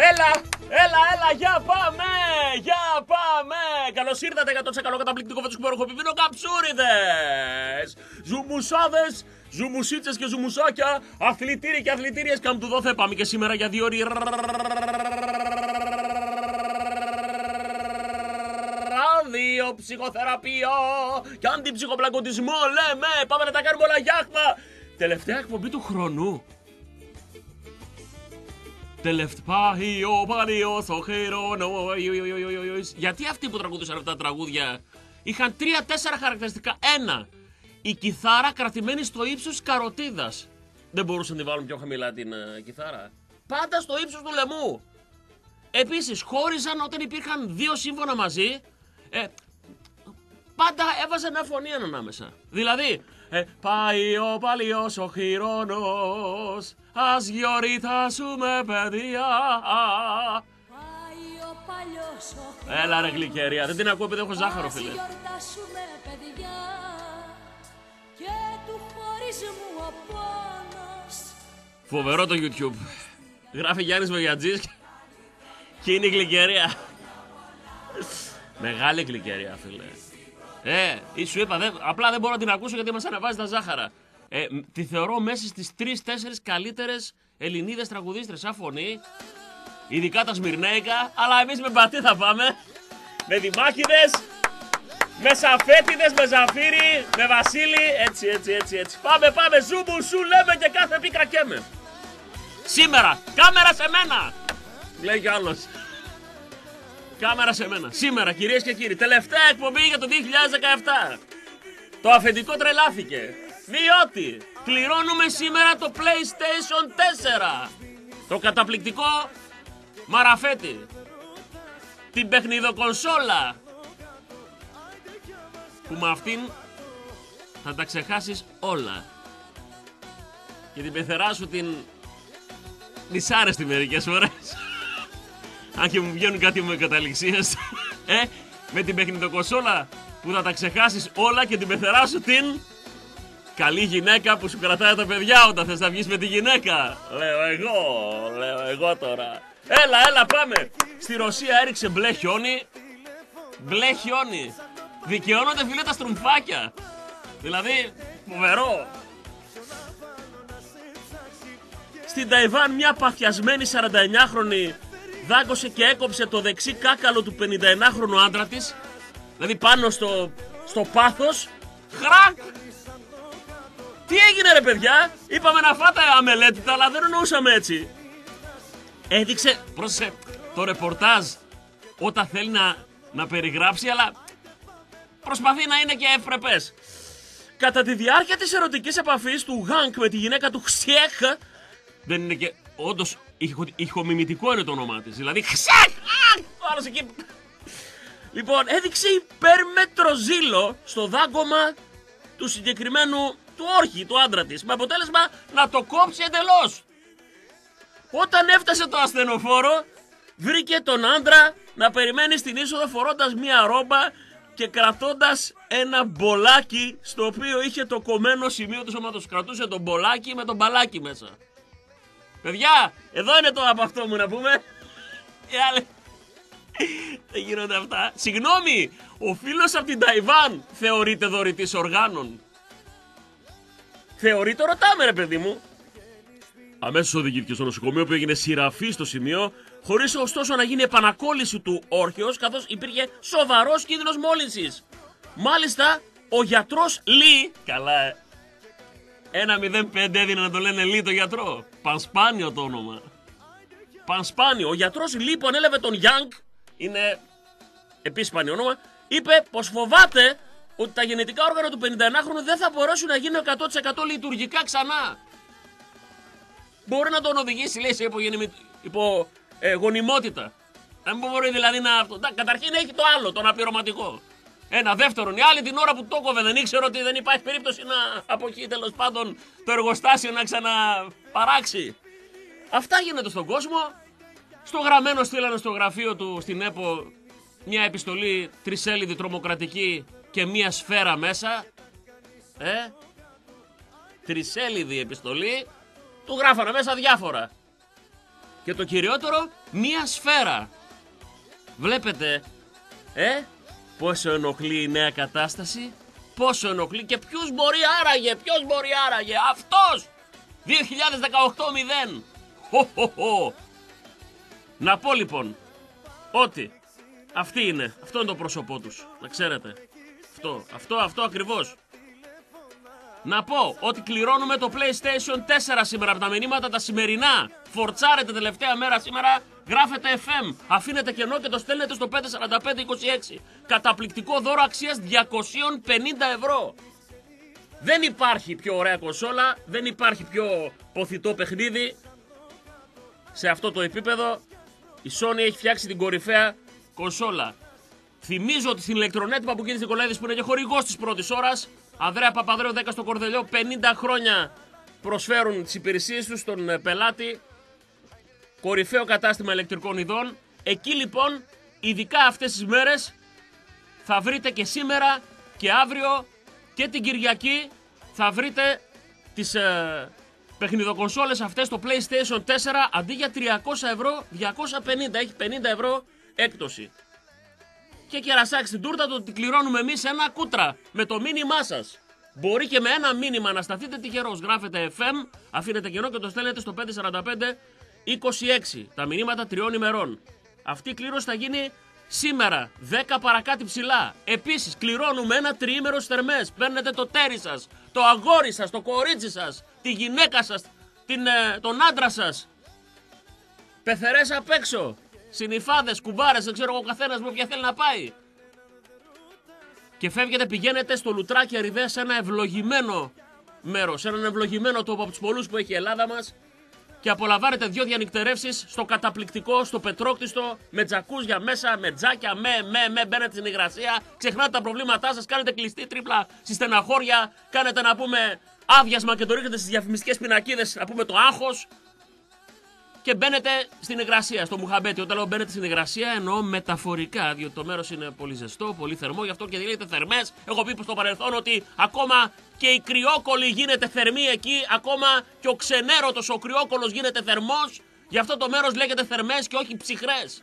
Έλα, για πάμε! Καλώς ήρθατε 100% καταπληκτικό φετοσχημόρο πίνω καψούριδες! Ζουμουσάδες, ζουμουσίτσες και ζουμουσάκια, αθλητήριοι και αθλητήριες, καμ' του δόθε πάμε και σήμερα για 2 ώρες ράδιο, ψυχοθεραπείο και αντιψυχοπλακωτισμό, λέμε, πάμε να τα κάνουμε όλα γιάχμα! Τελευταία εκπομπή του χρόνου. Γιατί αυτοί που τραγουδούσαν αυτά τα τραγούδια είχαν 3-4 χαρακτηριστικά. Ένα, η κιθάρα κρατημένη στο ύψος καροτίδας. Δεν μπορούσαν να τη βάλουν πιο χαμηλά την κιθάρα. Πάντα στο ύψος του λαιμού. Επίσης χώριζαν όταν υπήρχαν δύο σύμφωνα μαζί. Πάντα έβαζαν μια φωνή ανάμεσα. Δηλαδή πάει ο παλιός ο χρόνος, ας γιορτάσουμε παιδιά. Πάει ο παλιός ο χρόνος. Έλα ρε γλυκερία, δεν την ακούω επειδή έχω ζάχαρο, φίλε. Ας γιορτάσουμε παιδιά και του χωρισμού ο πόνος. Φοβερό το YouTube. Γράφει Γιάννης Μεγιατζής και είναι η γλυκερία. Μεγάλη γλυκερία, φίλε. Σου είπα, απλά δεν μπορώ να την ακούσω γιατί μας ανεβάζει τα ζάχαρα. Τη θεωρώ μέσα στις 3-4 καλύτερες Ελληνίδες τραγουδίστρες σαν φωνή. Ειδικά τα Σμυρνέικα, αλλά εμείς με πατή θα πάμε. Με δημάχηδες, με σαφέτιδες, με ζαφύρι, με βασίλη. Έτσι. Πάμε, ζούμπου σου λέμε και κάθε πίκρα καίμε. Σήμερα, κάμερα σε μένα. Λέει κι άλλος. Κάμερα σε μένα. Σήμερα, κυρίες και κύριοι, τελευταία εκπομπή για το 2017. Το αφεντικό τρελάθηκε. Διότι κληρώνουμε σήμερα το PlayStation 4. Το καταπληκτικό μαραφέτη. Την παιχνιδοκονσόλα. Που με αυτήν θα τα ξεχάσεις όλα. Και την πεθερά σου την δυσάρεστη μερικές φορές. Αν και μου βγαίνουν κάτι με καταληξίες. Με την παιχνιδοκονσόλα που θα τα ξεχάσεις όλα και την πεθερά σου την καλή γυναίκα που σου κρατάει τα παιδιά όταν θες να βγεις με τη γυναίκα. Λέω εγώ τώρα. Έλα, πάμε. Στη Ρωσία έριξε μπλε χιόνι. Μπλε χιόνι. Δικαιώνονται, φίλε, τα στρουμφάκια. Δηλαδή, φοβερό. Στην Ταϊβάν μια παθιασμένη 49χρονη δάγκωσε και έκοψε το δεξί κάκαλο του 51χρονου άντρα της. Δηλαδή πάνω στο πάθος. Χρακ! Τι έγινε ρε παιδιά? Είπαμε να φάτε αμελέτητα, αλλά δεν εννοούσαμε έτσι. Έδειξε, πρόσεχε, το ρεπορτάζ όταν θέλει να περιγράψει, αλλά προσπαθεί να είναι και ευπρεπές. Κατά τη διάρκεια της ερωτικής επαφής του Γανκ με τη γυναίκα του Χσιέχ, δεν είναι και όντως ηχομιμητικό είναι το όνομά της, δηλαδή Χσιέχ! Ο άλλος εκεί. Λοιπόν, έδειξε υπέρμετρο ζήλο στο δάγκωμα του συγκεκριμένου του όρχη, του άντρα της, με αποτέλεσμα να το κόψει εντελώς. Όταν έφτασε το ασθενοφόρο, βρήκε τον άντρα να περιμένει στην είσοδο φορώντας μία ρόμπα και κρατώντας ένα μπολάκι στο οποίο είχε το κομμένο σημείο του σώματος. Κρατούσε το μπολάκι με το μπαλάκι μέσα. Παιδιά, εδώ είναι το από αυτό μου να πούμε. Δεν γίνονται αυτά. Συγγνώμη, ο φίλος από την Ταϊβάν θεωρείται δωρητής οργάνων? Θεωρείται, ρωτάμε ρε παιδί μου. Αμέσως οδηγήθηκε στο νοσοκομείο που έγινε σειραφή στο σημείο, χωρίς ωστόσο να γίνει επανακόλληση του όρχεως, καθώς υπήρχε σοβαρός κίνδυνος μόλυνσης. Μάλιστα, ο γιατρός Λι, καλά 1-0-5 έδινε να το λένε Λι το γιατρό. Πανσπάνιο το όνομα. Πανσπάνιο. Ο γιατρός Λι που ανέλαβε τον Γιάνγκ, είναι επίσπανιο όνομα, είπε πως φοβάται ότι τα γενετικά όργανα του 51χρονου δεν θα μπορέσουν να γίνουν 100% λειτουργικά ξανά. Μπορεί να τον οδηγήσει, λέει, σε υπογονιμότητα. Να μην μπορεί δηλαδή να... Καταρχήν έχει το άλλο, τον απειρωματικό. Ένα δεύτερον, η άλλη την ώρα που το κόβε δεν ήξερε ότι δεν υπάρχει περίπτωση να από εκεί τέλος πάντων το εργοστάσιο να ξαναπαράξει. Αυτά γίνεται στον κόσμο. Στο γραμμένο στείλανε στο γραφείο του στην ΕΠΟ μια επιστολή τρισέλιδη τρομοκρατική και μια σφαίρα μέσα. Τρισέλιδη επιστολή. Του γράφανε μέσα διάφορα. Και το κυριότερο, μία σφαίρα. Βλέπετε, πόσο ενοχλεί η νέα κατάσταση, πόσο ενοχλεί και ποιος μπορεί άραγε, αυτός! 2018 0. Να πω λοιπόν ότι αυτό είναι το πρόσωπό τους, να ξέρετε. Αυτό ακριβώς. Να πω ότι κληρώνουμε το PlayStation 4 σήμερα από τα μηνύματα τα σημερινά. Φορτσάρετε τελευταία μέρα σήμερα, γράφετε FM, αφήνετε κενό και το στέλνετε στο 54526. Καταπληκτικό δώρο αξίας 250 ευρώ. Δεν υπάρχει πιο ωραία κονσόλα, δεν υπάρχει πιο ποθητό παιχνίδι. Σε αυτό το επίπεδο η Sony έχει φτιάξει την κορυφαία κονσόλα. Θυμίζω ότι στην ηλεκτρονέτ Παπουκίδης Νικολαίδης, που είναι και χορηγός της πρώτης ώρας, Ανδρέα Παπαδρέου 10 στο Κορδελιό, 50 χρόνια προσφέρουν τις υπηρεσίες τους στον πελάτη. Κορυφαίο κατάστημα ηλεκτρικών ειδών. Εκεί λοιπόν, ειδικά αυτές τις μέρες, θα βρείτε και σήμερα και αύριο και την Κυριακή, θα βρείτε τις παιχνιδοκονσόλες αυτές, το PlayStation 4, αντί για 300 ευρώ, 250, έχει 50 ευρώ έκπτωση. Και κερασάκι στην τούρτα το ότι κληρώνουμε εμείς ένα κούτρα με το μήνυμά σας. Μπορεί και με ένα μήνυμα να σταθείτε τυχερός. Γράφετε FM, αφήνετε κενό και το στέλνετε στο 54526. Τα μηνύματα 3 ημερών. Αυτή η κλήρωση θα γίνει σήμερα, 10 παρακάτω ψηλά. Επίσης, κληρώνουμε ένα τριήμερο στις Θερμές. Παίρνετε το τέρι σας, το αγόρι σας, το κορίτσι σας, τη γυναίκα σας, τον άντρα σας. Πεθερές απ' έξω. Συνυφάδες, κουμπάρες, δεν ξέρω ο καθένας με ποια θέλει να πάει. Και φεύγετε, πηγαίνετε στο Λουτράκι Αριδέα, σε ένα ευλογημένο μέρος, σε έναν ευλογημένο τόπο από τους πολλούς που έχει η Ελλάδα μας, και απολαμβάνετε 2 διανυκτερεύσεις στο καταπληκτικό, στο πετρόκτιστο, με τζακούζια μέσα, με τζάκια, μπαίνετε στην υγρασία, ξεχνάτε τα προβλήματά σας, κάνετε κλειστή τρίπλα στη στεναχώρια, κάνετε να πούμε άδειασμα και το ρίχνετε στις διαφημιστικές πινακίδες, να πούμε το άγχος. Και μπαίνετε στην υγρασία, στο Μουχαμπέτι. Όταν λέω μπαίνετε στην υγρασία, εννοώ μεταφορικά, διότι το μέρος είναι πολύ ζεστό, πολύ θερμό, γι' αυτό και λέγεται θερμές. Έχω πει στο παρελθόν ότι ακόμα και η κρυόκολλη γίνεται θερμή εκεί, ακόμα και ο ξενέρωτος, ο κρυόκολλος γίνεται θερμός. Γι' αυτό το μέρος λέγεται θερμές και όχι ψυχρές.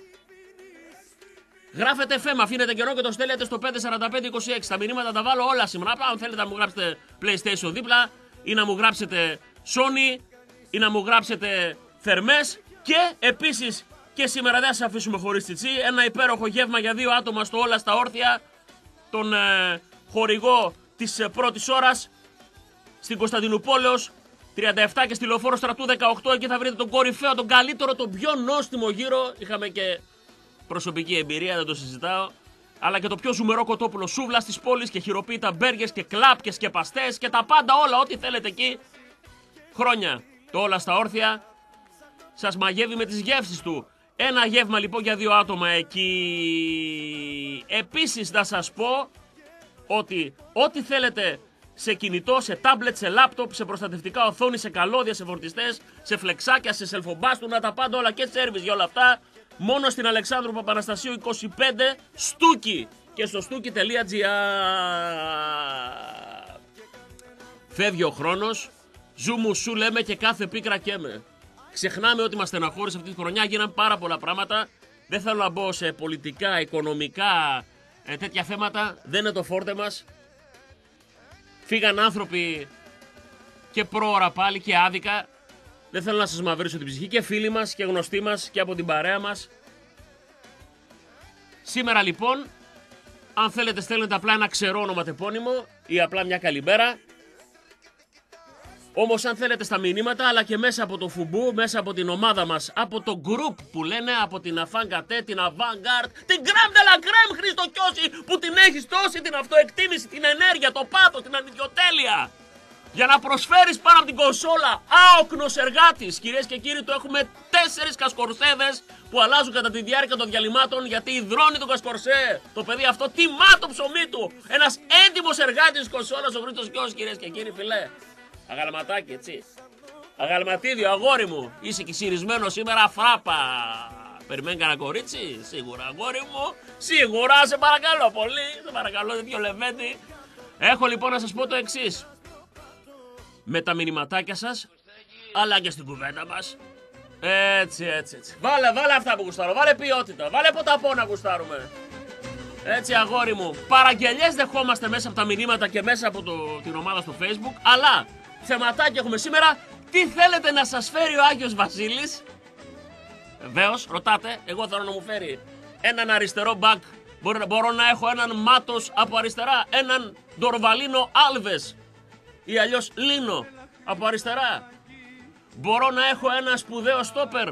Γράφετε FM, αφήνετε καιρό και το στέλνετε στο 54526. Τα μηνύματα τα βάλω όλα σήμερα. Αν θέλετε να μου γράψετε PlayStation δίπλα, ή να μου γράψετε Sony, ή να μου γράψετε Θερμές. Και επίσης και σήμερα δεν σας αφήσουμε χωρίς τσιτσί. Ένα υπέροχο γεύμα για 2 άτομα στο Όλα στα Όρθια, τον χορηγό της πρώτης ώρας, στην Κωνσταντινούπολεως 37 και στη Λεωφόρο Στρατού 18. Εκεί θα βρείτε τον κορυφαίο, τον καλύτερο, τον πιο νόστιμο γύρο. Είχαμε και προσωπική εμπειρία, δεν το συζητάω. Αλλά και το πιο ζουμερό κοτόπουλο σούβλας της πόλης και χειροποίητα μπέργκες και κλαπ και σκεπαστές και τα πάντα όλα, ό,τι θέλετε εκεί. Χρόνια το Όλα στα Όρθια σας μαγεύει με τις γεύσεις του. Ένα γεύμα λοιπόν για 2 άτομα εκεί. Επίσης να σας πω ότι ό,τι θέλετε σε κινητό, σε τάμπλετ, σε λάπτοπ, σε προστατευτικά οθόνη, σε καλώδια, σε φορτιστές, σε φλεξάκια, σε σελφομπάστουνα, τα πάντα όλα και σέρβις για όλα αυτά, μόνο στην Αλεξάνδρου Παπαναστασίου 25 Στούκι και στο στούκι.gr. Φεύγει ο χρόνος, ζούμου σου λέμε και κάθε πίκρα καίμε. Ξεχνάμε ότι μας στεναχώρησε αυτή τη χρονιά, γίναν πάρα πολλά πράγματα. Δεν θέλω να μπω σε πολιτικά, οικονομικά, τέτοια θέματα, δεν είναι το φόρτε μας. Φύγαν άνθρωποι και πρόωρα πάλι και άδικα. Δεν θέλω να σας μαυρίσω την ψυχή, και φίλοι μας και γνωστοί μας και από την παρέα μας. Σήμερα λοιπόν, αν θέλετε στέλνετε απλά ένα ξερό ονοματεπώνυμο ή απλά μια καλημέρα. Όμως αν θέλετε στα μηνύματα, αλλά και μέσα από το φουμπού, μέσα από την ομάδα μας, από το group που λένε, από την Αφάνκατε, την Avantgarde, την Crème de la Crème, Χρήστο Κιώση, που την έχεις τόση, την αυτοεκτίμηση, την ενέργεια, το πάθος, την ανιδιοτέλεια. Για να προσφέρεις πάνω από την κονσόλα, άοκνος εργάτης. Κυρίες και κύριοι, το έχουμε 4 κασκορσέδες που αλλάζουν κατά τη διάρκεια των διαλυμάτων, γιατί υδρώνει το κασκορσέ. Το παιδί αυτό τιμά το ψωμί του. Ένας έντιμος εργάτης της κονσόλας, ο Χρήστος Κιώσης, κυρίες και κύριοι, φιλέ. Αγαλματάκι, έτσι. Αγαλματίδιο, αγόρι μου. Είσαι κυσυρισμένο σήμερα, φράπα. Περιμένει κανένα κορίτσι, σίγουρα, αγόρι μου. Σίγουρα, σε παρακαλώ πολύ. Σε παρακαλώ, τέτοιο λεβέντι. Έχω λοιπόν να σας πω το εξής. Με τα μηνυματάκια σας, αλλά και στην κουβέντα μας, Έτσι. Βάλε αυτά που γουστάρω. Βάλε ποιότητα. Βάλε ποταπό να γουστάρουμε. Έτσι, αγόρι μου. Παραγγελιές δεχόμαστε μέσα από τα μηνύματα και μέσα από την ομάδα στο Facebook. Αλλά θεματάκι έχουμε σήμερα. Τι θέλετε να σας φέρει ο Άγιος Βασίλης? Βεβαίως, ρωτάτε. Εγώ θέλω να μου φέρει έναν αριστερό μπακ. Μπορώ να έχω έναν Μάτος από αριστερά. Έναν Ντορβαλίνο Άλβες ή αλλιώς Λίνο από αριστερά. Μπορώ να έχω ένα σπουδαίο στόπερ.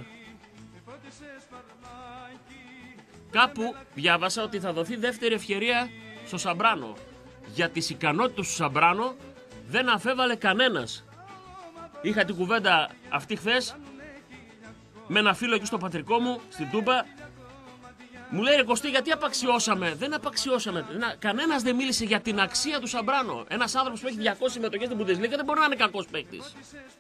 Κάπου διάβασα ότι θα δοθεί δεύτερη ευκαιρία στο Σαμπράνο. Για τις ικανότητες του Σαμπράνο δεν αφέβαλε κανένας. Είχα την κουβέντα αυτή χθες με ένα φίλο εκεί στο πατρικό μου, στην Τούμπα. Μου λέει, ρε Κωστή, γιατί απαξιώσαμε? Δεν απαξιώσαμε. Κανένας δεν μίλησε για την αξία του Σαμπράνο. Ένας άνθρωπος που έχει 200 συμμετοχές στην Bundesliga δεν μπορεί να είναι κακός παίκτης.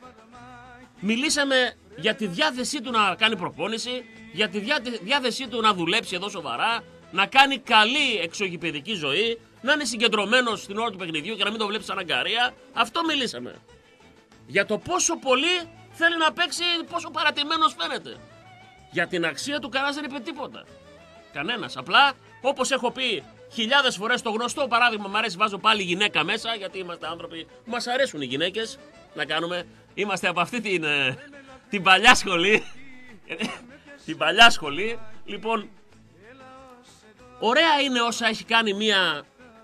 Μιλήσαμε για τη διάθεσή του να κάνει προπόνηση, για τη διάθεσή του να δουλέψει εδώ σοβαρά, να κάνει καλή εξωγηπαιδική ζωή, να είναι συγκεντρωμένος στην ώρα του παιχνιδιού και να μην το βλέπει σαν αγκαρία. Αυτό μιλήσαμε. Για το πόσο πολύ θέλει να παίξει, πόσο παρατημένος φαίνεται. Για την αξία του κανένας δεν είπε τίποτα. Κανένας. Απλά, όπως έχω πει χιλιάδες φορές, το γνωστό παράδειγμα, μου αρέσει, βάζω πάλι γυναίκα μέσα, γιατί είμαστε άνθρωποι που μας αρέσουν οι γυναίκες. Να κάνουμε. Είμαστε από αυτή την παλιά σχολή. Την παλιά σχολή. Λοιπόν, ωραία είναι όσα έχει κάνει μια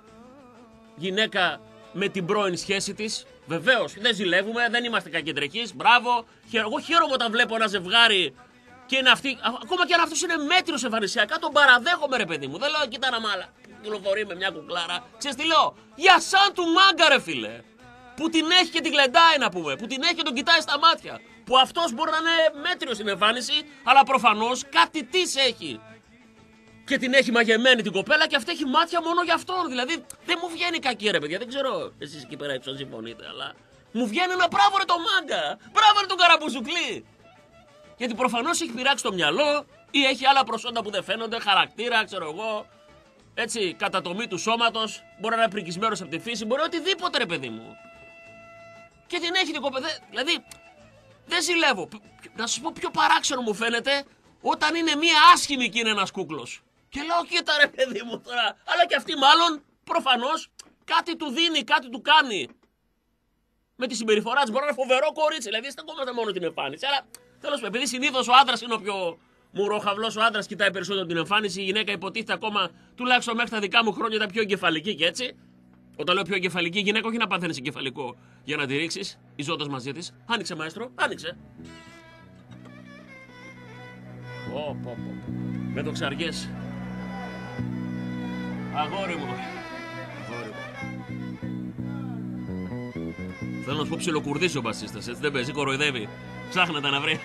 γυναίκα με την πρώην σχέση της. Βεβαίως, δεν ζηλεύουμε, δεν είμαστε κακεντρεχείς. Μπράβο. Εγώ χαίρομαι όταν βλέπω ένα ζευγάρι και είναι αυτή. Ακόμα και αν αυτός είναι μέτριος εμφανισιακά, τον παραδέχομαι, ρε παιδί μου. Δεν λέω, κοίτα να μάλα. Κυκλοφορεί με μια κουκλάρα. Ξέρεις τι λέω? Για σαν του μάγκα, ρε φίλε. Που την έχει και την γλεντάει, να πούμε. Που την έχει και τον κοιτάει στα μάτια. Που αυτός μπορεί να είναι μέτριος στην εμφάνιση, αλλά προφανώς κάτι της έχει. Και την έχει μαγεμένη την κοπέλα και αυτή έχει μάτια μόνο για αυτόν. Δηλαδή δεν μου βγαίνει κακή, ρε παιδιά. Δεν ξέρω εσείς εκεί πέρα έξω συμφωνείτε, αλλά μου βγαίνει ένα μπράβο ρε το μάγκα. Μπράβο ρε τον καραμπουζουκλή. Γιατί προφανώς έχει πειράξει το μυαλό ή έχει άλλα προσόντα που δεν φαίνονται, χαρακτήρα, ξέρω εγώ. Έτσι, κατατομή του σώματος. Μπορεί να είναι πρικισμένος από τη φύση, μπορεί οτιδήποτε, ρε παιδί μου. Και την έχει την κοπέλα. Δηλαδή, δεν ζηλεύω. Να σας πω, πιο παράξενο μου φαίνεται όταν είναι μία άσχημη και είναι ένας κούκλος. Και λέω, κοίτα ρε παιδί μου τώρα. Αλλά και αυτή μάλλον προφανώς κάτι του δίνει, κάτι του κάνει. Με τη συμπεριφορά της μπορεί να είναι φοβερό κορίτσι. Δηλαδή, δεν στεκόμαστε μόνο την εμφάνιση. Αλλά τέλος πάντων, επειδή συνήθως ο άντρας είναι ο πιο μουροχαυλός, ο άντρας κοιτάει περισσότερο την εμφάνιση. Η γυναίκα υποτίθεται ακόμα, τουλάχιστον μέχρι τα δικά μου χρόνια, ήταν πιο εγκεφαλική και έτσι. Όταν λέω πιο εγκεφαλική, η γυναίκα όχι να παθαίνεις εγκεφαλικό για να τη ρίξεις, ζώντας μαζί της. Άνοιξε, μαέστρο, άνοιξε. Με το ξαριές. Αγόρι μου. Θέλω να σου πω, ψιλοκουρδίσει ο μπασίστας, έτσι δεν παίζει, κοροϊδεύει. Ψάχνεται να βρει.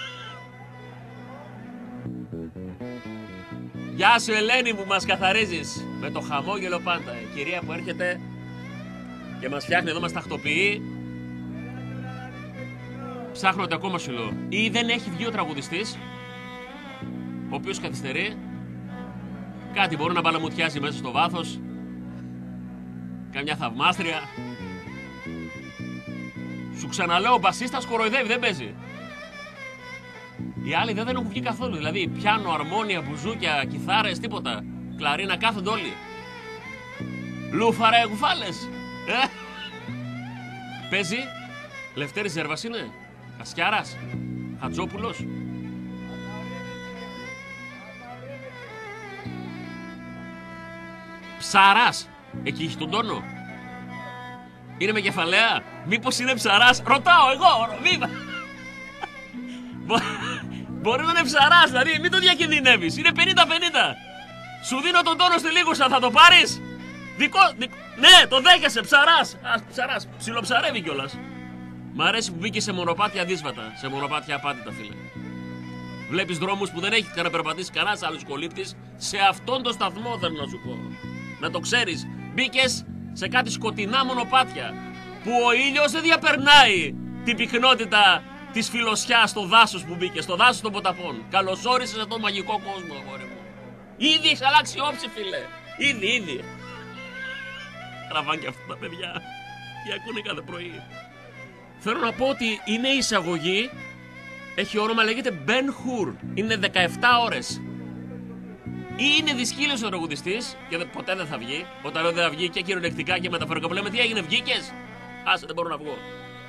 Γεια σου Ελένη που μας καθαρίζεις. Με το χαμόγελο πάντα. Η κυρία που έρχεται και μας φτιάχνει εδώ, μας τακτοποιεί. Ψάχνονται ακόμα, σου λέω. Ή δεν έχει βγει ο τραγουδιστής, ο οποίος καθυστερεί. Κάτι μπορεί να παλαμουτιάζει μέσα στο βάθος. Καμιά θαυμάστρια. Σου ξαναλέω, ο μπασίστας κοροϊδεύει, δεν παίζει. Οι άλλοι δεν έχουν βγει καθόλου. Δηλαδή, πιάνο, αρμόνια, μπουζούκια, κιθάρες, τίποτα. Κλαρίνα, κάθονται όλοι. Λούφαρε, κουφάλες. Παίζει. Λευτέρης Ζέρβας είναι. Κασιάρας. Χατζόπουλος. Ψαράς. Εκεί έχει τον τόνο. Είναι με κεφαλαία. Μήπως είναι ψαράς? Ρωτάω εγώ. Μπορεί να είναι ψαράς, δηλαδή μην το διακινδυνεύεις. Είναι 50-50. Σου δίνω τον τόνο στη Λίγουσα, θα το πάρεις? Ναι, το δέχεσαι, ψαράς. Ψαράς, ψιλοψαρεύει κιόλας. Μ' αρέσει που μπήκε σε μονοπάτια δύσβατα. Σε μονοπάτια απάτητα, φίλε. Βλέπεις δρόμους που δεν έχει να περπατήσει κανένας άλλος κολύπτης. Σε αυτόν τον σταθμό θέλω να σου πω. Να το ξέρεις. Μπήκες σε κάτι σκοτεινά μονοπάτια που ο ήλιος δεν διαπερνάει την πυκνότητα της φιλοσιάς στο δάσος που μπήκε, στο δάσος των ποταπών. Καλώς όρισες σε αυτόν τον μαγικό κόσμο, αγόρι μου. Ήδη έχει αλλάξει όψη, φίλε. Ήδη. Τραβάνε και αυτά τα παιδιά. Και ακούνε κάθε πρωί. Θέλω να πω ότι είναι η εισαγωγή Έχει όνομα, λέγεται Ben Hur. Είναι 17 ώρες. Ή είναι δυσκύλιος ο τραγουδιστής και ποτέ δεν θα βγει. Όταν λέω δεν θα βγει και κυριολεκτικά και μεταφορικά που λέμε, τι έγινε, βγήκες? Άσε, δεν μπορώ να βγω.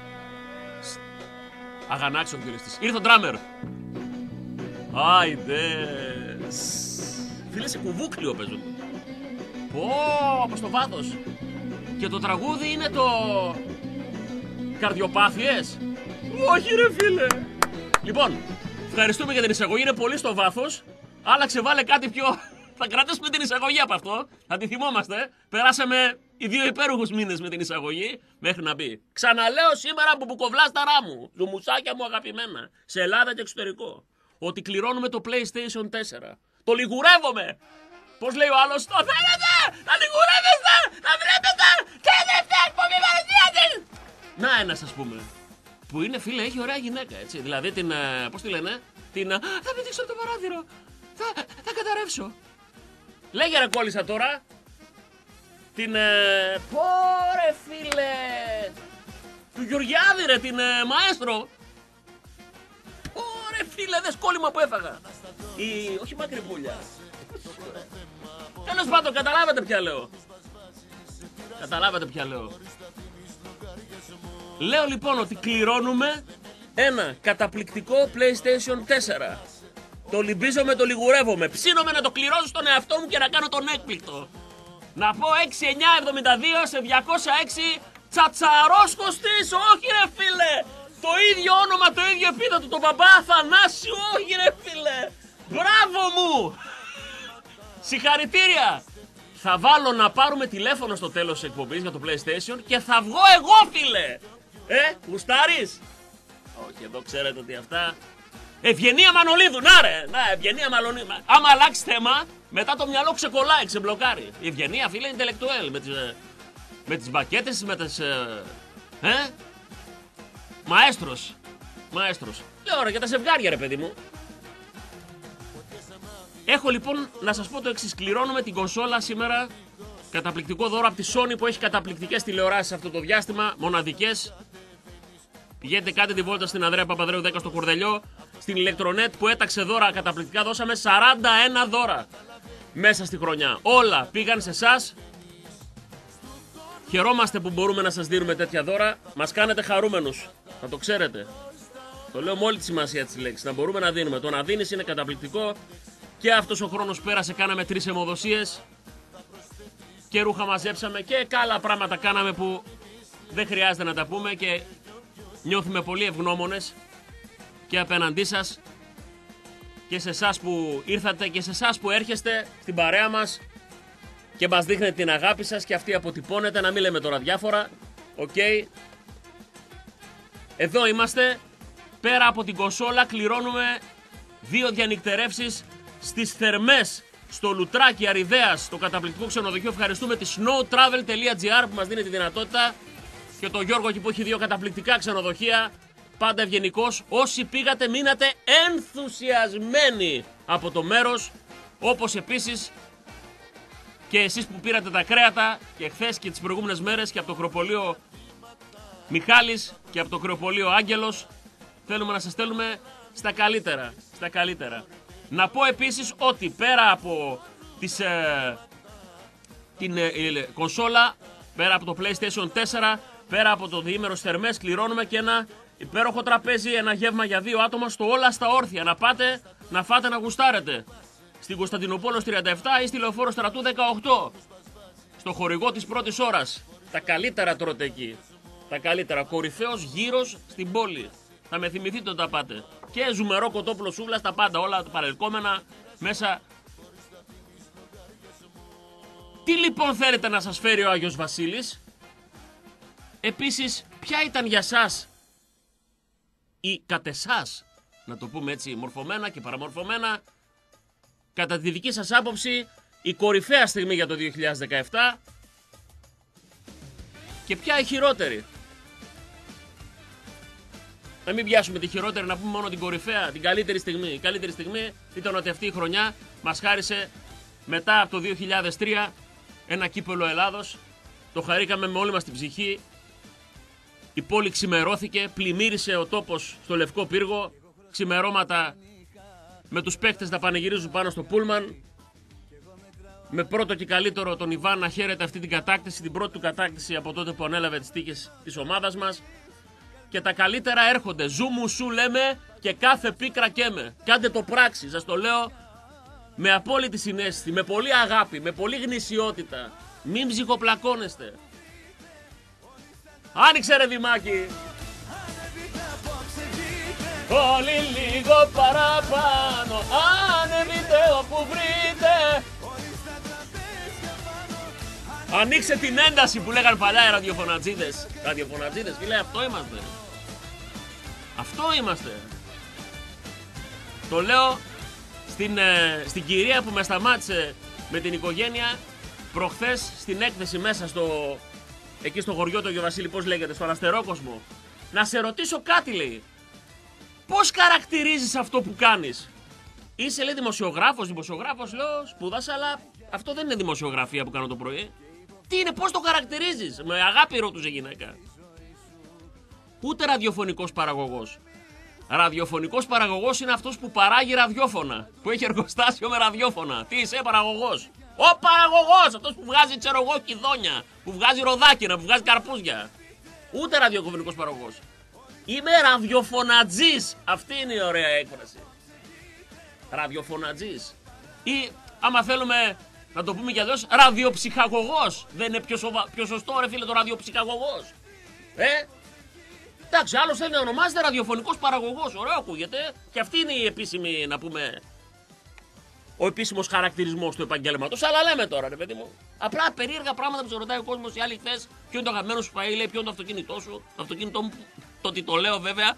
Αγανάξιο ο κυριολεκτής. Ήρθε ο ντράμερ. Άιντες. Φίλε, σε κουβούκλιο παίζουν. Πω, από στο βάθος. Και το τραγούδι είναι το... Καρδιοπάθειες. Όχι ρε φίλε. Λοιπόν, ευχαριστούμε για την εισαγωγή, είναι πολύ στο βάθος. Άλλαξε, βάλε κάτι πιο... Θα κρατήσουμε την εισαγωγή από αυτό. Θα τη θυμόμαστε. Περάσαμε οι 2 υπέροχους μήνες με την εισαγωγή μέχρι να μπει. Ξαναλέω σήμερα από μπουκοβλάσταρά μου, ζουμουσάκια μου αγαπημένα, σε Ελλάδα και εξωτερικό, ότι κληρώνουμε το PlayStation 4. Το λιγουρεύομαι. Πώς λέει ο άλλος, το θέλετε, να λιγουρεύεστε, να βλέπετε και δεύτερη εκπομπή παρουσίασης. Να ένας ας πούμε, που είναι φίλε, έχει ωραία γυναίκα έτσι. Δηλαδή την, πώς τη λένε, την, θα πηδήξω από το παράθυρο, θα καταρρεύσω. Λέγε ρε κόλλησα τώρα, την, πόρε φίλε, του Γεωργιάδη ρε, την μαέστρο. Πόρε φίλε, δες κόλλημα που έφαγα. Όχι μακρυπούλια. Τέλος πάντων, καταλάβατε ποια λέω. Καταλάβατε ποια λέω. Λέω λοιπόν ότι κληρώνουμε ένα καταπληκτικό PlayStation 4. Το λυμπίζομαι, το λιγουρεύομαι. Ψήνομαι να το κληρώσω στον εαυτό μου και να κάνω τον έκπληκτο. Να πω 6972 σε 206 Τσατσαρόσκωστης. Όχι ρε φίλε. Το ίδιο όνομα, το ίδιο επίθετο, το μπαμπά Αθανάσιου. Όχι ρε φίλε. Μπράβο μου. Συγχαρητήρια. Θα βάλω να πάρουμε τηλέφωνο στο τέλος της εκπομπής για το PlayStation και θα βγω εγώ φίλε. Γουστάρεις? Όχι, εδώ ξέρετε ότι αυτά... Ευγενία Μανολίδου, να ρε, να Ευγενία Μανολίδου. Άμα αλλάξει θέμα, μετά το μυαλό ξεκολλάει, ξεμπλοκάρει. Η Ευγενία φίλε είναι intellectual, με τις μπακέτες, με τις... Μαέστρος. Μαέστρος. Λέω ρε για τα ζευγάρια ρε παιδί μου. Έχω λοιπόν να σας πω το εξής. Κληρώνουμε την κονσόλα σήμερα. Καταπληκτικό δώρο από τη Sony που έχει καταπληκτικές τηλεοράσεις αυτό το διάστημα. Μοναδικές. Πηγαίνετε, κάντε τη βόλτα στην Ανδρέα Παπαδρέου 10 στο Κορδελιό. Στην Ηλεκτρονέτ που έταξε δώρα καταπληκτικά. Δώσαμε 41 δώρα μέσα στη χρονιά. Όλα πήγαν σε εσάς. Χαιρόμαστε που μπορούμε να σας δίνουμε τέτοια δώρα. Μας κάνετε χαρούμενους. Να το ξέρετε. Το λέω με όλη τη σημασία της λέξης. Να μπορούμε να δίνουμε. Το να δίνεις είναι καταπληκτικό. Και αυτός ο χρόνος πέρασε, κάναμε 3 αιμοδοσίες και ρούχα μαζέψαμε και άλλα πράγματα κάναμε που δεν χρειάζεται να τα πούμε και νιώθουμε πολύ ευγνώμονες και απέναντί σας και σε εσάς που ήρθατε και σε εσάς που έρχεστε στην παρέα μας και μας δείχνετε την αγάπη σας και αυτή αποτυπώνεται, να μην λέμε τώρα διάφορα. Εδώ είμαστε, πέρα από την κονσόλα κληρώνουμε 2 διανυκτερεύσεις στις Θερμές, στο Λουτράκι Αριδέας, το καταπληκτικό ξενοδοχείο. Ευχαριστούμε τη snowtravel.gr που μας δίνει τη δυνατότητα και τον Γιώργο εκεί που έχει 2 καταπληκτικά ξενοδοχεία. Πάντα ευγενικός. Όσοι πήγατε μείνατε ενθουσιασμένοι από το μέρος, όπως επίσης και εσείς που πήρατε τα κρέατα και χθες και τις προηγούμενες μέρες και από το κρεοπολείο Μιχάλης και από το κρεοπολείο Άγγελος. Θέλουμε να σας στέλνουμε στα καλύτερα. Στα καλύτερα. Να πω επίσης ότι πέρα από την κονσόλα, πέρα από το PlayStation 4, πέρα από το διήμερο Θερμές, κληρώνουμε και ένα υπέροχο τραπέζι, ένα γεύμα για 2 άτομα στο Όλα στα Όρθια. Να πάτε, να φάτε, να γουστάρετε. Στην Κωνσταντινούπολος 37 ή στη Λεωφόρο Στρατού 18. Στο χορηγό της πρώτης ώρας. Τα καλύτερα τρώτε εκεί. Τα καλύτερα. Κορυφαίος γύρος στην πόλη. Θα με θυμηθείτε όταν πάτε. Και ζουμερό κοτόπουλο σούβλα, τα πάντα, όλα τα παρελκόμενα μέσα. Τι λοιπόν θέλετε να σας φέρει ο Άγιος Βασίλης? Επίσης, ποια ήταν για σας ή κατ' εσάς, να το πούμε έτσι μορφωμένα και παραμορφωμένα, κατά τη δική σας άποψη, η κορυφαία στιγμή για το 2017 και ποια η χειρότερη? Να μην πιάσουμε τη χειρότερη, να πούμε μόνο την κορυφαία, την καλύτερη στιγμή. Η καλύτερη στιγμή ήταν ότι αυτή η χρονιά μας χάρισε μετά από το 2003 ένα κύπελλο Ελλάδος. Το χαρήκαμε με όλη μας την ψυχή. Η πόλη ξημερώθηκε, πλημμύρισε ο τόπος στο Λευκό Πύργο. ξημερώματα με τους παίκτες να πανηγυρίζουν πάνω στο πούλμαν, με πρώτο και καλύτερο τον Ιβάν να χαίρεται αυτή την κατάκτηση, την πρώτη του κατάκτηση από τότε που ανέλαβε τις τύχες της ομάδας μας. Και τα καλύτερα έρχονται. Ζου μου σου λέμε και κάθε πίκρα καίμε. Κάντε το πράξη, σας το λέω με απόλυτη συναίσθηση, με πολύ αγάπη, με πολύ γνησιότητα. Μην ψυχοπλακώνεστε. Άνοιξε ρε Δημάκη. Όλοι λίγο παραπάνω. Ανεβείτε όπου βρείτε. Ανοίξε την ένταση που λέγαν παλιά οι ραδιοφωνατζίδες. Ραδιοφωνατζίδες, φίλε, αυτό είμαστε. Αυτό είμαστε. Το λέω στην κυρία που με σταμάτησε με την οικογένεια προχθές στην έκθεση μέσα εκεί στο χωριό του Αγιο Βασίλη, πώς λέγεται, στο Αναστερόκοσμο. Να σε ρωτήσω κάτι, λέει. Πώς χαρακτηρίζεις αυτό που κάνεις? Είσαι, λέει, δημοσιογράφος, λέω, σπούδασα, αλλά αυτό δεν είναι δημοσιογραφία που κάνω το πρωί. Τι είναι, πώς το χαρακτηρίζεις? Με αγάπη ρωτούσε η γυναίκα. Ούτε ραδιοφωνικός παραγωγός. Ραδιοφωνικός παραγωγός είναι αυτός που παράγει ραδιόφωνα. Που έχει εργοστάσιο με ραδιόφωνα. Τι είσαι, παραγωγός? Ο παραγωγός! Αυτός που βγάζει, ξέρω εγώ, κιδόνια. Που βγάζει ροδάκινα, που βγάζει καρπούζια. Ούτε ραδιοφωνικός παραγωγός. Είμαι ραδιοφωνατζής. Αυτή είναι η ωραία έκφραση. Ραδιοφωνατζής. Ή, άμα θέλουμε να το πούμε κι αλλιώς, ραδιοψυχαγωγός. Δεν είναι πιο σωστό, ρε φίλε, το ραδιοψυχαγωγός? Εντάξει, άλλος θέλει να ονομάζεται ραδιοφωνικός παραγωγός. Ωραίο ακούγεται. Και αυτή είναι η επίσημη, να πούμε, ο επίσημος χαρακτηρισμός του επαγγέλματος. Αλλά λέμε τώρα, ρε παιδί μου. Απλά περίεργα πράγματα που σε ρωτάει ο κόσμος. Οι άλλοι χθες, ποιο είναι το αγαπημένο σου φαΐ, λέει, ποιο είναι το αυτοκίνητό σου. Το αυτοκίνητό μου, το ότι το λέω βέβαια.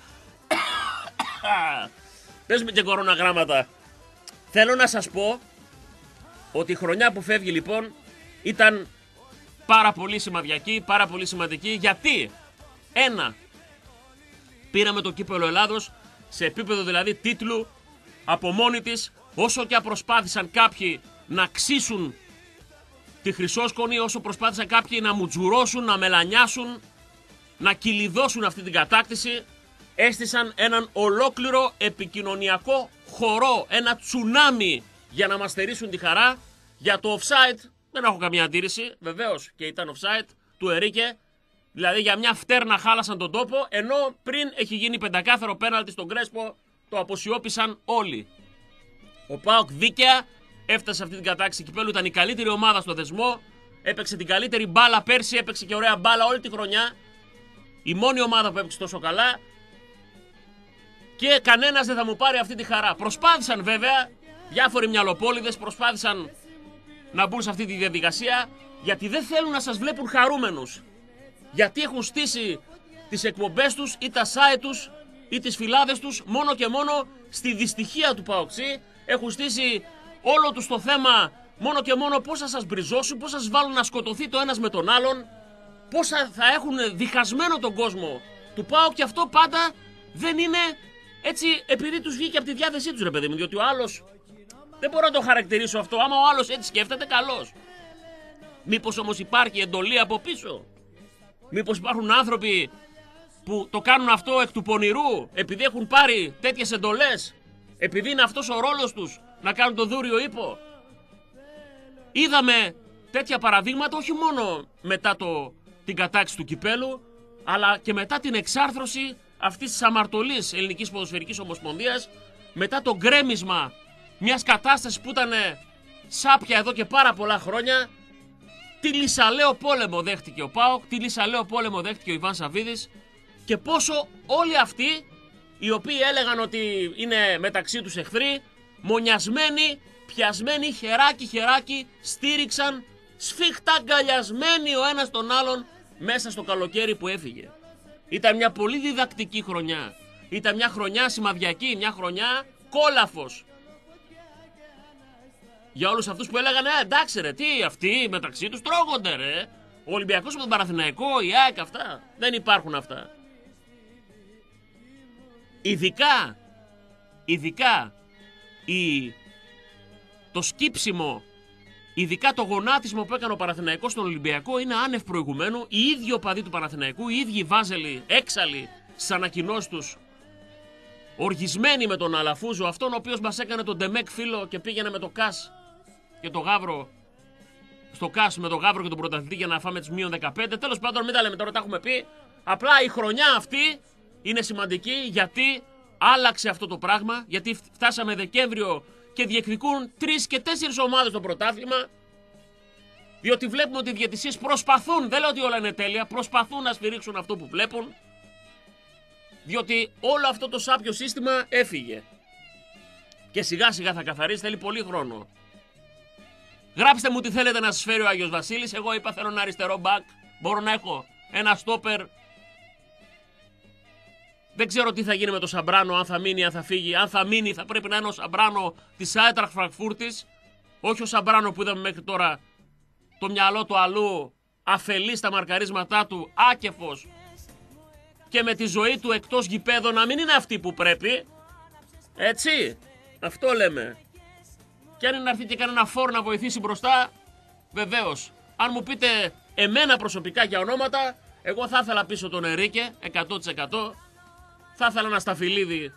Πες με και κοροναγράμματα. Θέλω να σας πω ότι η χρονιά που φεύγει λοιπόν ήταν πάρα πολύ σημαδιακή, πάρα πολύ σημαντική. Γιατί, ένα, πήραμε το κύπελλο Ελλάδος σε επίπεδο δηλαδή τίτλου από μόνη της, όσο και προσπάθησαν κάποιοι να ξύσουν τη χρυσόσκονη, όσο προσπάθησαν κάποιοι να μουτζουρώσουν, να μελανιάσουν, να κυλιδώσουν αυτή την κατάκτηση, έστησαν έναν ολόκληρο επικοινωνιακό χορό, ένα τσουνάμι για να μας στερήσουν τη χαρά. Για το offside δεν έχω καμία αντίρρηση, βεβαίως και ήταν offside του Ερίκε. Δηλαδή για μια φτέρνα χάλασαν τον τόπο, ενώ πριν έχει γίνει πεντακάθαρο πέναλτι στον Κρέσπο, το αποσιώπησαν όλοι. Ο ΠΑΟΚ δίκαια έφτασε σε αυτή την κατάκτηση κυπέλλου, ήταν η καλύτερη ομάδα στο θεσμό, έπαιξε την καλύτερη μπάλα πέρσι, έπαιξε και ωραία μπάλα όλη τη χρονιά. Η μόνη ομάδα που έπαιξε τόσο καλά και κανένας δεν θα μου πάρει αυτή τη χαρά. Προσπάθησαν βέβαια, διάφοροι μυαλοπόληδες προσπάθησαν να μπουν σε αυτή τη διαδικασία, γιατί δεν θέλουν να σας βλέπουν χαρούμενους. Γιατί έχουν στήσει τις εκπομπές τους ή τα site τους ή τις φυλάδες τους μόνο και μόνο στη δυστυχία του ΠΑΟΚΣΥ. Έχουν στήσει όλο τους το θέμα μόνο και μόνο πώς θα σας μπριζώσουν, πώς θα σας βάλουν να σκοτωθεί το ένας με τον άλλον, πώς θα έχουν διχασμένο τον κόσμο του ΠΑΟΚ, και αυτό πάντα δεν είναι έτσι επειδή τους βγήκε από τη διάθεσή τους, ρε παιδί μου, διότι ο άλλος, δεν μπορώ να το χαρακτηρίσω αυτό, άμα ο άλλος έτσι σκέφτεται, καλώς. Μήπως όμως υπάρχει εντολή από πίσω? Μήπως υπάρχουν άνθρωποι που το κάνουν αυτό εκ του πονηρού, επειδή έχουν πάρει τέτοιες εντολές, επειδή είναι αυτός ο ρόλος τους να κάνουν το δούριο ύπο? Είδαμε τέτοια παραδείγματα όχι μόνο μετά την κατάκτηση του κυπέλου, αλλά και μετά την εξάρθρωση αυτής της αμαρτωλής Ελληνικής Ποδοσφαιρικής Ομοσπονδίας, μετά το γκρέμισμα μιας κατάστασης που ήταν σάπια εδώ και πάρα πολλά χρόνια. Τι λυσαλαίο πόλεμο δέχτηκε ο ΠΑΟΚ, τι λυσαλαίο πόλεμο δέχτηκε ο Ιβάν Σαββίδης, και πόσο όλοι αυτοί οι οποίοι έλεγαν ότι είναι μεταξύ τους εχθροί, μονιασμένοι, πιασμένοι χεράκι-χεράκι, στήριξαν σφίχτα αγκαλιασμένοι ο ένας τον άλλον μέσα στο καλοκαίρι που έφυγε. Ήταν μια πολύ διδακτική χρονιά. Ήταν μια χρονιά σημαδιακή, μια χρονιά κόλαφος. Για όλους αυτούς που έλεγαν εντάξει ρε, τι αυτοί μεταξύ τους τρώγονται ρε. Ο Ολυμπιακός με τον Παναθηναϊκό, η ΑΕΚ, αυτά. Δεν υπάρχουν αυτά. Ειδικά το σκύψιμο, ειδικά το γονάτισμα που έκανε ο Παναθηναϊκός στον Ολυμπιακό είναι άνευ προηγουμένου. Οι ίδιοι οπαδοί του Παναθηναϊκού, οι ίδιοι βάζελοι, έξαλλοι στις ανακοινώσεις τους, οργισμένοι με τον Αλαφούζο, αυτόν ο οποίος μας έκανε τον Ντεμέκ φίλο και πήγαινε με το ΚΑΣ και το Γαύρο. Στο ΚΑΣ με τον Γαύρο και τον πρωταθλητή για να φάμε τις μείον 15. Τέλος πάντων, μην τα λέμε τώρα, τα έχουμε πει. Απλά η χρονιά αυτή είναι σημαντική γιατί άλλαξε αυτό το πράγμα. Γιατί φτάσαμε Δεκέμβριο και διεκδικούν 3 και 4 ομάδες στο πρωτάθλημα. Διότι βλέπουμε ότι οι διαιτησίες προσπαθούν, δεν λέω ότι όλα είναι τέλεια, προσπαθούν να σφυρίξουν αυτό που βλέπουν. Διότι όλο αυτό το σάπιο σύστημα έφυγε. Και σιγά σιγά θα καθαρίσει, θέλει πολύ χρόνο. Γράψτε μου τι θέλετε να σας φέρει ο Άγιος Βασίλης. Εγώ είπα θέλω ένα αριστερό μπακ. Μπορώ να έχω ένα στόπερ. Δεν ξέρω τι θα γίνει με το Σαμπράνο, αν θα μείνει, αν θα φύγει. Αν θα μείνει θα πρέπει να είναι ο Σαμπράνο της Άιντραχτ Φραγκφούρτης. Όχι ο Σαμπράνο που είδαμε μέχρι τώρα. Το μυαλό του αλλού, αφελή στα μαρκαρίσματά του, άκεφος. Και με τη ζωή του εκτός γηπέδου να μην είναι αυτή που πρέπει. Έτσι, αυτό λέμε. Και αν είναι να έρθει και κανένα φόρ να βοηθήσει μπροστά, βεβαίως. Αν μου πείτε εμένα προσωπικά για ονόματα, εγώ θα ήθελα πίσω τον Ερίκε, 100%. Θα ήθελα ένα Σταφυλίδη.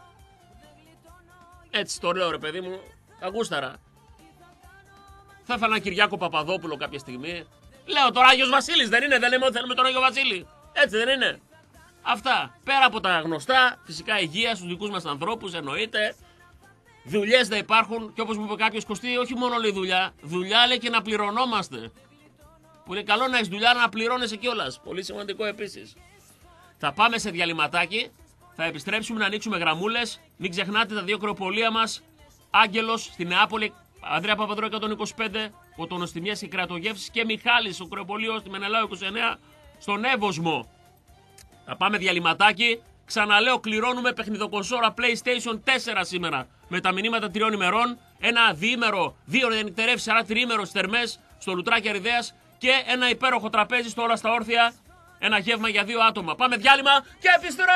Έτσι το λέω ρε παιδί μου, αγούσταρα. Θα ήθελα ένα Κυριάκο Παπαδόπουλο κάποια στιγμή. Λέω τώρα Άγιος Βασίλης δεν είναι, δεν λέμε ότι θέλουμε τον Άγιο Βασίλη. Έτσι δεν είναι. Αυτά. Πέρα από τα γνωστά, φυσικά υγεία στους δικούς μας ανθρώπους, εννοείται. Δουλειές θα υπάρχουν και όπως μου είπε κάποιος Κωστή, όχι μόνο λέει δουλειά. Δουλειά λέει και να πληρωνόμαστε. Που είναι καλό να έχεις δουλειά να πληρώνεσαι κιόλας. Πολύ σημαντικό επίσης. Θα πάμε σε διαλυματάκι. Θα επιστρέψουμε να ανοίξουμε γραμμούλες. Μην ξεχνάτε τα 2 κρεοπολία μας. Άγγελος στη Νεάπολη. Ανδρέα Παπαδρό 125. Κοτονοστιμιές και κρατογεύσεις. Και Μιχάλης ο κρεοπολείο στη Μενελάου 29. Στον Εύωσμο. Θα πάμε διαλυματάκι. Ξαναλέω, κληρώνουμε παιχνιδοκονσόρα PlayStation 4 σήμερα. Με τα μηνύματα 3 ημερών. Ένα διήμερο, 2 διανυκτερεύσεις, άρα τριήμερο στις Θερμές, στο Λουτράκι Αριδέας. Και ένα υπέροχο τραπέζι στο Όλα στα Όρθια. Ένα γεύμα για 2 άτομα. Πάμε διάλειμμα και επιστρέφω.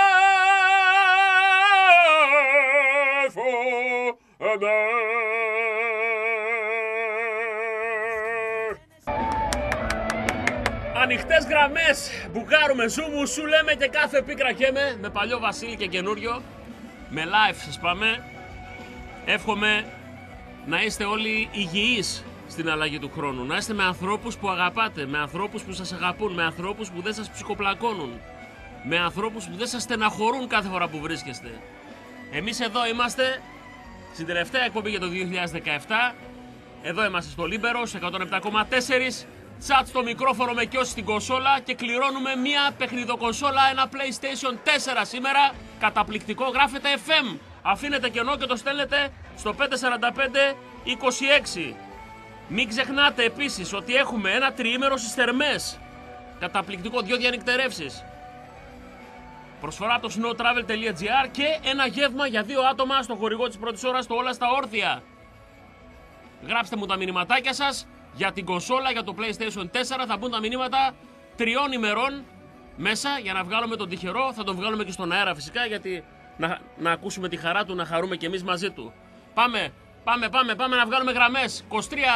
Ανοιχτές γραμμές, μπουγάρουμε, ζούμου, σου λέμε και κάθε πίκρα καίμε. Με παλιό Βασίλη και καινούριο. Με live σας πάμε. Εύχομαι να είστε όλοι υγιείς στην αλλαγή του χρόνου. Να είστε με ανθρώπους που αγαπάτε, με ανθρώπους που σας αγαπούν, με ανθρώπους που δεν σας ψυχοπλακώνουν, με ανθρώπους που δεν σας στεναχωρούν κάθε φορά που βρίσκεστε. Εμείς εδώ είμαστε στην τελευταία εκπομπή για το 2017. Εδώ είμαστε στο Λίμπερος 107,4. Τσάτ στο μικρόφωνο με κιόση στην κονσόλα και κληρώνουμε μια παιχνιδοκονσόλα, ένα PlayStation 4 σήμερα. Καταπληκτικό, γράφετε FM. Αφήνετε κενό και το στέλνετε στο 545-26. Μην ξεχνάτε επίσης ότι έχουμε ένα τριήμερο στις Θερμές. Καταπληκτικό, 2 διανυκτερεύσεις. Προσφορά από το snowtravel.gr και ένα γεύμα για 2 άτομα στο χορηγό της πρώτης ώρας στο Όλα στα Όρθια. Γράψτε μου τα μηνυματάκια σας για την κονσόλα, για το PlayStation 4. Θα μπουν τα μηνύματα 3 ημερών μέσα για να βγάλουμε τον τυχερό. Θα τον βγάλουμε και στον αέρα φυσικά γιατί να ακούσουμε τη χαρά του, να χαρούμε κι εμείς μαζί του. Πάμε να βγάλουμε γραμμές.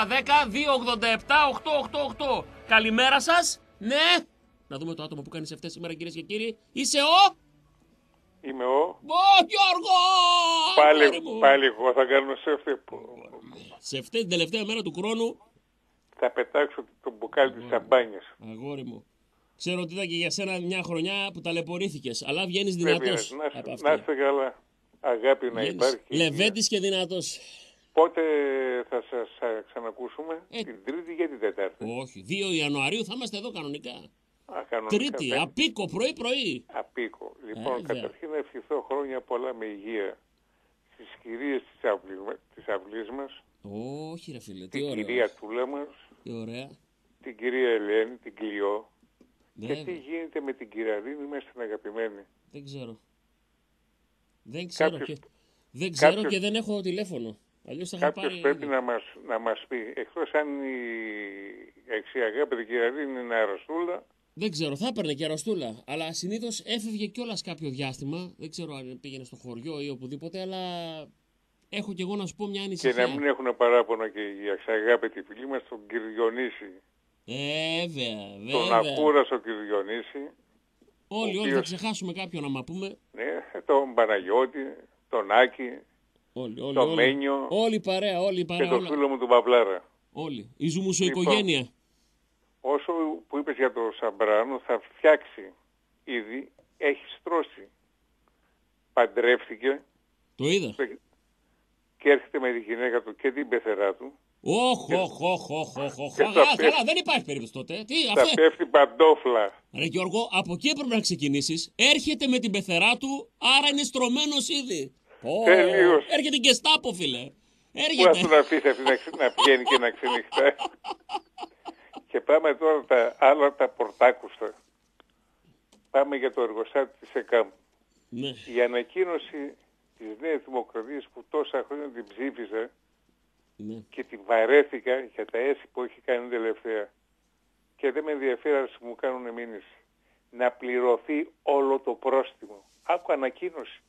2310-287-888. Καλημέρα σας. Ναι. Να δούμε το άτομο που κάνει σε αυτές σήμερα, κυρίες και κύριοι. Είσαι ο... Είμαι ο... Γιώργο! Πάλι εγώ θα κάνω σεφτέ. Σεφτέ την τελευταία μέρα του χρόνου. Θα πετάξω το μπουκάλι της σαμπάνιας. Αγόρι μου. Ξέρω ότι ήταν και για σένα μια χρονιά που ταλαιπωρήθηκες, αλλά βγαίνεις δυνατός. Να είστε καλά. Αγάπη να υπάρχει. Λεβέντης και δυνατός. Πότε θα σας ξανακούσουμε, την Τρίτη ή την Τετάρτη? Όχι, 2 Ιανουαρίου θα είμαστε εδώ κανονικά. Κανονικά. Τρίτη, απίκο, πρωί-πρωί. Απίκο. Λοιπόν, καταρχήν να ευχηθώ χρόνια πολλά με υγεία στις κυρίες της αυλής μας. Όχι ρε φίλε, τι την ωραία. Την κυρία Τούλα μας. Τι ωραία. Την κυρία Ελένη, την Κλειό. Ναι, και τι γίνεται με την Κυραρίνη μέσα στην αγαπημένη? Δεν ξέρω. Δεν ξέρω και δεν έχω τηλέφωνο. Κάποιος πρέπει να μας πει, εκτός αν η εξιαγάπητη Κυραρίνη είναι αρρωστούλα. Δεν ξέρω, θα έπαιρνε και αρρωστούλα. Αλλά συνήθως έφευγε κιόλας κάποιο διάστημα. Δεν ξέρω αν πήγαινε στο χωριό ή οπουδήποτε, αλλά έχω κι εγώ να σου πω μια ανησυχία. Και να μην έχουν παράπονο και οι εξιαγάπητοι φίλοι μας, τον κύριο Διονύση. Βέβαια. Τον ακούραστο κύριο Διονύση. Όλοι, θα ξεχάσουμε κάποιον άμα πούμε. Ναι, τον Παναγιώτη, τον Άκη, τον Μένιο. Όλη παρέα, όλη παρέα. Και τον φίλο μου τον Παυλάρα. Όλοι. Η ζουμουσοοικογένεια. Όσο που είπες για τον Σαμπράνο, θα φτιάξει ήδη, έχει στρώσει. Παντρεύτηκε. Το είδα. Και έρχεται με τη γυναίκα του και την πεθερά του. Καλά, δεν υπάρχει περίπτωση τότε. Θα πέφτει παντόφλα. Ρε Γιώργο, από εκεί έπρεπε να ξεκινήσεις. Έρχεται με την πεθερά του, άρα είναι στρωμένος ήδη. Τελείως. Έρχεται και Στάπο, φίλε. Πού να τον αφήσει αυτή να πηγαίνει και να ξενυχτάει. Και πάμε τώρα τα άλλα τα πορτάκουστα. Πάμε για το εργοστάτη της ΕΚΑΜ. Ναι. Η ανακοίνωση της Νέας Δημοκρατίας που τόσα χρόνια την ψήφιζα, ναι, και την βαρέθηκα για τα έσυ που έχει κάνει τελευταία. Και δεν με ενδιαφέρει αν μου κάνουν μήνυση. Να πληρωθεί όλο το πρόστιμο. Άκου ανακοίνωση.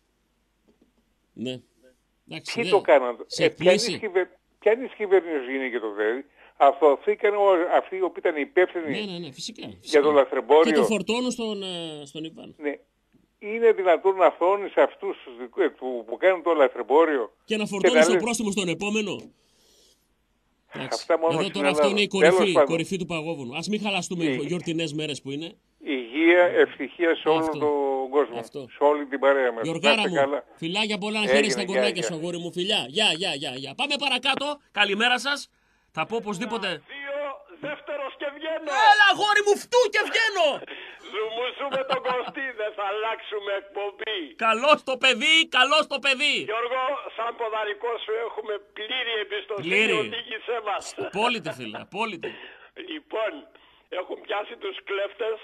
Ναι. Εντάξει, τι το κάνανε. Ποια είναι η κυβέρνηση που γίνει και το δέρι. Αθωθήκαν αυτοί οι οποίοι ήταν υπεύθυνοι, ναι, φυσικά. Για το λαθρεμπόριο. Και το φορτώνουν στον Ιβάν. Ναι. Είναι δυνατόν να θώνεις αυτούς που κάνουν το λαθρεμπόριο και να φορτώνεις το πρόστιμο στον επόμενο. Αυτά μόνο εδώ τώρα αυτό είναι η κορυφή του παγόβουνου. Ας μην χαλαστούμε οι γιορτινές μέρες που είναι. Υγεία, ευτυχία σε όλο τον κόσμο. Σε όλη την παρέα μας. Γιωργάρα μου, φιλάκια πολλά να χαίρεσαι τα κορνάκια σου, αγόρι μου. Φιλιά, γεια. Πάμε παρακάτω. Καλημέρα σας. Θα πω οπωσδήποτε. Δεύτερος και βγαίνω. Έλα, αγόρι μου, φτού και βγαίνω. Ζουμούσουμε τον Κωστή, δεν θα αλλάξουμε εκπομπή. Καλώς το παιδί. Γιώργο, σαν ποδαρικό σου έχουμε πλήρη εμπιστοσύνη, οδήγησέ μας. Απόλυτη, φίλε, απόλυτη. Λοιπόν, έχουν πιάσει τους κλέφτες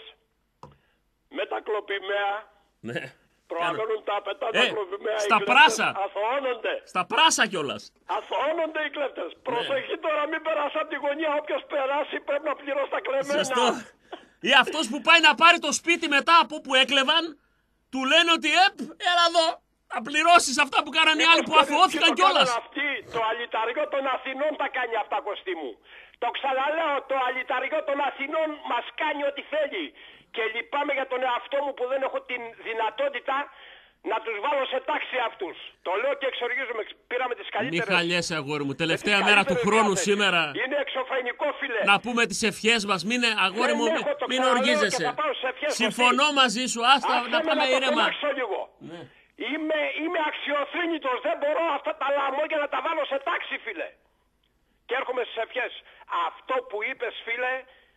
με τα κλοπημαία. Ναι. Προαγώνουν τα πετά τα κλοπημαία. Στα πράσα. Αθωώνονται. Στα πράσα κιόλας. Αθωώνονται οι κλέφτες. Προσοχή τώρα, μην περάσει από τη γωνία. Όποιος περάσει πρέπει να πληρώσει τα κλεμμένα. Σωστό. Ή αυτός που πάει να πάρει το σπίτι μετά από που έκλεβαν, του λένε ότι έλα εδώ, θα πληρώσεις αυτά που κάνανε οι άλλοι που αθωώθηκαν κιόλας. Το αλυταριό των Αθηνών τα κάνει αυτά, Κωστή μου. Το ξαναλέω, το αλυταριό των Αθηνών μας κάνει ό,τι θέλει. Και λυπάμαι για τον εαυτό μου που δεν έχω την δυνατότητα να τους βάλω σε τάξη αυτούς. Το λέω και εξοργίζομαι. Πήραμε τις καλύτερες. Μη χαλιέσαι, αγόρι μου. Τελευταία μέρα του χρόνου σήμερα. Είναι εξωφρενικό, φίλε. Να πούμε τις ευχές μας. Αγόρι μου, μην οργίζεσαι. Συμφωνώ μαζί σου. Άστα να πάμε ήρεμα. Ναι. Είμαι αξιοθρύνητος. Δεν μπορώ αυτά τα λαμόγια να τα βάλω σε τάξη, φίλε. Και έρχομαι στις ευχές. Αυτό που είπες, φίλε,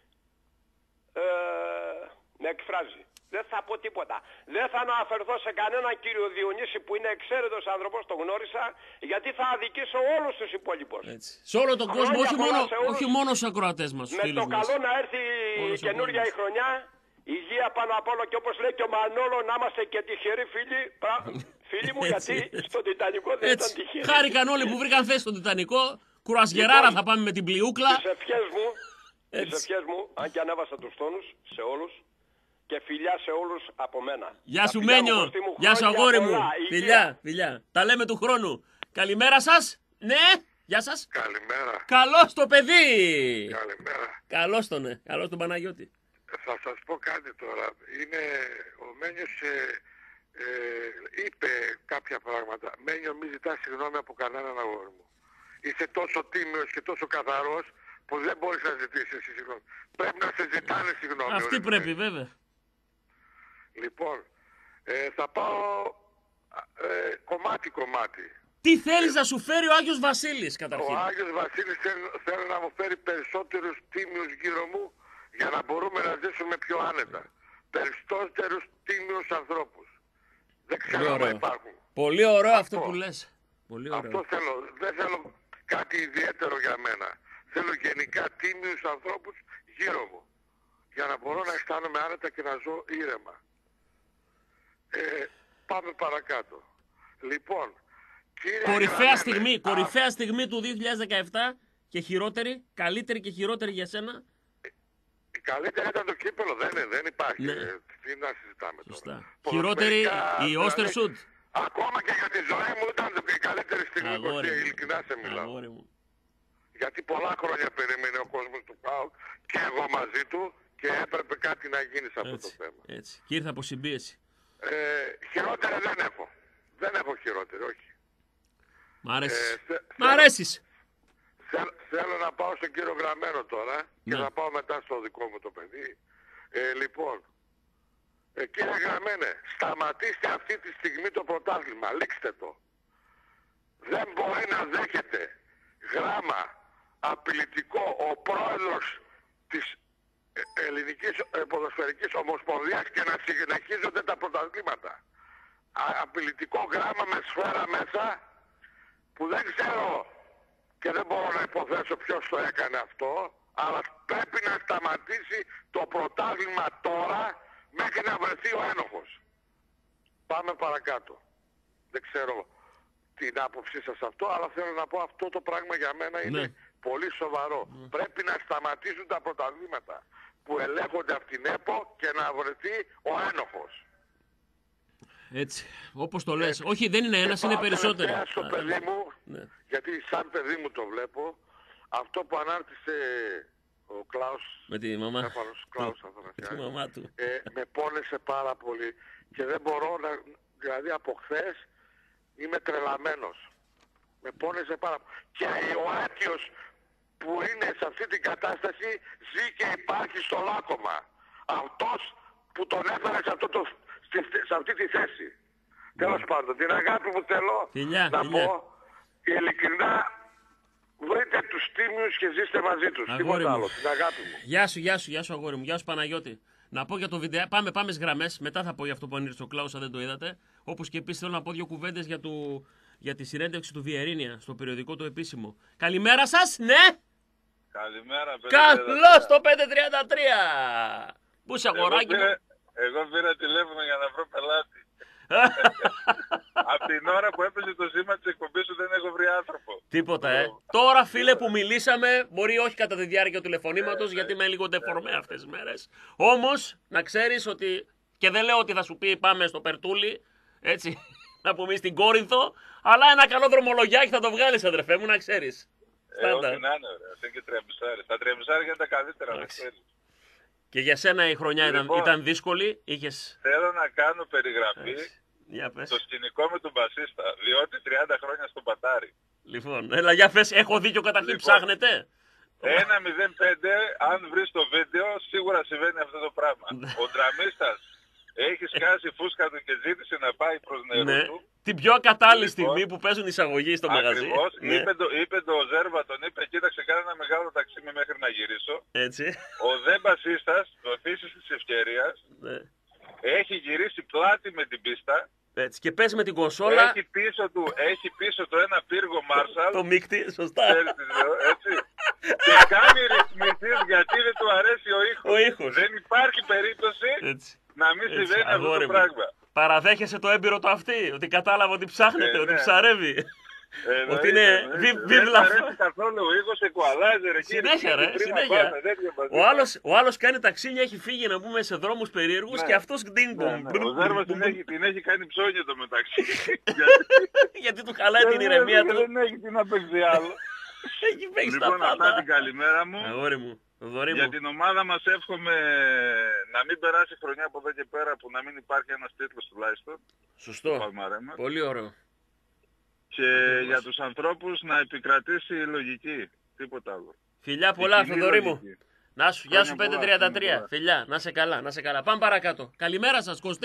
με εκφράζει. Δεν θα πω τίποτα. Δεν θα αναφερθώ σε κανέναν κύριο Διονύση που είναι εξαίρετος άνθρωπος, τον γνώρισα, γιατί θα αδικήσω όλους τους υπόλοιπους. Σε όλο τον κόσμο, όχι μόνο στους ακροατές μας. Με το καλό να έρθει η καινούργια η χρονιά, υγεία πάνω απ' όλο και όπως λέει και ο Μανόλο, να είμαστε και τυχεροί φίλοι. Φίλοι μου, γιατί στον Τιτανικό δεν ήταν τυχεροί. Χάρηκαν όλοι που βρήκαν θέση στον Τιτανικό. Κουρασγεράρα θα πάμε με την πλιούκλα. Τις ευχές μου, αν και ανέβασα τους τόνους σε όλους. Και φιλιά σε όλους από μένα. Γεια σου Μένιο, γεια σου αγόρι μου. Φιλιά. Τα λέμε του χρόνου. Καλημέρα σας. Ναι, γεια σας. Καλημέρα. Καλώς το παιδί. Καλημέρα. Καλώς τον Παναγιώτη. Θα σας πω κάτι τώρα. Ο Μένιος είπε κάποια πράγματα. Μένιο, μην ζητάς συγγνώμη από κανέναν, αγόρι μου. Είσαι τόσο τίμιος και τόσο καθαρός που δεν μπορείς να ζητήσεις συγγνώμη. Πρέπει να σε ζητάνε συγγνώμη. Αυτή πρέπει βέβαια. Λοιπόν, θα πάω κομμάτι. Τι θέλεις να σου φέρει ο Άγιος Βασίλης καταρχήν? Ο Άγιος Βασίλης θέλει να μου φέρει περισσότερους τίμιους γύρω μου για να μπορούμε να ζήσουμε πιο άνετα. Περισσότερους τίμιους ανθρώπους. Δεν ξέρω αν υπάρχουν. Πολύ ωραίο αυτό που λες. Πολύ ωραίο. Αυτό θέλω. Δεν θέλω κάτι ιδιαίτερο για μένα. Θέλω γενικά τίμιους ανθρώπους γύρω μου. Για να μπορώ να αισθάνομαι άνετα και να ζω ήρεμα. Πάμε παρακάτω. Λοιπόν, κορυφαία στιγμή του 2017 και καλύτερη και χειρότερη για σένα. Η καλύτερη ήταν το κύπελο, δεν υπάρχει. Ναι. Τι να συζητάμε τώρα. Χειρότερη η Όστερσουντ. Ακόμα και για τη ζωή μου ήταν η καλύτερη στιγμή, ειλικρινά σε μιλάω. Γιατί πολλά χρόνια περίμενε ο κόσμος του ΠΑΟΚ και εγώ μαζί του και έπρεπε κάτι να γίνει σε αυτό το θέμα. Έτσι. Και ήρθα από συμπίεση. Χειρότερη δεν έχω. Δεν έχω χειρότερη, όχι. Μ' αρέσεις. Μ' αρέσεις. Θέλω να πάω στον κύριο Γραμμένο τώρα και Ναι. να πάω μετά στο δικό μου το παιδί. Λοιπόν, κύριε Γραμμένε, σταματήστε αυτή τη στιγμή το πρωτάθλημα. Λήξτε το. Δεν μπορεί να δέχεται γράμμα απειλητικό ο πρόεδρος της Ελληνικής Ποδοσφαιρικής Ομοσπονδίας και να συνεχίζονται τα πρωταθλήματα. Απειλητικό γράμμα με σφαίρα μέσα που δεν ξέρω και δεν μπορώ να υποθέσω ποιος το έκανε αυτό, αλλά πρέπει να σταματήσει το πρωτάθλημα τώρα μέχρι να βρεθεί ο ένοχος. Πάμε παρακάτω. Δεν ξέρω την άποψή σας αυτό, αλλά θέλω να πω αυτό το πράγμα για μένα είναι πολύ σοβαρό. Πρέπει να σταματήσουν τα πρωταθλήματα που ελέγχονται από την ΕΠΟ και να βρεθεί ο ένοχος. Έτσι, όπως το λες. Όχι, δεν είναι ένας, είναι περισσότερο. Στο παιδί μου, γιατί σαν παιδί μου το βλέπω, αυτό που ανάρτησε ο Κλάους, με τη μαμά. με τη μαμά του. Με πόνεσε πάρα πολύ και δεν μπορώ να, δηλαδή από χθες είμαι τρελαμένος. Με πόνεσε πάρα πολύ. Και ο Άτιος που είναι σε αυτή την κατάσταση ζει και υπάρχει στο λάκκωμα. Αυτός που τον έφερε σε αυτή τη θέση. Τέλος πάντων, την αγάπη που θέλω να πω, ειλικρινά βρείτε τους τίμιους και ζήστε μαζί τους. Τίποτα άλλο, την αγάπη μου. Γεια σου αγόρι μου, γεια σου Παναγιώτη. Να πω για το βιντεο, πάμε στις γραμμές, μετά θα πω για αυτό που ανήρθε ο Κλάους, αν δεν το είδατε. Όπως και επίσης θέλω να πω δύο κουβέντες για τη συνέντευξη του Βιερίνια στο περιοδικό του επίσημο. Καλημέρα σας, ναι! Καλημέρα, παιδί. Καλώς το 533! Πού είσαι αγοράκι μου? Εγώ πήρα τηλέφωνο για να βρω πελάτη. Από την ώρα που έπαιζε το σήμα της εκπομπής σου δεν έχω βρει άνθρωπο. Τίποτα, Τώρα, φίλε, που μιλήσαμε, μπορεί όχι κατά τη διάρκεια του τηλεφωνήματος, γιατί είμαι λίγο ντεφορμέ αυτές τις μέρες. Όμως, να ξέρεις ότι, και δεν λέω ότι θα σου πει πάμε στο Περτούλι, έτσι, να πούμε στην Κόρινθο, αλλά ένα καλό δρομολογιάκι θα το βγάλεις, αδερφέ μου, να ξέρεις. Όχι να είναι, ωραία. Αυτό είναι και τρεμισάρι. Τα τρεμισάρια είναι τα καλύτερα, να ξέρεις. Και για σένα η χρονιά ήταν δύσκολη, Θέλω να κάνω περιγραφή στο σκηνικό με τον μπασίστα, διότι 30 χρόνια στον Πατάρι. Λοιπόν, έλα για φες, έχω δίκιο καταρχήν, ψάχνετε. 1-0-5, αν βρεις το βίντεο, σίγουρα συμβαίνει αυτό το πράγμα. Ο ντραμίστας έχει σκάσει φούσκα του και ζήτησε να πάει προς νερό του. Την πιο ακατάλληλη στιγμή που παίζουν εισαγωγή στο μαγαζί. Ακριβώς. Είπε το Ζέρβα, τον είπε, κοίταξε, κάνε ένα μεγάλο ταξί μέχρι να γυρίσω. Έτσι. Ο δε μπασίστας, το αφήσεις της ευκαιρίας, έχει γυρίσει πλάτη με την πίστα. Έτσι. Και πες με την κονσόλα. Έχει πίσω το ένα πύργο Marshall. Το μίκτη, σωστά. Έτσι. Και κάνει ρυθμίσεις γιατί δεν του αρέσει ο ήχος. Δεν υπάρχει περίπτωση να μην συμβαίνει αυτό το πράγμα. Παραδέχεσαι το έμπειρο το αυτή, ότι κατάλαβα ότι ψάχνετε, ότι ψαρεύει. Ότι είναι βίβλα. Δεν αρέσει καθόλου ο ήχος, εκουαλάζερ εκεί. Συνέχεια ρε, συνέχεια. Ο άλλος κάνει ταξίνια, έχει φύγει να πούμε σε δρόμους περίεργους και αυτός γκντίνγκομ. Ο Ζέρβας την έχει κάνει ψώνια το μεταξύ. Γιατί του χαλάει την ηρεμία του. Δεν έχει τι να παίξει άλλο. Έχει παίξει τα πάντα. Λοιπόν, αυτά την καλημέρα μου. Αγόρι μου. Για την ομάδα μας εύχομαι να μην περάσει χρονιά από εδώ και πέρα, που να μην υπάρχει ένας τίτλος τουλάχιστον. Σωστό. Πολύ ωραίο. Και για τους ανθρώπους να επικρατήσει η λογική. Τίποτα άλλο. Φιλιά πολλά, Θοδωρή μου. Να σου, γεια σου 533. Φιλιά, να σε καλά, να σε καλά. Πάμε παρακάτω. Καλημέρα σας, 2310 287 888.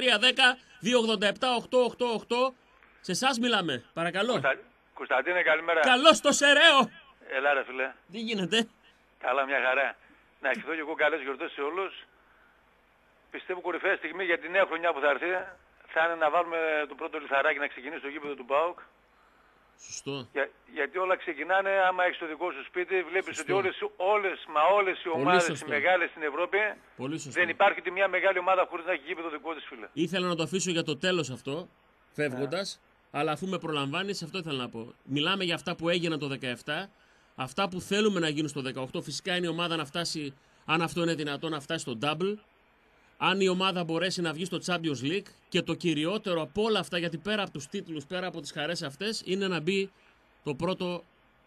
Σε εσάς μιλάμε, παρακαλώ. Κωνσταντίνε, καλημέρα. Καλώς το Σεραίο. Έλα ρε φίλε. Τι γίνεται? Καλά, μια χαρά. Να ευχηθώ και εγώ καλές γιορτές σε όλους. Πιστεύω κορυφαία στιγμή για τη νέα χρονιά που θα έρθει θα είναι να βάλουμε το πρώτο λιθαράκι να ξεκινήσει το γήπεδο του ΠΑΟΚ. Σωστό. Γιατί όλα ξεκινάνε άμα έχεις το δικό σου σπίτι. Βλέπεις ότι όλες οι ομάδες οι μεγάλες στην Ευρώπη δεν υπάρχει τη μια μεγάλη ομάδα χωρίς να έχει γήπεδο δικό της, φίλε. Ήθελα να το αφήσω για το τέλος αυτό, φεύγοντας, αλλά αφού με προλαμβάνεις, αυτό ήθελα να πω. Μιλάμε για αυτά που έγιναν το 17, αυτά που θέλουμε να γίνουν στο 18. Φυσικά είναι η ομάδα να φτάσει, αν αυτό είναι δυνατό, να φτάσει στο double. Αν η ομάδα μπορέσει να βγει στο Champions League, και το κυριότερο από όλα αυτά, γιατί πέρα από τους τίτλους, πέρα από τις χαρές αυτές, είναι να μπει το πρώτο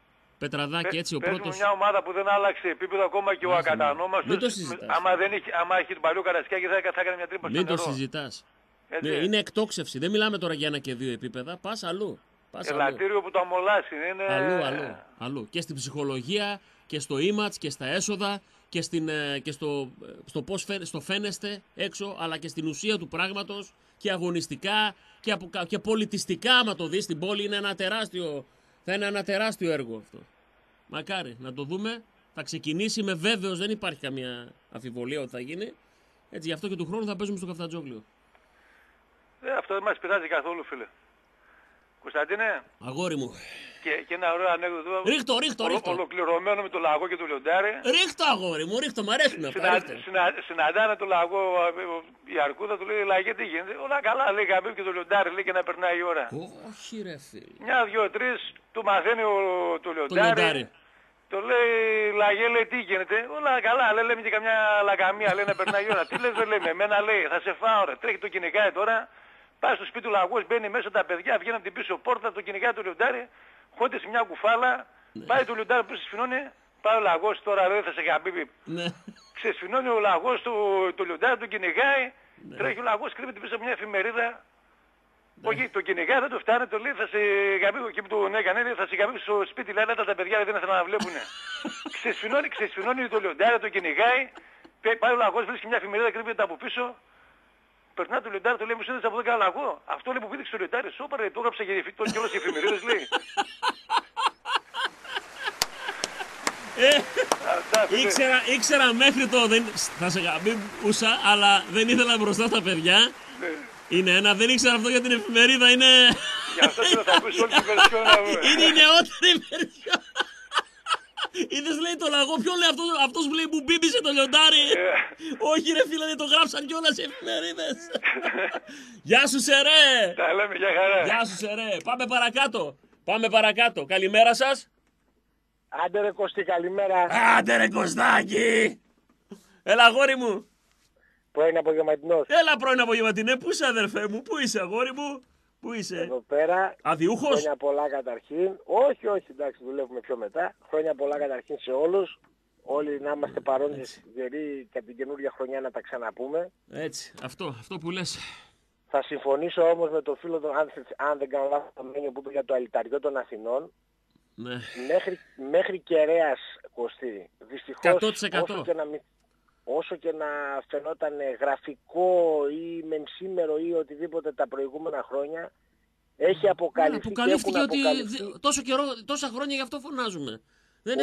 Πετραδάκη, έτσι ο πρώτος. Παίζουμε μια ομάδα που δεν άλλαξε επίπεδο ακόμα και ο ακατανόμαστος. Μην το συζητάς. Άμα έχει τον παλιό Καρασκάκη θα έκανε μια τρύπα στο Μην το νερό. συζητάς. Έτσι. Ναι, είναι εκτόξευση. Δεν μιλάμε τώρα για 1 και 2 επίπεδα. Πας αλλού. Ελαττήριο που το αμολάσει. Είναι... Αλλού. Και στην ψυχολογία και στο image και στα έσοδα και στο πώς στο φαίνεστε έξω, αλλά και στην ουσία του πράγματος και αγωνιστικά και πολιτιστικά. Άμα το δεις στην πόλη θα είναι ένα τεράστιο έργο αυτό. Μακάρι να το δούμε. Θα ξεκινήσει, είμαι βέβαιος, δεν υπάρχει καμία αμφιβολία ότι θα γίνει. Έτσι, γι' αυτό και του χρόνου θα παίζουμε στο Καφτατζόγλιο. Αυτό δεν μας πειράζει καθόλου, φίλε. Κωνσταντίνε. Αγόρι μου. Και ένα ωραίο ανέκδοτο. Ρίχτω. Ολοκληρωμένο με το λαγό και το λιοντάρι. Ρίχτω, αγόρι μου, ρίχτω, μ' αρέσουν αυτά. Συναντάνε το λαγό, η αρκούδα του λέει: Λαγέ, τι γίνεται? Όλα καλά, λέει Γαμπίπ, και το λιοντάρι λέει, και να περνάει η ώρα. Όχι, ρε φίλε. Μια, δυο, τρεις, του μαθαίνει το λιοντάρι. Το λέει: Λαγέ, λέει, τι γίνεται? Όλα καλά, λέμε και καμιά λαγαμία, λέει, να περνάει η ώρα. Τι λες, δεν λέμε, εμένα λέει: Θα σε φάω, ρε. Τρέχει, το κυνηγάει τώρα. Πάει στο σπίτι του λαγός, μπαίνει μέσα, τα παιδιά βγαίνουν από την πίσω πόρτα, το κυνηγάει το λιοντάρι, χώνεται σε μια κουφάλα, πάει το λιοντάρι που σφινώνει, πάει ο λαγός τώρα, λέει, θα σε Γαμπίπι. Ναι. Ξεσφινώνει ο λαγός το λιοντάρι, το κυνηγάει, τρέχει ο λαγός, κρύβεται πίσω από μια εφημερίδα. Όχι, το κυνηγάει, δεν το φτάνει, το λέει, θα σε Γαμπίπι, εκεί που τον έκανε, θα σε Γαμπίπι στο σπίτι, λέει, τα παιδιά δεν ήθελαν να βλέπουνε. Ξεσφινώνει το λιοντάρι, το κυνηγάει, πάει ο λαγός, βρίσκει μια εφημερίδα, κρύβεται από πίσω. Περνά το λιοντάρι, το λέει: Μου σύνδεσα από εδώ καλά λαγό. Αυτό λέει που πήδηξε το λιοντάρι, σώπαρε, το έγραψα για και όλες οι εφημερίδες, λέει. Ήξερα μέχρι το θα σε Γαμπίπουσα, αλλά δεν ήθελα μπροστά στα παιδιά. Είναι ένα, δεν ήξερα αυτό για την εφημερίδα, είναι... Γι' αυτό και θα ακούσει όλη την βερσιόν. Είναι η νεότερη βερσιόν. Είδες, λέει, το λαγό, ποιον λέει αυτός που λέει που μπίμπησε το λιοντάρι. Όχι, ρε φίλε, το γράψαν κιόλας οι εφημερίδες. Γεια σου, Σερέ. Τα λέμε, για χαρά. Γεια σου, Σερέ. Πάμε παρακάτω. Καλημέρα σας. Άντε ρε Κωστή, καλημέρα. Άντε ρε Κωστάκη. Έλα, αγόρι μου. Πρώην απογευματινός. Έλα, πρώην απογευματινέ. Πού είσαι, αδερφέ μου, πού είσαι, αγόρι μου? Πού είσαι? Εδώ πέρα. Αδιούχος. Χρόνια πολλά καταρχήν. Όχι, εντάξει, δουλεύουμε πιο μετά. Χρόνια πολλά καταρχήν σε όλους. Όλοι να είμαστε παρόντες γεροί και από την καινούργια χρονιά να τα ξαναπούμε. Έτσι, αυτό που λες. Θα συμφωνήσω όμως με τον φίλο τον, αν δεν κάνω λάθος, το μένιο που είπε για το αλυταριό των Αθηνών. Ναι. Μέχρι κεραίας, Κωστή. Δυστυχώς 100%. Όσο και να φαινόταν γραφικό ή μενσήμερο ή οτιδήποτε τα προηγούμενα χρόνια, έχει αποκαλυφθεί. Αποκαλύφθηκε ότι τόσα χρόνια γι' αυτό φωνάζουμε. Δεν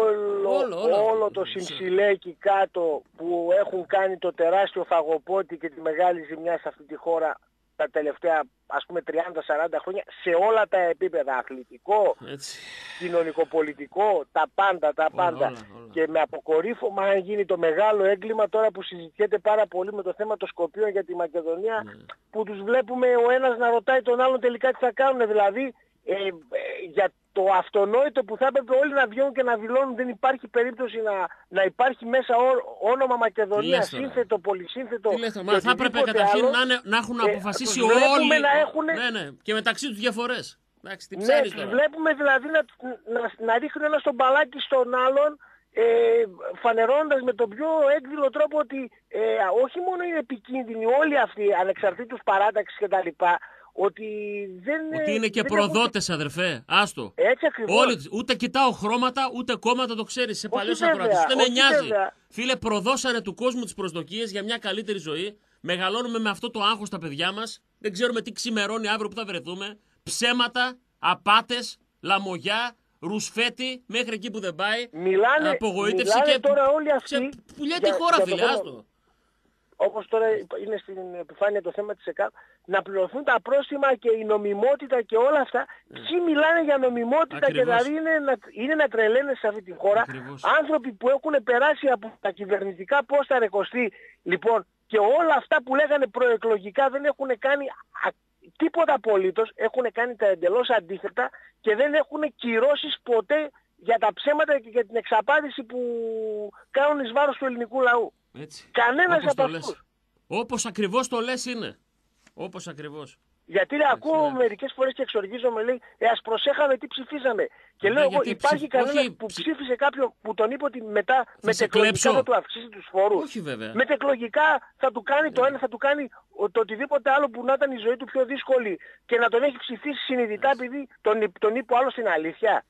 όλο το Συμψηλέ εκεί κάτω που έχουν κάνει το τεράστιο φαγοπότη και τη μεγάλη ζημιά σε αυτή τη χώρα τα τελευταία, ας πούμε, 30-40 χρόνια, σε όλα τα επίπεδα, αθλητικό, κοινωνικοπολιτικό, τα πάντα. Όλα. Και με αποκορύφωμα αν γίνει το μεγάλο έγκλημα τώρα που συζητιέται πάρα πολύ με το θέμα των Σκοπίων για τη Μακεδονία, που τους βλέπουμε ο ένας να ρωτάει τον άλλον τελικά τι θα κάνουν, δηλαδή για το αυτονόητο που θα έπρεπε όλοι να βγαίνουν και να δηλώνουν, δεν υπάρχει περίπτωση να υπάρχει μέσα όνομα Μακεδονία, σύνθετο, πολυσύνθετο. Μα θα έπρεπε καταρχήν να έχουν αποφασίσει όλοι. Ναι, και μεταξύ τους διαφορές. Τους βλέπουμε δηλαδή να ρίχνουν ένα στον μπαλάκι στον άλλον, φανερώνοντας με τον πιο έκδηλο τρόπο ότι όχι μόνο είναι επικίνδυνοι όλοι αυτοί, ανεξαρτήτως παράταξης κτλ., ότι είναι και προδότες, αδερφέ. Άστο. Έτσι ακριβώς. Ούτε κοιτάω χρώματα, ούτε κόμματα, το ξέρεις. Σε παλιός ακροατής. Δεν με νοιάζει. Φίλε, προδώσανε του κόσμου τις προσδοκίες για μια καλύτερη ζωή. Μεγαλώνουμε με αυτό το άγχος τα παιδιά μας. Δεν ξέρουμε τι ξημερώνει αύριο που θα βρεθούμε. Ψέματα, απάτες, λαμογιά, ρουσφέτη, μέχρι εκεί που δεν πάει. Απογοήτευση και τώρα όλοι αυτοί. Πουλιέται η χώρα, φίλε. Άστο. Όπως τώρα είναι στην επιφάνεια το θέμα της ΕΚΑΠ, να πληρωθούν τα πρόστιμα και η νομιμότητα και όλα αυτά. Ποιοι μιλάνε για νομιμότητα? Και δηλαδή είναι να τρελαίνε σε αυτή τη χώρα. Άνθρωποι που έχουν περάσει από τα κυβερνητικά πόστα, ρε Κωστή, λοιπόν, και όλα αυτά που λέγανε προεκλογικά δεν έχουν κάνει τίποτα απολύτως, έχουν κάνει τα εντελώς αντίθετα και δεν έχουν κυρώσεις ποτέ για τα ψέματα και για την εξαπάτηση που κάνουν εις βάρος του ελληνικού λαού. Έτσι. Κανένας από αυτούς. Όπως ακριβώς το λες είναι. Όπως ακριβώς. Γιατί ακούω μερικές φορές και εξοργίζομαι, λέει, ας προσέχαμε τι ψηφίζαμε. Και λέω εγώ, υπάρχει κανένας που ψήφισε κάποιον που τον είπε ότι μετά μετεκλογικά θα του αυξήσει τους φόρους? Όχι βέβαια. Μετεκλογικά θα του κάνει το ένα, θα του κάνει το οτιδήποτε άλλο που να ήταν η ζωή του πιο δύσκολη και να τον έχει ψηφίσει συνειδητά επειδή τον είπε ο άλλος την αλήθεια.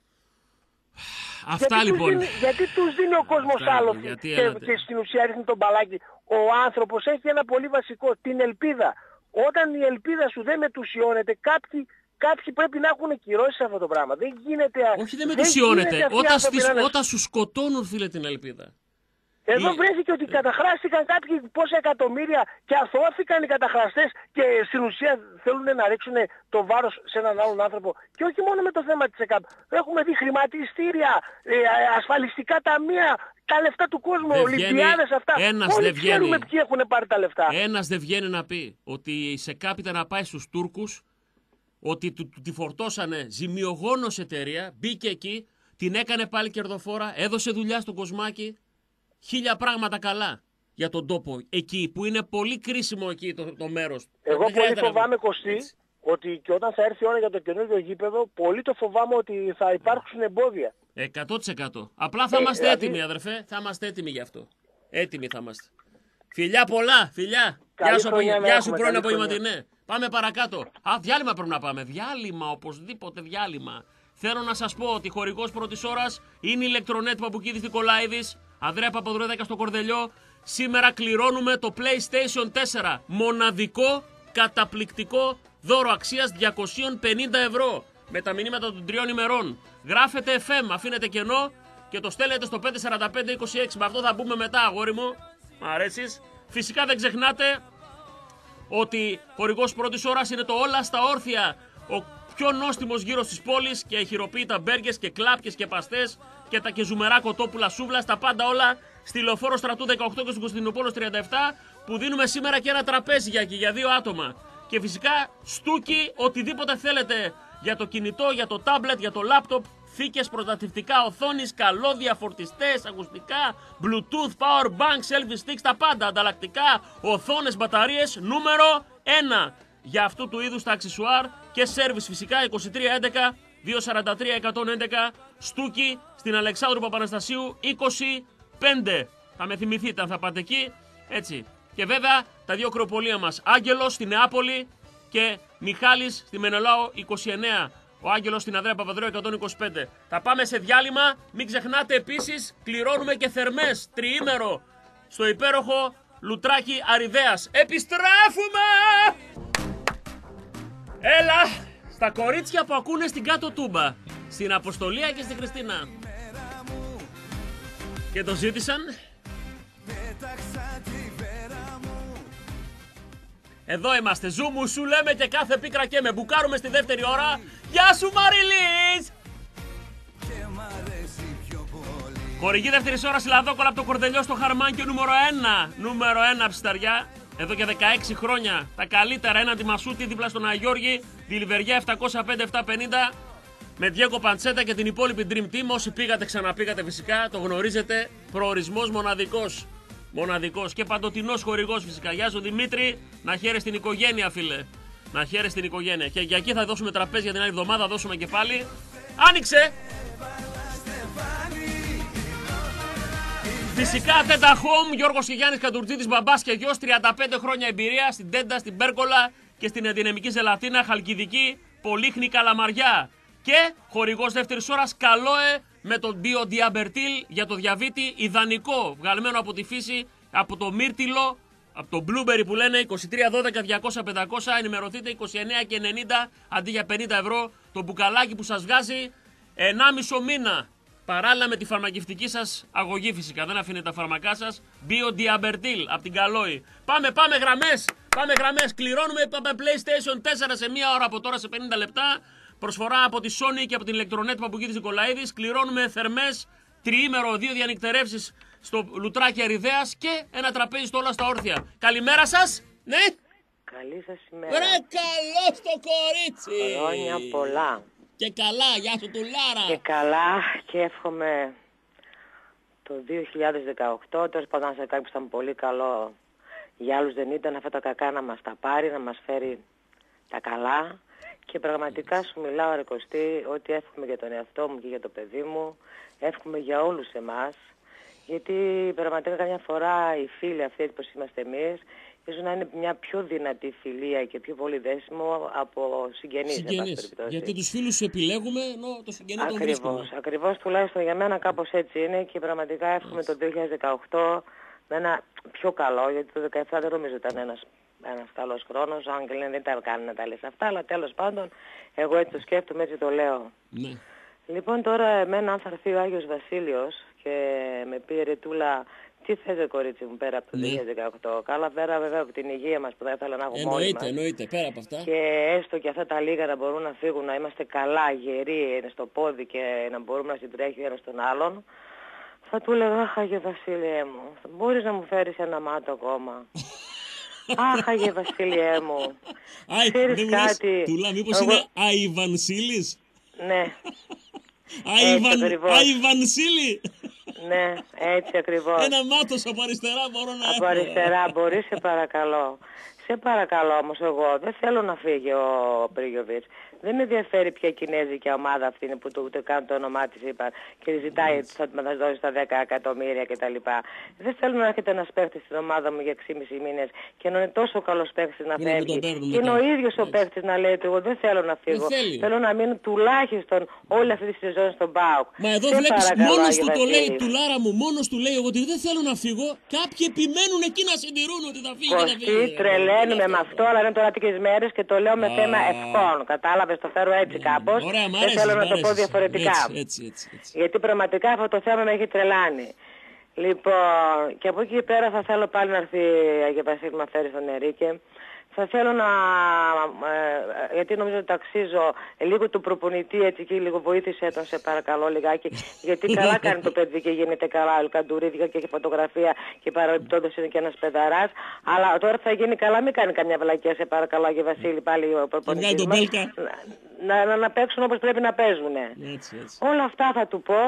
Αυτά λοιπόν. Γιατί τους δίνει ο κόσμος άλλο και στην ουσία ρίχνει τον μπαλάκι? Ο άνθρωπος έχει ένα πολύ βασικό, την ελπίδα. Όταν η ελπίδα σου δεν μετουσιώνεται, κάποιοι πρέπει να έχουν κυρώσει αυτό το πράγμα. Δεν γίνεται. Όχι, δεν μετουσιώνεται. Όταν σου σκοτώνουν, φίλε, την ελπίδα. Εδώ βρέθηκε ότι καταχράστηκαν κάποιοι πόσα εκατομμύρια και αθώθηκαν οι καταχραστές και στην ουσία θέλουν να ρίξουν το βάρος σε έναν άλλον άνθρωπο. Και όχι μόνο με το θέμα της ΕΚΑΠ. Έχουμε δει χρηματιστήρια, ασφαλιστικά ταμεία, τα λεφτά του κόσμου, Ολυμπιάδες αυτά. Όλοι ξέρουμε ποιοι έχουν πάρει τα λεφτά. Ένας δεν βγαίνει να πει ότι η ΣΕΚΑΠ ήταν να πάει στους Τούρκους, ότι τη φορτώσανε ζημιογόνος εταιρεία, μπήκε εκεί, την έκανε πάλι κερδοφόρα, έδωσε δουλειά στον Κοσμάκη. 1000 πράγματα καλά για τον τόπο εκεί που είναι πολύ κρίσιμο εκεί το μέρος. Εγώ πολύ φοβάμαι, Κωστή, ότι και όταν θα έρθει η ώρα για το καινούργιο γήπεδο, πολύ το φοβάμαι ότι θα υπάρξουν εμπόδια. 100%. Απλά θα είμαστε έτοιμοι, αδερφέ. Θα είμαστε έτοιμοι γι' αυτό. Έτοιμοι θα είμαστε. Φιλιά πολλά, φιλιά. Γεια σου πρώην απογευματινέ. Πάμε παρακάτω. Διάλειμμα πρέπει να πάμε. Διάλειμμα, οπωσδήποτε διάλειμμα. Θέλω να σας πω ότι χορηγός πρώτης ώρας είναι η Ηλεκτρονέτ Παπουκίδης Νικολάηδης. Ανδρέα Παπαδρέου 10 στο Κορδελιό. Σήμερα κληρώνουμε το PlayStation 4. Μοναδικό, καταπληκτικό δώρο αξίας 250 ευρώ. Με τα μηνύματα των 3 ημερών. Γράφετε FM, αφήνετε κενό και το στέλνετε στο 54526. Με αυτό θα μπούμε μετά, αγόρι μου. Μ' αρέσεις. Φυσικά δεν ξεχνάτε ότι χορηγός πρώτης ώρας είναι το Όλα στα Όρθια. Ο πιο νόστιμος γύρος της πόλης και χειροποίητα μπέργκες και κλάπκες και παστές και ζουμερά κοτόπουλα σούβλα, τα πάντα όλα στη Λεωφόρο Στρατού 18 και στον Κωνσταντινούπολο 37 που δίνουμε σήμερα και ένα τραπέζι για 2 άτομα. Και φυσικά στούκι οτιδήποτε θέλετε για το κινητό, για το τάμπλετ, για το λάπτοπ, θήκες, προστατευτικά οθόνης, καλώδια, φορτιστές, ακουστικά, bluetooth, power bank, selfie sticks, τα πάντα, ανταλλακτικά, οθόνες, μπαταρίες, νούμερο 1 για αυτού του είδους τα αξισουάρ και σέρβις φυσικά 2311 243 111 Στούκι στην Αλεξάνδρου Παπαναστασίου 25. Θα με θυμηθείτε αν θα πάτε εκεί, έτσι. Και βέβαια τα 2 κρεοπολία μας, Άγγελος στη Νεάπολη και Μιχάλης στη Μενελάο 29. Ο Άγγελος στην Ανδρέα Παπαδρέου 125. Θα πάμε σε διάλειμμα, μην ξεχνάτε επίσης κληρώνουμε και θερμές τριήμερο στο υπέροχο Λουτράκι Αριδέας. Επιστρέφουμε! Έλα! Στα κορίτσια που ακούνε στην κάτω τούμπα, στην Αποστολία και στη Χριστίνα. Και το ζήτησαν. Εδώ είμαστε, ζούμου σου λέμε και κάθε πίκρα και με μπουκάρουμε στη δεύτερη ώρα. Γεια σου Μαριλής! Χορηγή δεύτερης ώρας Λαδόκολα από το Κορδελιό στο Χαρμάνκιο νούμερο 1. Νούμερο 1 ψηταριά. Εδώ και 16 χρόνια τα καλύτερα έναντι Μασούτη δίπλα στον Αγιώργη. Δηλιβεριά 705-750 με Διέγκο Παντσέτα και την υπόλοιπη Dream Team. Όσοι πήγατε, ξαναπήγατε φυσικά, το γνωρίζετε. Προορισμός μοναδικός. Μοναδικός και παντοτινός χορηγός φυσικά. Γεια σου Δημήτρη, να χαίρεσαι την οικογένεια, φίλε. Να χαίρεσαι την οικογένεια. Και για εκεί θα δώσουμε τραπέζι για την άλλη εβδομάδα, δώσουμε και πάλι. Άνοιξε! Φυσικά Τέντα Home, Γιώργος και Γιάννης Κατουρτζίδης, μπαμπάς και γιος, 35 χρόνια εμπειρία στην Τέντα, στην Πέρκολα και στην Ενδυναμική Ζελατίνα, Χαλκιδική, Πολύχνη, Καλαμαριά. Και χορηγός δεύτερης ώρας Καλόε με τον Διαμπερτίλ για το διαβήτη, ιδανικό, βγαλμένο από τη φύση, από το μύρτιλο, από το blueberry που λένε 2312-200-500, ενημερωθείτε 29 και 90 αντί για 50 ευρώ, το μπουκαλάκι που σας βγάζει 1,5 μήνα. Παράλληλα με τη φαρμακευτική σας αγωγή φυσικά, δεν αφήνετε τα φάρμακά σας. Διαμπερτίλ από την Καλόη. Πάμε γραμμές, κληρώνουμε PlayStation 4 σε 1 ώρα από τώρα σε 50 λεπτά. Προσφορά από τη Sony και από την Ηλεκτρονέτ Παπουκίδης Νικολαίδης. Κληρώνουμε θερμές, τριήμερο, 2 διανυκτερεύσεις στο Λουτράκι Αριδέας και ένα τραπέζι στο Όλα στα Όρθια. Καλημέρα σας, ναι. Καλή σας ημέρα. Ρε καλό στο κορίτσι. Χρόνια πολλά. Και καλά, γεια σου τουλάρα. Και καλά και εύχομαι το 2018, τώρα πάντα σε κάτι ήταν πολύ καλό, για άλλους δεν ήταν, αυτά τα κακά να μας τα πάρει, να μας φέρει τα καλά και πραγματικά σου μιλάω ρε Κωστή ότι εύχομαι για τον εαυτό μου και για το παιδί μου, εύχομαι για όλους εμάς, γιατί πραγματικά καμιά φορά οι φίλοι αυτοί όπως είμαστε εμείς ίσως να είναι μια πιο δυνατή φιλία και πιο πολύ δέσιμο από συγγενείς. Γιατί τους φίλους επιλέγουμε ενώ το συγγενή τον βρίσκουμε. Ακριβώς, τουλάχιστον για μένα κάπως έτσι είναι και πραγματικά εύχομαι το 2018 να είναι πιο καλό, γιατί το 2017 δεν νομίζω ήταν ένας καλός χρόνος, αν και λένε δεν τα κάνει να τα λες αυτά, αλλά τέλος πάντων εγώ έτσι το σκέφτομαι, έτσι το λέω. Ναι. Λοιπόν τώρα εμένα αν θα έρθει ο Άγιος Βασίλειος και με πει Ρετούλα, τι θες ρε κορίτσι μου πέρα από το 2018, καλά πέρα βέβαια από την υγεία μας που θα ήθελα να έχουμε όλοι μας. Εννοείται, πέρα από αυτά. Και έστω και αυτά τα λίγα να μπορούν να φύγουν, να είμαστε καλά, γεροί, στο πόδι και να μπορούμε να συντρέχει ο ένας τον άλλον. Θα του έλεγα, αχ Άγιε Βασίλειέ μου, μπορείς να μου φέρεις ένα μάτο ακόμα. Αχ Άγιε Βασίλειέ μου, ξέρεις κάτι. Τούλα, μήπως είναι Αϊβανσίλης. Ναι. Αϊβανσίλη. Ναι, έτσι ακριβώς. Ένα μάτος από αριστερά μπορώ να έχω. Από αριστερά μπορείς, σε παρακαλώ. Σε παρακαλώ όμως εγώ δεν θέλω να φύγει ο Πρίγιοβιτς. Δεν με ενδιαφέρει ποια κινέζικη ομάδα αυτή είναι που ούτε καν το όνομά της είπα και ζητάει ότι θα μας δώσει τα 10 εκατομμύρια κτλ. Δεν θέλω να έρχεται ένας παίχτης στην ομάδα μου για 6,5 μήνες και να είναι τόσο καλός παίχτης να φεύγει. Και είναι ο ίδιος ο παίχτης να λέει ότι εγώ δεν θέλω να φύγω. Θέλω να μείνω τουλάχιστον όλη αυτή τη σεζόν στον ΠΑΟΚ. Μα εδώ βλέπεις μόνος του το λέει, τουλάρα μου, μόνος του λέει ότι δεν θέλω να φύγω. Κάποιοι επιμένουν εκεί να συντηρούν ότι θα φύγει. Κωστή, τρελαίνουμε με αυτό, αλλά είναι τώρα τέτοιες μέρες και το λέω με θέμα ευχών. Κατάλαβες, το φέρω έτσι κάπως. Δεν θέλω να το πω διαφορετικά. Έτσι. Γιατί πραγματικά αυτό το θέμα με έχει τρελάνει. Λοιπόν, και από εκεί πέρα θα θέλω πάλι να έρθει Αγία Βασίλη να φέρει στον Ερίκε. Θα θέλω να, γιατί νομίζω ότι ταξίζω λίγο του προπονητή έτσι και λίγο βοήθησε τον σε παρακαλώ λιγάκι, γιατί καλά κάνει το παιδί και γίνεται καλά, ο Καντουρίδη και έχει φωτογραφία και παραμπιπτόντως είναι και ένας παιδαράς, αλλά τώρα θα γίνει καλά, μην κάνει καμιά βλακία σε παρακαλώ Αγία Βασίλη πάλι ο προπονητής μας, να παίξουν όπως πρέπει να παίζουν. Έτσι. Όλα αυτά θα του πω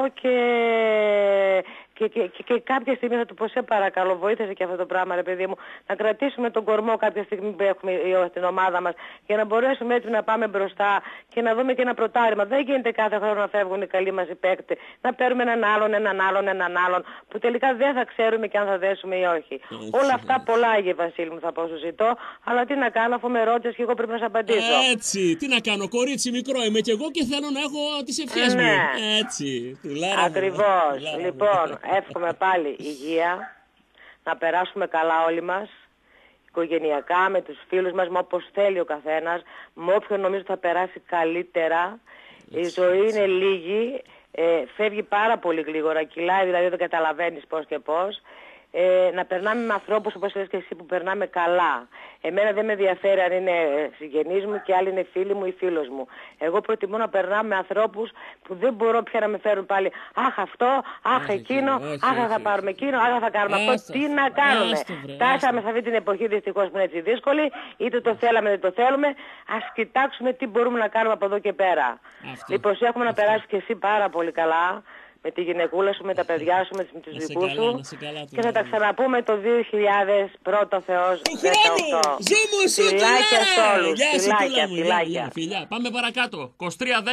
και κάποια στιγμή θα του πω σε παρακαλώ βοήθησε και αυτό το πράγμα ρε παιδί μου, να κρατήσουμε τον κορμό κάποια στιγμή που έχουμε στην ομάδα μας για να μπορέσουμε έτσι να πάμε μπροστά και να δούμε και ένα πρωτάρημα. Δεν γίνεται κάθε χρόνο να φεύγουν οι καλοί μας οι παίκτες, να παίρνουμε έναν άλλον που τελικά δεν θα ξέρουμε και αν θα δέσουμε ή όχι. Όλα αυτά πολλά Άγιε Βασίλη μου θα πω σου ζητώ, αλλά τι να κάνω αφού με ρώτησες και εγώ πρέπει να σε απαντήσω. Έτσι, τι να κάνω, κορίτσι μικρό είμαι και εγώ και θέλω να έχω τις ευχές μου. Έτσι, ακριβώς. Λοιπόν, εύχομαι πάλι υγεία, να περάσουμε καλά όλοι μας, οικογενειακά, με τους φίλους μας, με όπως θέλει ο καθένας, με όποιον νομίζω θα περάσει καλύτερα. Η ζωή είναι λίγη, φεύγει πάρα πολύ γλίγορα, κυλάει, δηλαδή δεν καταλαβαίνεις πώς και πώς. Να περνάμε με ανθρώπους όπως λες και εσύ που περνάμε καλά. Εμένα δεν με ενδιαφέρει αν είναι συγγενείς μου και άλλοι είναι φίλοι μου ή φίλος μου. Εγώ προτιμώ να περνάμε με ανθρώπους που δεν μπορώ πια να με φέρουν πάλι. Αχ αυτό, αχ εκείνο, αχ θα πάρουμε εκείνο, αχ θα κάνουμε αυτό. Τι να κάνουμε. Φτάσαμε σε αυτή την εποχή δυστυχώς που είναι έτσι δύσκολη. Είτε το θέλαμε είτε το θέλουμε. Ας κοιτάξουμε τι μπορούμε να κάνουμε από εδώ και πέρα. Λοιπόν, έχουμε να περάσει και εσύ πάρα πολύ καλά. Με τη γυναικούλα σου, με τα παιδιά σου, με τους δικούς σου και θα τα ξαναπούμε το 2000 πρώτο Θεός 18. Φιλάκια σε όλους. Φιλάκια. Φιλιά. Πάμε παρακάτω. 2310-287-888.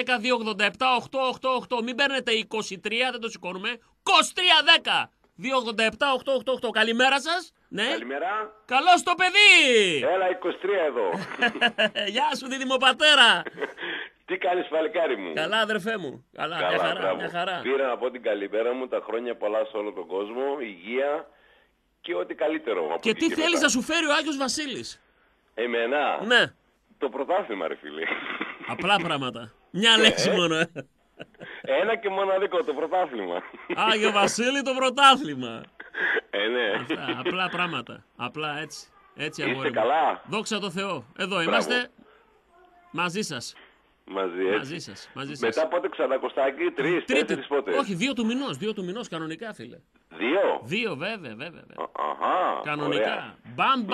Μην παίρνετε 23, δεν το σηκώνουμε. 2310-287-888. Καλημέρα σας. Ναι. Καλημέρα. Καλώς το παιδί. Έλα 23 εδώ. Γεια σου δίδυμο-πατέρα. Τι κάνεις παλικάρι μου. Καλά αδερφέ μου. Καλά, μια χαρά. Πήρα να πω την καλημέρα μου, τα χρόνια πολλά σε όλο τον κόσμο, υγεία και ό,τι καλύτερο. Και τι θέλεις να σου φέρει ο Άγιος Βασίλης. Εμένα. Ναι. Το πρωτάθλημα ρε φίλε. Απλά πράγματα. Μια λέξη μόνο. Ένα και μοναδικό, το πρωτάθλημα. Άγιο Βασίλη, το πρωτάθλημα. Ναι. Αυτά, απλά πράγματα. Απλά έτσι. Έτσι αγόρι. Είστε καλά. Δόξα τω Θεώ. Εδώ είμαστε. Μαζί σας. Μαζί σας. Μετά πότε ξανά Κωστάκη, 3-4 πότε. Όχι, 2 του μηνός. 2 του μηνός κανονικά φίλε. 2 βέβαια. Αχα, κανονικά. Μπαμ.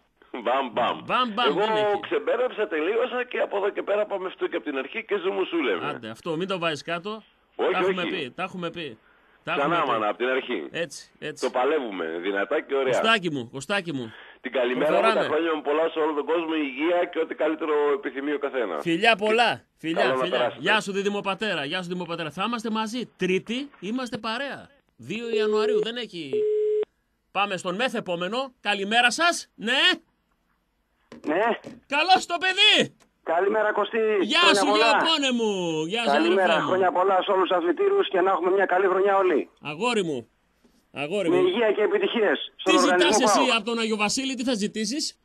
Εγώ ξεμπέρδεψα, τελείωσα και από εδώ και πέρα πάμε αυτό και από την αρχή και ζούμε σου λέμε. Άντε, αυτό μην το βάζεις κάτω. Όχι. Τα έχουμε πει. Ξανά μάνα, από την αρχή. Έτσι. Το παλεύουμε δυνατά και ωραία. Κωστάκι μου. Την καλημέρα μου, τα χρόνια μου πολλά σε όλο τον κόσμο, υγεία και ό,τι καλύτερο επιθυμεί ο καθένας. Φιλιά πολλά. Φιλιά. περάσετε. Γεια σου διδημοπατέρα. Γεια σου διδημοπατέρα. Θα είμαστε μαζί. Τρίτη είμαστε παρέα. 2 Ιανουαρίου δεν έχει. Πάμε στον μεθεπόμενο. Καλημέρα σας. Ναι. Ναι. Καλώς το παιδί. Καλημέρα Κωστή. Γεια σου Γεωπόνε μου. Γεια σου καλημέρα. Χρόνια πολλά σε όλους τους αθλητήρους και να έχουμε μια καλή χρονιά όλοι. Αγόρι μου. Με υγεία και επιτυχίες. Τι ζητάς εσύ από τον Άγιο Βασίλη, τι θα ζητήσεις?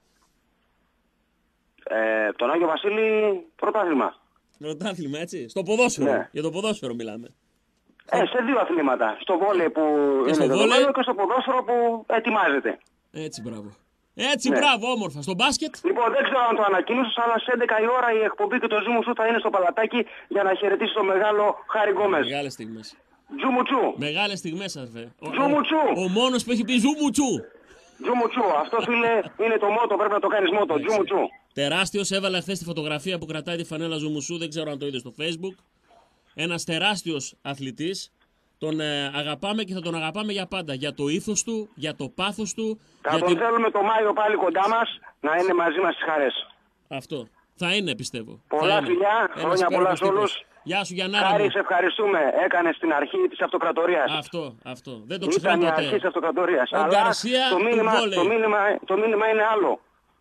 Τον Άγιο Βασίλη πρωτάθλημα. Πρωτάθλημα, έτσι. Στο ποδόσφαιρο. Ναι. Για το ποδόσφαιρο μιλάμε. Σε 2 αθλήματα. Στο βόλεϊ που είναι δεδομένο και στο ποδόσφαιρο που ετοιμάζεται. Έτσι, μπράβο. Έτσι, μπράβο, όμορφα. Στο μπάσκετ. Λοιπόν, δεν ξέρω αν το ανακοίνωσες, αλλά σε 11 η ώρα η εκπομπή και το Zoom σου θα είναι στο Παλατάκι για να χαιρετήσει το μεγάλο Χάρη Γκόμες. Μεγάλες στιγμές. Τζουμουτσού. Μεγάλες στιγμές, αδερφέ. Τζουμουτσού. Ο μόνος που έχει πει Τζουμουτσού. Τζουμουτσού. Αυτό, φίλε, είναι το μότο. Πρέπει να το κάνεις μότο. Τζουμουτσού. Τεράστιος. Έβαλα χθες τη φωτογραφία που κρατάει τη φανέλα Ζουμουσού. Δεν ξέρω αν το είδε στο Facebook. Ένας τεράστιος αθλητής. Τον αγαπάμε και θα τον αγαπάμε για πάντα. Για το ήθος του, για το πάθος του. Θα τον θέλουμε το Μάιο πάλι κοντά μας να είναι μαζί μας στις χαρές. Αυτό. Θα είναι, πιστεύω. Πολλά φιλιά, χρόνια πολλά σε όλους. Γεια σου Γιαννάρα. Χάρη, σε ευχαριστούμε. Έκανες την αρχή της αυτοκρατορίας. Αυτό. Δεν το ξεχνάμε ποτέ. Ήταν η αρχή της αυτοκρατορίας. Ο Αλλά Γκαρσία το μήνυμα είναι άλλο.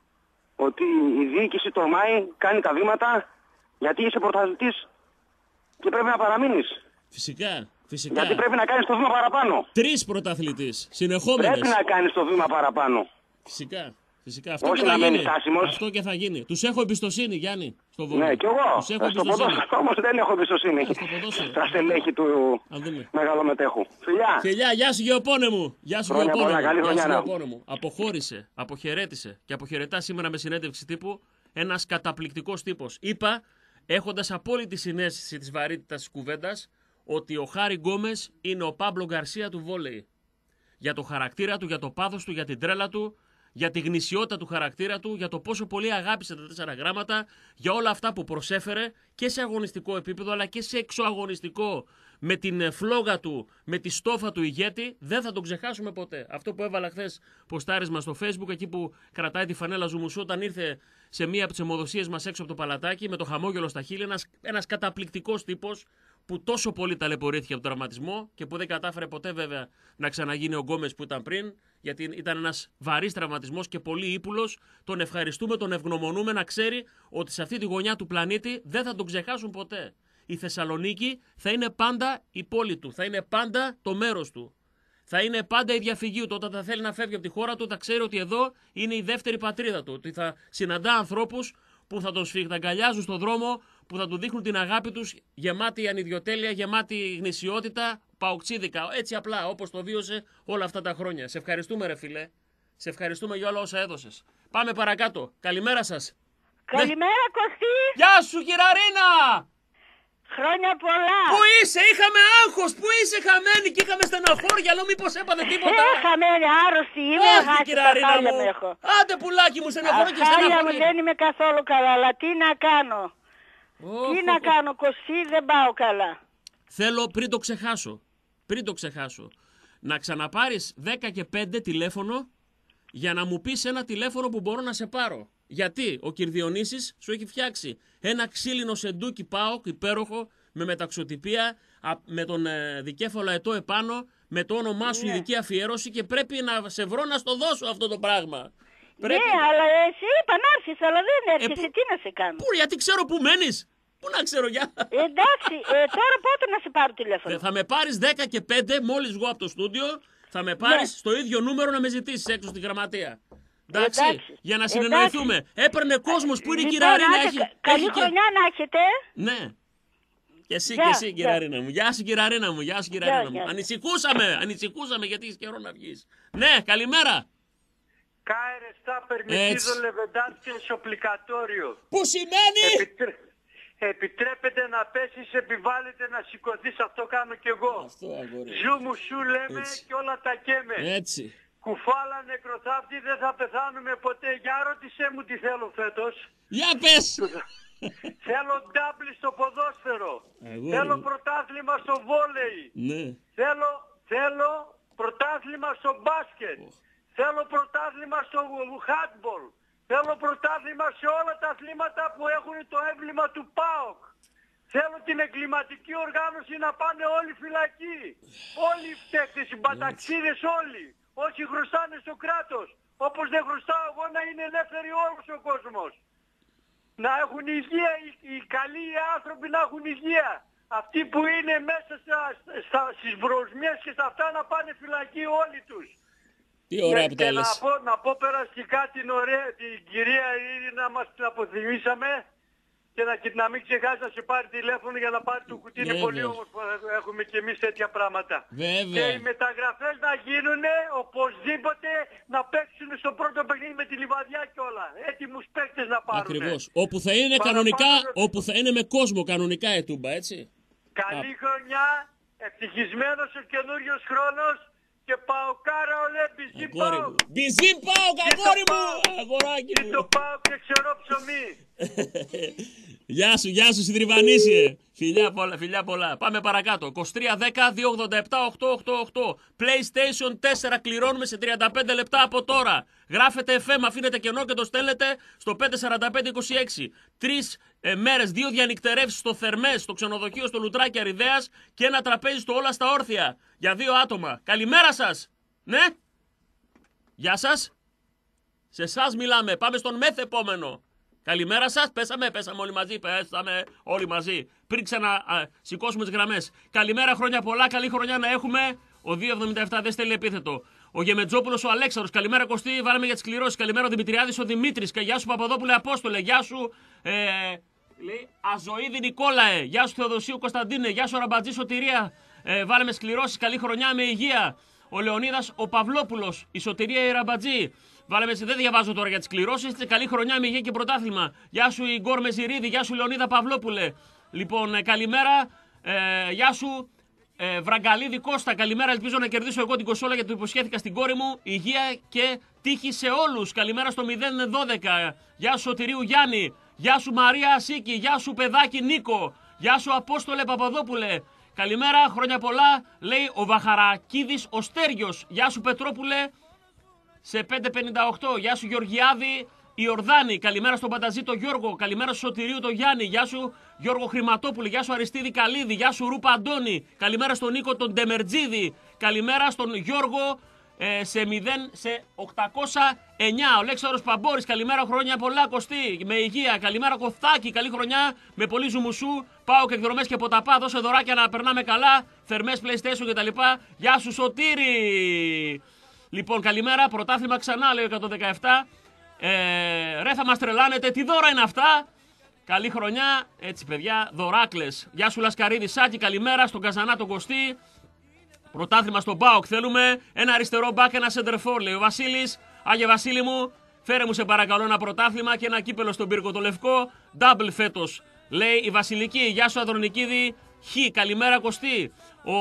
Ότι η διοίκηση τολμάει, κάνει τα βήματα, γιατί είσαι πρωταθλητής και πρέπει να παραμείνεις. Φυσικά. Γιατί πρέπει να κάνεις το βήμα παραπάνω. 3 πρωταθλητής, συνεχόμενες. Πρέπει να κάνεις το βήμα παραπάνω. Φυσικά. Αυτό όχι και να θα μένεις γίνει. στάσιμος. Αυτό και θα γίνει. Τους έχω εμπιστοσύνη, Γιάννη, στο βόλεϊ. Ναι, κι εγώ. Τους έχω Στο ποδόσφαιρο όμως δεν έχω εμπιστοσύνη. Στα στελέχη του μεγαλομετέχου. Φιλιά, γεια σου Γεωπόνε μου. Γεια σου Γεωπόνε μου. Αποχώρησε, αποχαιρέτησε και αποχαιρετά σήμερα με συνέντευξη τύπου ένας καταπληκτικός τύπος. Είπα, έχοντας απόλυτη συναίσθηση της βαρύτητας της κουβέντας, ότι ο Χάρη Γκόμες είναι ο Πάμπλο Γκαρσία του βόλεϊ. Για το χαρακτήρα του, για το πάθος του, για την τρέλα του, για τη γνησιότητα του χαρακτήρα του, για το πόσο πολύ αγάπησε τα 4 γράμματα, για όλα αυτά που προσέφερε και σε αγωνιστικό επίπεδο αλλά και σε εξωαγωνιστικό, με την φλόγα του, με τη στόφα του ηγέτη. Δεν θα τον ξεχάσουμε ποτέ. Αυτό που έβαλα χθες ποστάρισμα στο Facebook, εκεί που κρατάει τη φανέλα Ζουμουσού όταν ήρθε σε μία από τις αιμοδοσίες μας έξω από το Παλατάκι με το χαμόγελο στα χείλη, ένας καταπληκτικός τύπος που τόσο πολύ ταλαιπωρήθηκε από τον τραυματισμό και που δεν κατάφερε ποτέ βέβαια να ξαναγίνει ο Γκόμες που ήταν πριν, γιατί ήταν ένας βαρύς τραυματισμός και πολύ ύπουλος. Τον ευχαριστούμε, τον ευγνωμονούμε, να ξέρει ότι σε αυτή τη γωνιά του πλανήτη δεν θα τον ξεχάσουν ποτέ. Η Θεσσαλονίκη θα είναι πάντα η πόλη του, θα είναι πάντα το μέρος του. Θα είναι πάντα η διαφυγή του. Όταν θα θέλει να φεύγει από τη χώρα του, θα ξέρει ότι εδώ είναι η δεύτερη πατρίδα του. Ότι θα συναντά ανθρώπους που θα τον σφιχταγκαλιάζουν στον δρόμο, που θα του δείχνουν την αγάπη τους, γεμάτη ανιδιοτέλεια, γεμάτη γνησιότητα, παοξίδικα. Έτσι απλά, όπως το βίωσε όλα αυτά τα χρόνια. Σε ευχαριστούμε, ρε φίλε. Σε ευχαριστούμε για όλα όσα έδωσες. Πάμε παρακάτω. Καλημέρα σας. Καλημέρα, Κωστή. Γεια σου, κυραρίνα. Χρόνια πολλά. Πού είσαι, είχαμε άγχος, πού είσαι χαμένη και είχαμε στεναχώρια, λέω μήπως έπαθε τίποτα. Χαμένη, άρρωστη είμαι, κυραρίνα μου. έχω. Άντε πουλάκι μου, στεναχώρια και στεναχώρια. στεναχώρια. Μου δεν είμαι καθόλου καλά, αλλά τι να κάνω. Τι να κάνω, Κωστή, δεν πάω καλά. Θέλω πριν το ξεχάσω, να ξαναπάρεις 10 και 5 τηλέφωνο για να μου πεις ένα τηλέφωνο που μπορώ να σε πάρω. Γιατί ο Κυρδιονύσης σου έχει φτιάξει ένα ξύλινο σεντούκι ΠΑΟΚ υπέροχο με μεταξωτυπία, με τον δικέφαλο αετό επάνω, με το όνομά σου ειδική αφιέρωση και πρέπει να σε βρω να στο δώσω αυτό το πράγμα. Ναι, αλλά εσύ είπα να έρθεις, αλλά δεν έρχεσαι, τι να σε κάνω. Πού, γιατί ξέρω που μένεις. Πού να ξέρω, για. Εντάξει, τώρα πότε να σε πάρω τηλέφωνο. Θα με πάρεις 10 και 5 μόλις βγω από το στούντιο, θα με πάρεις στο ίδιο νούμερο να με ζητήσεις έξω στη γραμματεία. Εντάξει, για να συνεννοηθούμε. Έπαιρνε κόσμος που είναι η κυραρίνα. Καλή χρονιά να έχετε. Ναι. Και εσύ κυραρίνα μου. Γεια σου κυραρίνα μου. Ανησυχούσαμε γιατί έχεις καιρό να βγεις. Ναι, καλημέρα. Κάερε στα permitido levantar σοπλικατόριο. Που σημαίνει? Επιτρέπεται να πέσεις, επιβάλλεται να σηκωθείς, αυτό κάνω κι εγώ. Ζου μου σου λέμε και όλα τα καίμε. Έτσι. Κουφάλα νεκροθάφτη, δεν θα πεθάνουμε ποτέ. Για ρώτησέ μου τι θέλω φέτος. Για πες. Θέλω ντάμπλι στο ποδόσφαιρο. Θέλω πρωτάθλημα στο βόλεϊ. Ναι. Θέλω πρωτάθλημα στο μπάσκετ. Θέλω πρωτάθλημα στο handball. Θέλω πρωτάθλημα σε όλα τα αθλήματα που έχουν το έμβλημα του ΠΑΟΚ. Θέλω την εγκληματική οργάνωση να πάνε όλοι φυλακοί. Όλοι οι φταίχτες, οι μπαταξίδες όλοι. Όσοι χρωστάνε στο κράτος. Όπως δεν χρωστάω εγώ, να είναι ελεύθεροι όλος ο κόσμος. Να έχουν υγεία, οι καλοί άνθρωποι να έχουν υγεία. Αυτοί που είναι μέσα στις βροσμιές και στα αυτά να πάνε φυλακοί όλοι τους. Τι ωραία που τα λες. Να πω περαστικά την κυρία Ειρήνη να μας την αποθυμήσαμε και να μην ξεχάσει να σε πάρει τηλέφωνο για να πάρει το κουτί. Είναι πολύ όμορφο, έχουμε και εμείς τέτοια πράγματα. Βέβαια. Και οι μεταγραφές να γίνουν οπωσδήποτε να παίξουν στο πρώτο παιχνίδι με τη Λιβαδιά και όλα. Έτοιμους παίκτες να πάρουν. Ακριβώς. Όπου θα είναι κανονικά, όπου θα είναι με κόσμο κανονικά η Τούμπα, έτσι. Καλή χρονιά, ευτυχισμένος ο καινούριος χρόνος. Και Παοκάρα ολέ, μπιζί Πάοκ. Μπιζί Πάοκ, αγόρι μου, αγοράκι μου. Και το Πάοκ και ξερό ψωμί. Γεια σου Συντριβανίσιε. Φιλιά πολλά. Πάμε παρακάτω. 2310-287-888. PlayStation 4 κληρώνουμε σε 35 λεπτά από τώρα. Γράφετε FM, αφήνετε κενό και το στέλνετε στο 54526. 3 μέρες, 2 διανυκτερεύσεις στο Θερμές, στο ξενοδοχείο στο Λουτράκι Αριδέας και ένα τραπέζι στο Όλα στα Όρθια. Για 2 άτομα. Καλημέρα σας. Ναι. Γεια σας. Σε εσάς μιλάμε. Πάμε στον μεθεπόμενο. Καλημέρα σας. Πέσαμε όλοι μαζί. Πριν σηκώσουμε τις γραμμές. Καλημέρα, χρόνια πολλά. Καλή χρονιά να έχουμε. Ο 277 δεν στέλνει επίθετο. Ο Γεμετζόπουλος ο Αλέξανδρος. Καλημέρα Κωστή. Βάλαμε για τις κληρώσεις. Καλημέρα ο Δημητριάδης ο Δημήτρης. Γεια σου Παπαδόπουλε Απόστολε. Γεια σου λέει, Αζοίδη Νικόλαε. Γεια σου Θεοδοσίου Κωνσταντίνε. Γεια σου Ραμπατζή Σωτηρία. Βάλαμε σκληρώσεις. Καλή χρονιά με υγεία. Ο Λεωνίδας ο Παυλόπουλος. Η Σωτηρία η Ραμπατζή. Βάλαμε, δεν διαβάζω τώρα για τις κληρώσεις. Καλή χρονιά με υγεία και πρωτάθλημα. Γεια σου Ιγκόρ Μεζιρίδη. Γεια σου Λεωνίδα Παυλόπουλε. Λοιπόν, καλημέρα. Γεια σου Βραγκαλίδη Κώστα. Καλημέρα. Ελπίζω να κερδίσω εγώ την κοσόλα γιατί το υποσχέθηκα στην κόρη μου. Υγεία και τύχη σε όλους. Καλημέρα στο 012. Γεια σου Σωτηρίου Γιάννη. Γεια σου Μαρία Ασίκη. Γεια σου παιδάκι Νίκο. Γεια σου Απόστολε Παπαδόπουλε. Καλημέρα, χρόνια πολλά. Λέει ο Βαχαρακίδης ο Στέργιος. Γεια σου Πετρόπουλε. Σε 558. Γεια σου Γεωργιάδη Ιορδάνη. Καλημέρα στον Πανταζή το Γιώργο. Καλημέρα στο Σωτηρίου το Γιάννη. Γεια σου Γιώργο Χρηματόπουλη. Γεια σου Αριστίδη Καλίδη. Γεια σου Ρούπα Αντώνη. Καλημέρα στον Νίκο τον Ντεμερτζίδη. Καλημέρα στον Γιώργο σε 809. Ο Αλέξανδρος Παμπόρης. Καλημέρα, χρόνια πολλά Κωστή. Με υγεία. Καλημέρα Κοθάκη. Καλή χρονιά με πολύ ζουμουσού. Πάω και εκδρομές και ποταπά. Δώσε δωράκια να περνάμε καλά. Θερμές PlayStation κτλ. Γεια σου Σωτήρη. Λοιπόν, καλημέρα. Πρωτάθλημα ξανά, λέει ο 117. Ρε, θα μας τρελάνετε. Τι δώρα είναι αυτά. Καλή χρονιά. Έτσι, παιδιά, δωράκλες. Γεια σου Λασκαρίδη Σάκη. Καλημέρα στον Καζανά τον Κωστή. Πρωτάθλημα στον ΠΑΟΚ. Θέλουμε ένα αριστερό μπακ, ένα σεντερφόρ, λέει ο Βασίλης. Άγιε Βασίλη μου, φέρε μου σε παρακαλώ ένα πρωτάθλημα και ένα κύπελο στον πύργο το λευκό. Double φέτος, λέει η Βασιλική. Γεια σου Ανδρονικίδη. Καλημέρα Κωστή. Ο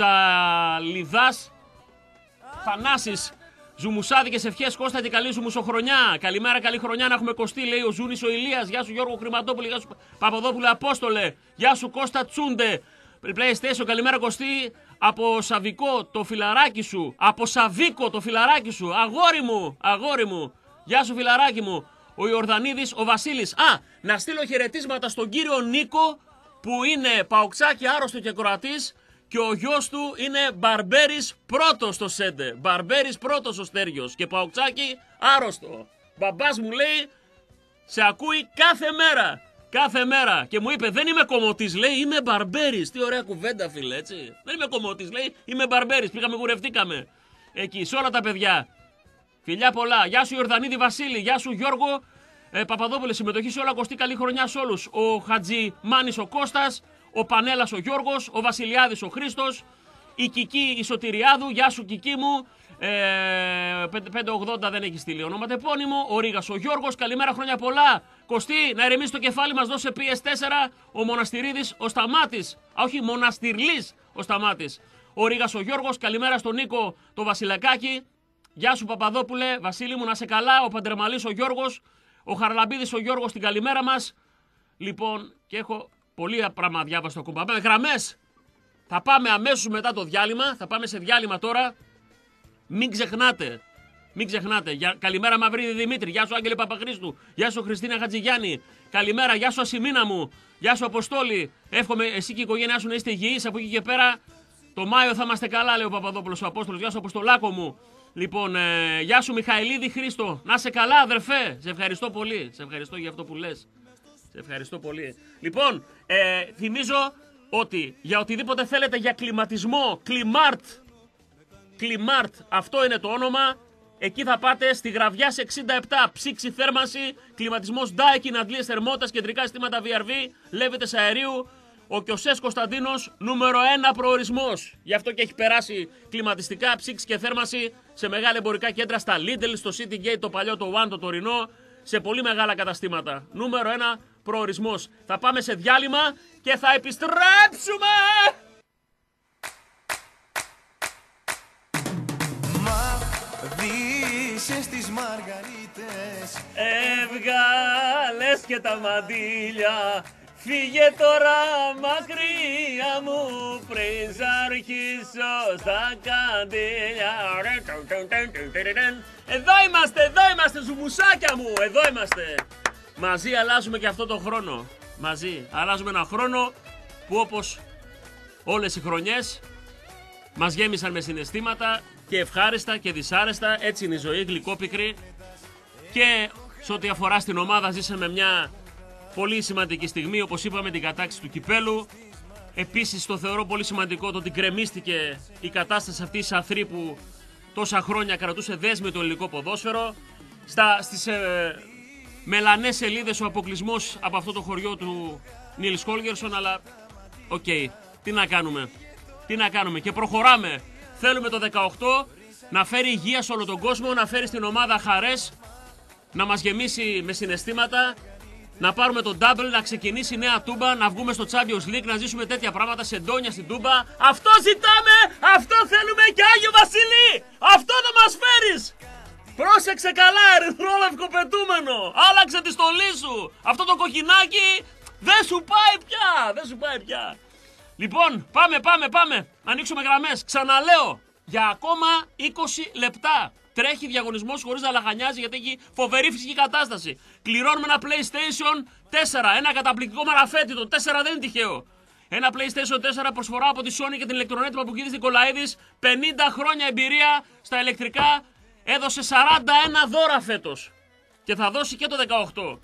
Ζαλιδάς Θανάσης. Ζουμουσάδικες ευχές Κώστα και καλή ζουμουσοχρονιά. Καλημέρα, καλή χρονιά να έχουμε Κωστή, λέει ο Ζούνης ο Ηλίας. Γεια σου Γιώργο Χρηματόπουλη. Γεια σου Παπαδόπουλε Απόστολε. Γεια σου Κώστα Τσούντε. PlayStation, καλημέρα Κωστή. Από Σαβικό το φιλαράκι σου. Από Σαβίκο το φιλαράκι σου. Αγόρι μου. Γεια σου φιλαράκι μου. Ο Ιορδανίδης ο Βασίλης. Να στείλω χαιρετίσματα στον κύριο Νίκο που είναι παοξάκι άρρωστο και κροατής. Και ο γιος του είναι Μπαρμπέρης πρώτος στο Σέντε. Μπαρμπέρης πρώτος ο Στέργιος. Και παοξάκι άρρωστο. Μπαμπάς μου λέει, σε ακούει κάθε μέρα. Κάθε μέρα. Και μου είπε, δεν είμαι κομμωτής, λέει, είμαι Μπαρμπέρης. Τι ωραία κουβέντα, φίλε, έτσι. Δεν είμαι κομμωτής, λέει, είμαι Μπαρμπέρης. Πήγαμε, κουρευτήκαμε. Εκεί, σε όλα τα παιδιά. Φιλιά πολλά. Γεια σου Ιορδανίδη Βασίλη. Γεια σου Γιώργο Παπαδόπουλε. Συμμετοχή σε όλα. Κωστή, καλή χρονιά σε όλους. Ο Χατζη Μάνης ο Κώστας. Ο Πανέλας ο Γιώργος. Ο Βασιλιάδης ο Χρήστος. Η Κική η Σωτηριάδου. Γεια σου Κική μου. 580 δεν έχει στείλει ονόματα επώνυμο. Ο Ρήγας ο Γιώργος. Καλημέρα, χρόνια πολλά. Κωστή, να ηρεμήσει το κεφάλι μας. Δώσε PS4. Ο Μοναστηρίδης ο Σταμάτης. Όχι, Μοναστηρλής ο Σταμάτης. Ο Ρήγας ο Γιώργος. Καλημέρα στον Νίκο το Βασιλακάκη. Γεια σου Παπαδόπουλε. Βασίλη μου, να σε καλά. Ο Παντρεμαλής ο Γιώργος. Ο Χαρλαμπίδης ο Γιώργος. Την καλημέρα μας. Λοιπόν, και έχω πολλή πράγμα διάβαστο ακόμα. Πάμε γραμμές. Θα πάμε αμέσως μετά το διάλειμμα. Θα πάμε σε διάλειμμα τώρα. Μην Μην ξεχνάτε. Καλημέρα Μαυρίδη Δημήτρη. Γεια σου Άγγελε Παπαχρήστου. Γεια σου Χριστίνα Χατζηγιάννη. Καλημέρα. Γεια σου Ασημίνα μου. Γεια σου Αποστόλη. Εύχομαι εσύ και η οικογένειά σου να είστε υγιείς. Από εκεί και πέρα το Μάιο θα είμαστε καλά, λέει ο Παπαδόπουλος ο Απόστολος. Γεια σου Αποστολάκο μου. Λοιπόν, γεια σου Μιχαηλίδη Χρήστο. Να σε καλά, αδερφέ. Σε ευχαριστώ πολύ. Σε ευχαριστώ για αυτό που λες. Σε ευχαριστώ πολύ. Λοιπόν, θυμίζω ότι για οτιδήποτε θέλετε για κλιματισμό, Κλιμάρτ, αυτό είναι το όνομα. Εκεί θα πάτε στη Γραβιάς 67. Ψήξη θέρμανση, κλιματισμός Daikin, αντλίες θερμότητας, κεντρικά συστήματα VRV, λέβητες αερίου. Ο Κιωσές Κωνσταντίνος, νούμερο 1 προορισμός. Γι' αυτό και έχει περάσει κλιματιστικά, ψήξη και θέρμανση σε μεγάλα εμπορικά κέντρα, στα Lidl, στο City Gate, το παλιό, το One, το τωρινό, σε πολύ μεγάλα καταστήματα. Νούμερο 1 προορισμός. Θα πάμε σε διάλειμμα και θα επιστρέψουμε! Δύσες τις μαργαρίτες, έβγαλες και τα μαντήλια. Φύγε τώρα μακριά μου πριν σ' αρχίσω στα καντήλια. Εδώ είμαστε ζουμουσάκια μου, εδώ είμαστε. Μαζί αλλάζουμε και αυτό το χρόνο. Μαζί αλλάζουμε ένα χρόνο που όπως όλες οι χρονιές μας γέμισαν με συναισθήματα και ευχάριστα και δυσάρεστα. Έτσι είναι η ζωή, γλυκόπικρη. Και σε ό,τι αφορά στην ομάδα ζήσαμε μια πολύ σημαντική στιγμή, όπως είπαμε, την κατάκτηση του κυπέλου. Επίσης το θεωρώ πολύ σημαντικό το ότι γκρεμίστηκε η κατάσταση αυτή της αθρή που τόσα χρόνια κρατούσε δέσμη το ελληνικό ποδόσφαιρο. Στις μελανές σελίδες ο αποκλεισμός από αυτό το χωριό του Νίλς Χόλγερσον, αλλά οκ, τι να κάνουμε και προχωράμε. Θέλουμε το 18 να φέρει υγεία σε όλο τον κόσμο, να φέρει στην ομάδα χαρές, να μας γεμίσει με συναισθήματα, να πάρουμε τον double, να ξεκινήσει η νέα Τούμπα, να βγούμε στο Champions League, να ζήσουμε τέτοια πράγματα σε ντόνια στην Τούμπα. Αυτό ζητάμε, αυτό θέλουμε και Άγιο Βασίλη, αυτό θα μας φέρεις. Πρόσεξε καλά, ερυθρόλευκο πετούμενο, άλλαξε τη στολή σου. Αυτό το κοκκινάκι δεν σου πάει πια, Λοιπόν, πάμε, ανοίξουμε γραμμές. Ξαναλέω, για ακόμα 20 λεπτά. Τρέχει διαγωνισμός χωρίς να λαχανιάζει γιατί έχει φοβερή φυσική κατάσταση. Κληρώνουμε ένα PlayStation 4, ένα καταπληκτικό μαραφέτη, το 4 δεν είναι τυχαίο. Ένα PlayStation 4 προσφορά από τη Sony και την ηλεκτρονέτη Παπουκίδης Νικολαίδης. 50 χρόνια εμπειρία στα ηλεκτρικά. Έδωσε 41 δώρα φέτος. Και θα δώσει και το 18.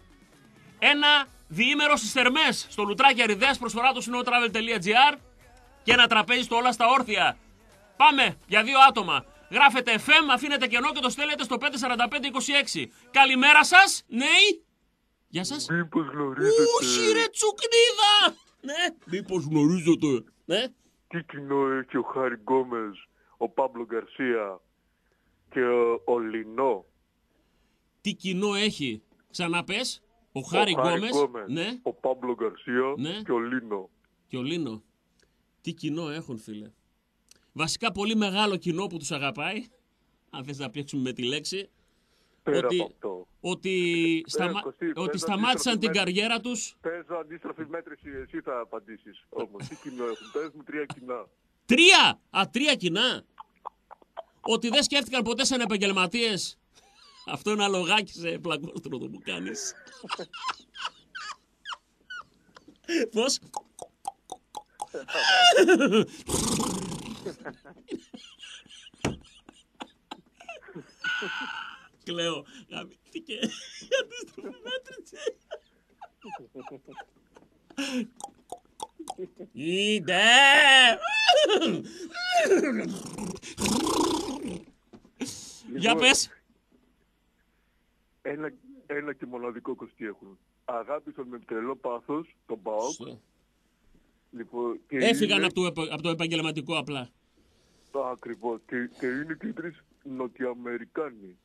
Ένα διήμερο στις θερμές στο Λουτράκι Αριδέας, προσφορά του snotravel.gr. Και ένα τραπέζι στο Όλα στα Όρθια. Πάμε για 2 άτομα. Γράφετε FM, αφήνετε κενό και το στέλνετε στο 54526. Καλημέρα σας, ναι. Γεια σας. Μήπως γνωρίζετε... Ούχι ρε τσουκνίδα. Ναι. Μήπως γνωρίζετε. Ναι. Τι κοινό έχει ο Χάρι Γκόμες, ο Πάμπλο Γκαρσία και ο Λινό. Τι κοινό έχει. Ξαναπες. Ο Χάρι Γκόμες, ναι. Ο Πάμπλο Γκαρσία, ναι. Και ο Λίνο. Τι κοινό έχουν, φίλε. Βασικά πολύ μεγάλο κοινό που τους αγαπάει, αν θες να πιέξουμε με τη λέξη, ότι σταμάτησαν την καριέρα τους. Παίζω αντίστροφη μέτρηση, εσύ θα απαντήσεις όμως. Τι κοινό έχουν, πες μου 3 κοινά. 3 κοινά. Ότι δεν σκέφτηκαν ποτέ σαν επαγγελματίες. Αυτό είναι αλογάκι σε πλακόστροδο που κάνεις. Πώς? Κλαίω. Γαμήθηκε. Αντίστροφη μέτρηση. Είτε. Για πες. Ένα και μοναδικό κοστί έχουν. Αγάπησαν με τρελό πάθος τον ΠΑΟΚ. Λοιπόν, έφυγαν από το επαγγελματικό απλά. Ακριβώς. Και είναι και οι 3 Νοτιοαμερικάνοι.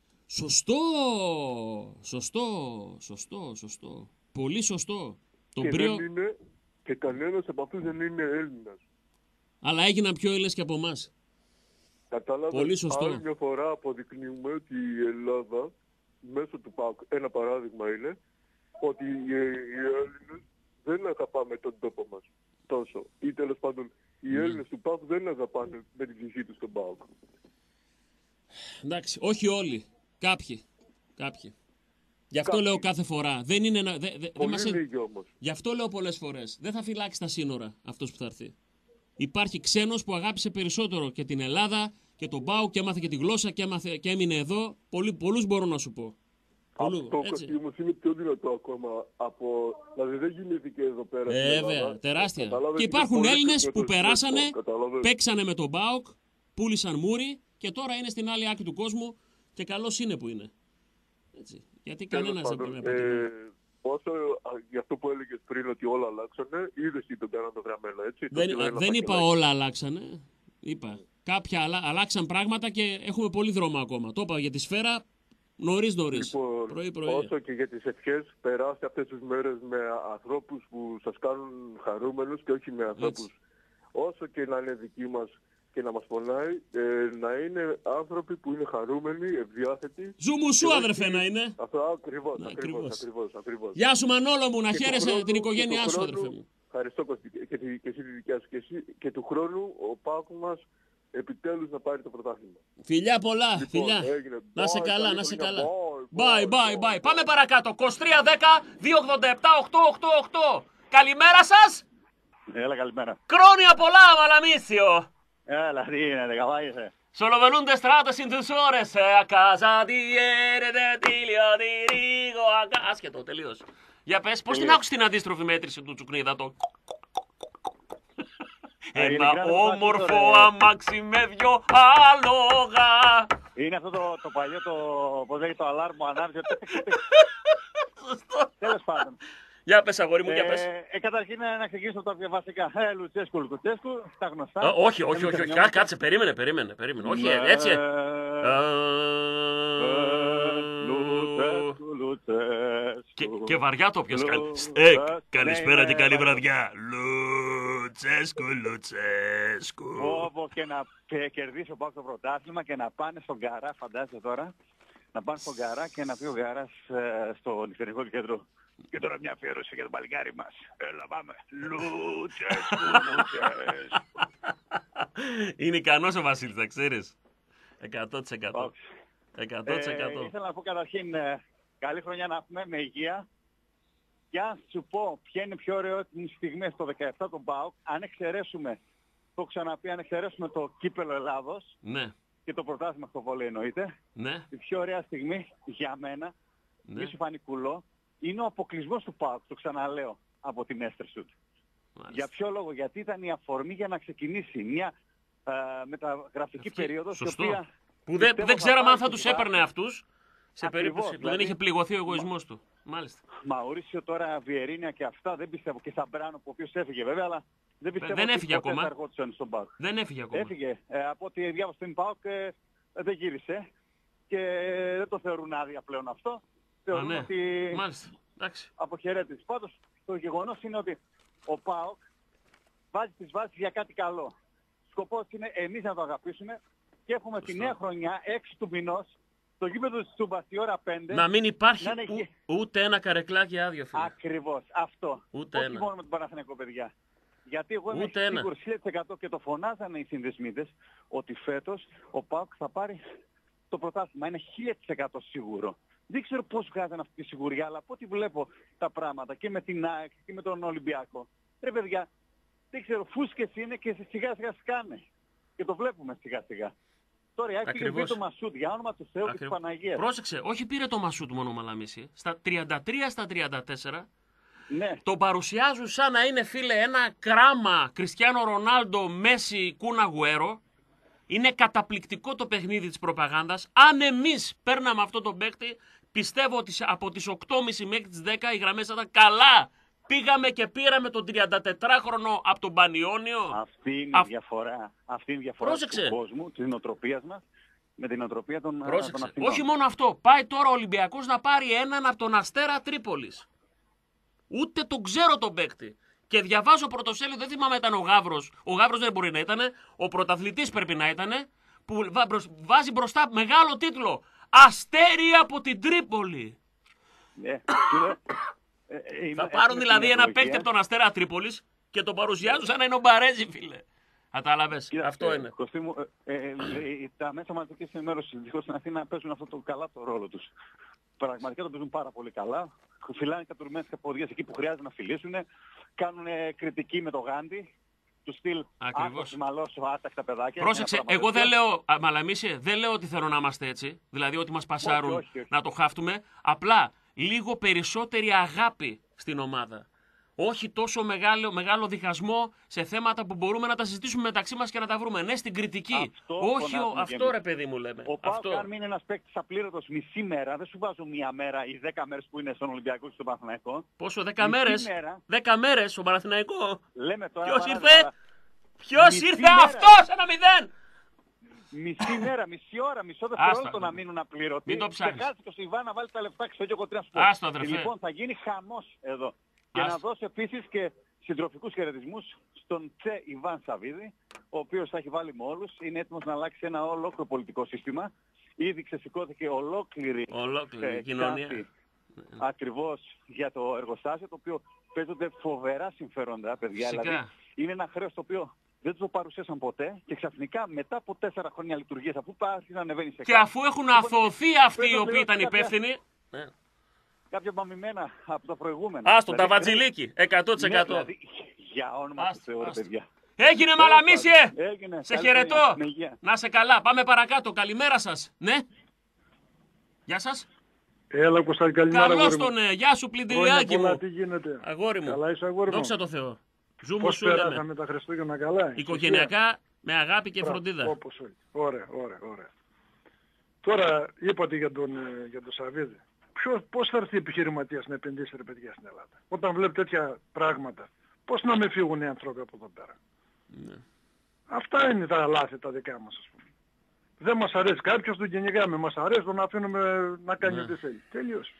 Σωστό. Πολύ σωστό. Και κανένας από αυτούς δεν είναι Έλληνας. Αλλά έγιναν πιο Έλληνες και από εμάς. Κατάλαβα. Πολύ σωστό. Άλλη μια φορά αποδεικνύουμε ότι η Ελλάδα, μέσω του ΠΑΟΚ, ένα παράδειγμα είναι, ότι οι Έλληνες δεν αγαπάμε τον τόπο μας τόσο. Ή τέλος πάντων, οι Έλληνες του ΠΑΟΚ δεν αγαπάνε με την ψυχή τους τον ΠΑΟΚ. Εντάξει, όχι όλοι. Κάποιοι. Γι' αυτό λέω κάθε φορά. Δεν είναι ένα. Λίγοι όμως. Γι' αυτό λέω πολλές φορές. Δεν θα φυλάξει τα σύνορα αυτός που θα έρθει. Υπάρχει ξένος που αγάπησε περισσότερο και την Ελλάδα και τον ΠΑΟΚ και έμαθε και τη γλώσσα και έμεινε εδώ. Πολλούς μπορώ να σου πω. Αυτό Κωστή είναι πιο δυνατό ακόμα από... Δηλαδή δεν γεννήθηκε εδώ πέρα. Βέβαια, τεράστια. Και υπάρχουν Έλληνες που περάσανε, παίξανε με τον ΠΑΟΚ, πούλησαν μούρι και τώρα είναι στην άλλη άκρη του κόσμου και καλώς είναι που είναι. Έτσι. Γιατί κανένας δεν μπορεί να Όσο για αυτό που έλεγες πριν ότι όλα αλλάξανε, είδες τι τον κάναν το γραμμένο, έτσι. Δεν είπα όλα αλλάξανε. Είπα. Κάποια αλλάξαν πράγματα και έχουμε πολύ δρόμο ακόμα. Το είπα για τη σφαίρα νωρίς. Λοιπόν, πρωί. Όσο και για τις ευχές, περάστε αυτές τις μέρες με ανθρώπους που σας κάνουν χαρούμενους και όχι με ανθρώπους. Όσο και να είναι δικοί μας και να μας πονάει, να είναι άνθρωποι που είναι χαρούμενοι, ευδιάθετοι. Ζουμουσού αδερφέ να είναι. Αυτό ακριβώς. Γεια σου Μανόλο μου, να χαίρεσαι την οικογένειά σου αδερφέ μου. Ευχαριστώ Κωστή και εσύ τη δικιά σου. Και του χρόνου ο ΠΑΟΚ μας επιτέλους να πάρει το πρωτάθλημα. Φιλιά πολλά, λοιπόν, φιλιά. Έγινε. Να σε καλά, να σε καλά. Bye. Πάμε παρακάτω. 2310-287-888. Καλημέρα σας. Έλα, καλημέρα. Χρόνια πολλά, Μαλαμίσιο. Έλα, τι είναι, καλά είσαι. Solo venute strade in tus ores, a casa di ieri de Tilio di Rigo. Άσχετο, τελείως. Για πες, πώς την άκουσες την αντίστροφη μέτρηση του Τσουκνίδα το... Ένα όμορφο αμάξι με δυο άλογα. Είναι αυτό το παλιό, πώς λέγεται, το αλάρμ που ανάβει. Σωστό. Τέλος πάντων. Για πες αγόρι μου, για πες. Καταρχήν να ξεκινήσω από τα πιο βασικά. Λουτσέσκου, τα γνωστά. Όχι. Κάτσε, περίμενε. Όχι, έτσι. Και βαριά το όποιος κάνει. Καλησπέρα και καλή βραδιά. Λουτσέσκου. Όπως και να κερδίσει ο ΠΑΟΚ το πρωτάθλημα και να πάνε στον Καρά, φαντάζεσαι τώρα. Να πάνε στον Καρά και να πει ο Καράς στο νυχτερινικό του κέντρο. Και τώρα μια αφιέρωση για τον παλικάρι μας. Έλα πάμε. Λουτσέσκου. Είναι ικανός ο Βασίλης, θα ξέρεις. 100%. Ήθελα να πω καταρχήν καλή χρονιά να έχουμε με υγεία. Και αν σου πω ποια είναι πιο ωραίο στιγμή στο 17 τον ΠΑΟΚ, αν εξαιρέσουμε, το ξαναπεί, αν εξαιρέσουμε το κύπελο Ελλάδος, ναι, και το πρωτάθλημα στο βόλεϊ εννοείται, ναι, η πιο ωραία στιγμή για μένα, μη σου φανεί κουλό, είναι ο αποκλεισμός του ΠΑΟΚ, το ξαναλέω, από την Έστερσουτ. Για ποιο λόγο? Γιατί ήταν η αφορμή για να ξεκινήσει μια μεταγραφική περίοδος, η οποία... Που δεν ξέραμε αν θα τους έπαιρνε αυτούς, σε περίπτωση που δεν είχε πληγωθεί ο εγωισμός του. Μάλιστα. Μαουρίσιο τώρα, Βιερίνια και αυτά, δεν πιστεύω, και Σαμπράνο, ο οποίος έφυγε βέβαια, αλλά δεν πιστεύω δεν έφυγε ότι ακόμα. θα ερχόντουσαν στον ΠΑΟΚ. Δεν έφυγε ακόμα. Έφυγε. Από ό,τι διάβασα στην ΠΑΟΚ δεν γύρισε και δεν το θεωρούν άδεια πλέον αυτό. Θεωρούν ότι αποχαιρέτησε. Πάντως το γεγονός είναι ότι ο ΠΑΟΚ βάζει τις βάσεις για κάτι καλό. Σκοπός είναι εμείς να το αγαπήσουμε και έχουμε τη νέα χρονιά 6 του μηνός στο γήπεδο της Τούμπας η ώρα 5. Να μην υπάρχει ούτε ένα καρεκλάκι άδειο, φίλε. Ακριβώς. Αυτό. Ούτε όχι ένα. μόνο με τον Παναθηναϊκό, παιδιά. Γιατί εγώ είμαι σίγουρος 1000% και το φωνάζανε οι συνδεσμίτες ότι φέτος ο ΠΑΟΚ θα πάρει το πρωτάθλημα. Είναι 1000% σίγουρο. Δεν ξέρω πώς βγάζανε αυτή τη σιγουριά, αλλά από ό,τι βλέπω τα πράγματα και με την ΑΕΚ και με τον Ολυμπιακό. Ρε παιδιά, δεν ξέρω, φούσκες είναι και σιγά σιγά σκάνε. Και το βλέπουμε σιγά σιγά. Τώρα η ΑΕΚ πήρε το Μασούτ για όνομα του Θεού και της Παναγίας. Πρόσεξε, όχι πήρε το Μασούτ μόνο Μαλαμίση. Στα 33 στα 34 ναι, το παρουσιάζουν σαν να είναι, φίλε, ένα κράμα Κριστιάνο Ρονάλντο, Μέση, Κουν Αγουέρο. Είναι καταπληκτικό το παιχνίδι της προπαγάνδας. Αν εμείς παίρναμε αυτό το παίκτη, πιστεύω ότι από τις 8.30 μέχρι τις 10 οι γραμμές θα ήταν καλά. Πήγαμε και πήραμε τον 34χρονο από τον Πανιόνιο. Αυτή είναι η διαφορά. Αυτή είναι η διαφορά του κόσμου, της νοοτροπίας μας, με την νοοτροπία των Αθηνών. Όχι μόνο αυτό. Πάει τώρα ο Ολυμπιακός να πάρει έναν από τον Αστέρα Τρίπολης. Ούτε τον ξέρω τον παίκτη. Και διαβάζω πρωτοσέλιδο, δεν θυμάμαι ήταν ο Γαύρος. Ο Γαύρος δεν μπορεί να ήταν. Ο πρωταθλητής πρέπει να ήταν. Που βάζει μπροστά μεγάλο τίτλο. Αστέρι από την Τρίπολη. Θα πάρουν δηλαδή ένα παίκτη από τον Αστέρα Τρίπολης και τον παρουσιάζουν σαν να είναι ο Μπαρέζι, φίλε. Κατάλαβες. Αυτό είναι. Κωστή μου, τα μέσα μαζικής ενημέρωσης δυστυχώς στην Αθήνα παίζουν αυτό το καλά το ρόλο τους. Πραγματικά το παίζουν πάρα πολύ καλά. Φυλάνε κατουρημένες καποδιές εκεί που χρειάζεται να φιλήσουν. Κάνουν κριτική με το Γάντι. Του στυλ άκρος, μαλώσω, άτακτα παιδάκια. Πρόσεξε, εγώ δεν λέω, Μαλαμίση, δεν λέω ότι θέλω να είμαστε έτσι. Δηλαδή ότι μας πασάρουν όχι. να το χάφτουμε. Απλά λίγο περισσότερη αγάπη στην ομάδα. Όχι τόσο μεγάλο διχασμό σε θέματα που μπορούμε να τα συζητήσουμε μεταξύ μας και να τα βρούμε. Ναι, στην κριτική. Αυτό ρε παιδί μου λέμε. Ο Πάοκ, αν μείνει ένας παίκτης απλήρωτος μισή μέρα, δεν σου βάζω μία μέρα ή 10 μέρες που είναι στον Ολυμπιακό και στον Παναθηναϊκό. Πόσο, 10 μέρες? 10 μέρες στον Παναθηναϊκό. Λέμε τώρα. Ποιος ήρθε αυτός, 1-0. Μισή μέρα, μισή ώρα, μισό δευτερόλεπτο να μείνουν απλήρωτοι. Μην το ψάχνεις. Και κάτσε το Σιβά να βάλει τα λεφτά και στο ίδιο κοντριά σου. Λοιπόν, θα γίνει χαμός εδώ. Και να δώσω επίσης και συντροφικούς χαιρετισμούς στον Τσε Ιβάν Σαββίδη, ο οποίος θα έχει βάλει με όλους, είναι έτοιμος να αλλάξει ένα ολόκληρο πολιτικό σύστημα. Ήδη ξεσηκώθηκε ολόκληρη κοινωνία. Ακριβώς για το εργοστάσιο, το οποίο παίζονται φοβερά συμφέροντα, παιδιά. Δηλαδή, είναι ένα χρέος το οποίο δεν το παρουσίασαν ποτέ και ξαφνικά μετά από 4 χρόνια λειτουργίας, αφού άρχισε να ανεβαίνει σε και αφού έχουν αθωωωθεί αυτοί οι οποίοι ήταν υπεύθυνοι. Κάποια παμημένα από τα προηγούμενα. Άστο, τα βατζιλίκι, 100%. Ναι, δηλαδή, για όνομα του Θεού, παιδιά. Έγινε Μαλαμίσιε! Έγινε. Σε χαιρετώ! Να σε καλά, πάμε παρακάτω. Καλημέρα σας. Ναι. Γεια σας. Έλα Κωστάκη, καλημέρα. Καλώς τον, γεια σου Πλυντηλιάκη μου. Τι γίνεται? Αγόρι μου. Καλά είσαι αγόρι μου? Δόξα τω Θεώ. Ζούμε πώς σου λέμε. περάσαμε τα Χριστούγεννα καλά? Οικογενειακά, με αγάπη και φροντίδα. Όπως όχι. Ωραία. Τώρα είπατε για τον Σαββίδη. Πώς θα έρθει επιχειρηματίας να επενδύσει ρε παιδιά στην Ελλάδα? Όταν βλέπει τέτοια πράγματα, πώς να με φύγουν οι άνθρωποι από εδώ πέρα? Ναι. Αυτά είναι τα λάθη τα δικά μας, ας πούμε. Δεν μας αρέσει κάποιος, τον κυνηγάμε. Μας αρέσει, τον αφήνουμε να κάνει ό,τι θέλει. Τελείως.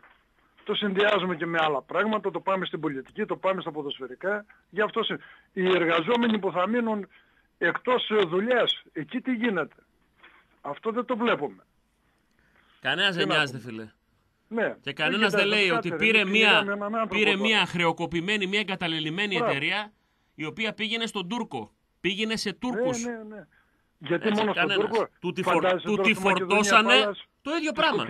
Το συνδυάζουμε και με άλλα πράγματα, το πάμε στην πολιτική, το πάμε στα ποδοσφαιρικά. Γι' αυτό οι εργαζόμενοι που θα μείνουν εκτός δουλειάς, εκεί τι γίνεται? Αυτό δεν το βλέπουμε. Κανένας δεν νοιάζεται, φίλε. Ναι. Και κανένας δεν λέει ότι πήρε μια χρεοκοπημένη, μια εγκαταλελειμμένη εταιρεία, η οποία πήγαινε στον Τούρκο. Πήγαινε σε Τούρκους. Ναι. Γιατί μόνο στον Τούρκο? Του τη φορτώσανε το ίδιο πράγμα.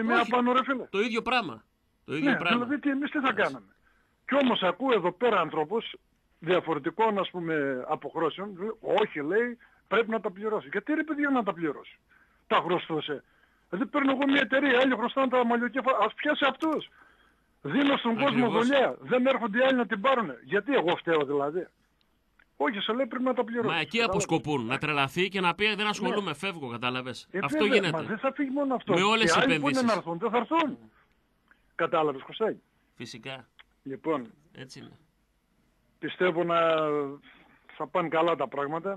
Το ίδιο πράγμα. Δηλαδή εμείς τι θα κάναμε? Κι όμως ακούω εδώ πέρα ανθρώπους διαφορετικών, ας πούμε, αποχρώσεων. Όχι, λέει, πρέπει να τα πληρώσει. Γιατί ρε παιδιά να τα πληρώσει? Τα χρωστούσε. Δηλαδή παίρνω εγώ μια εταιρεία, άλλοι χρωστάνε τα μαλλιοκέφαλα. Ας πιάσει αυτούς. Δίνω στον κόσμο δουλειά. Δεν έρχονται οι άλλοι να την πάρουν. Γιατί εγώ φταίω δηλαδή? Όχι, σε λέει πρέπει να τα πληρώσει. Μα εκεί αποσκοπούν. Να τρελαθεί και να πει δεν ασχολούμαι, φεύγω, κατάλαβες. Αυτό γίνεται. Μα δεν θα φύγει μόνο αυτό. Με όλες τις επενδύσεις. Άλλοι που είναι να έρθουν, δεν θα έρθουν. Κατάλαβες, Κωστάκη? Φυσικά. Λοιπόν, έτσι είναι. Πιστεύω θα πάνε καλά τα πράγματα.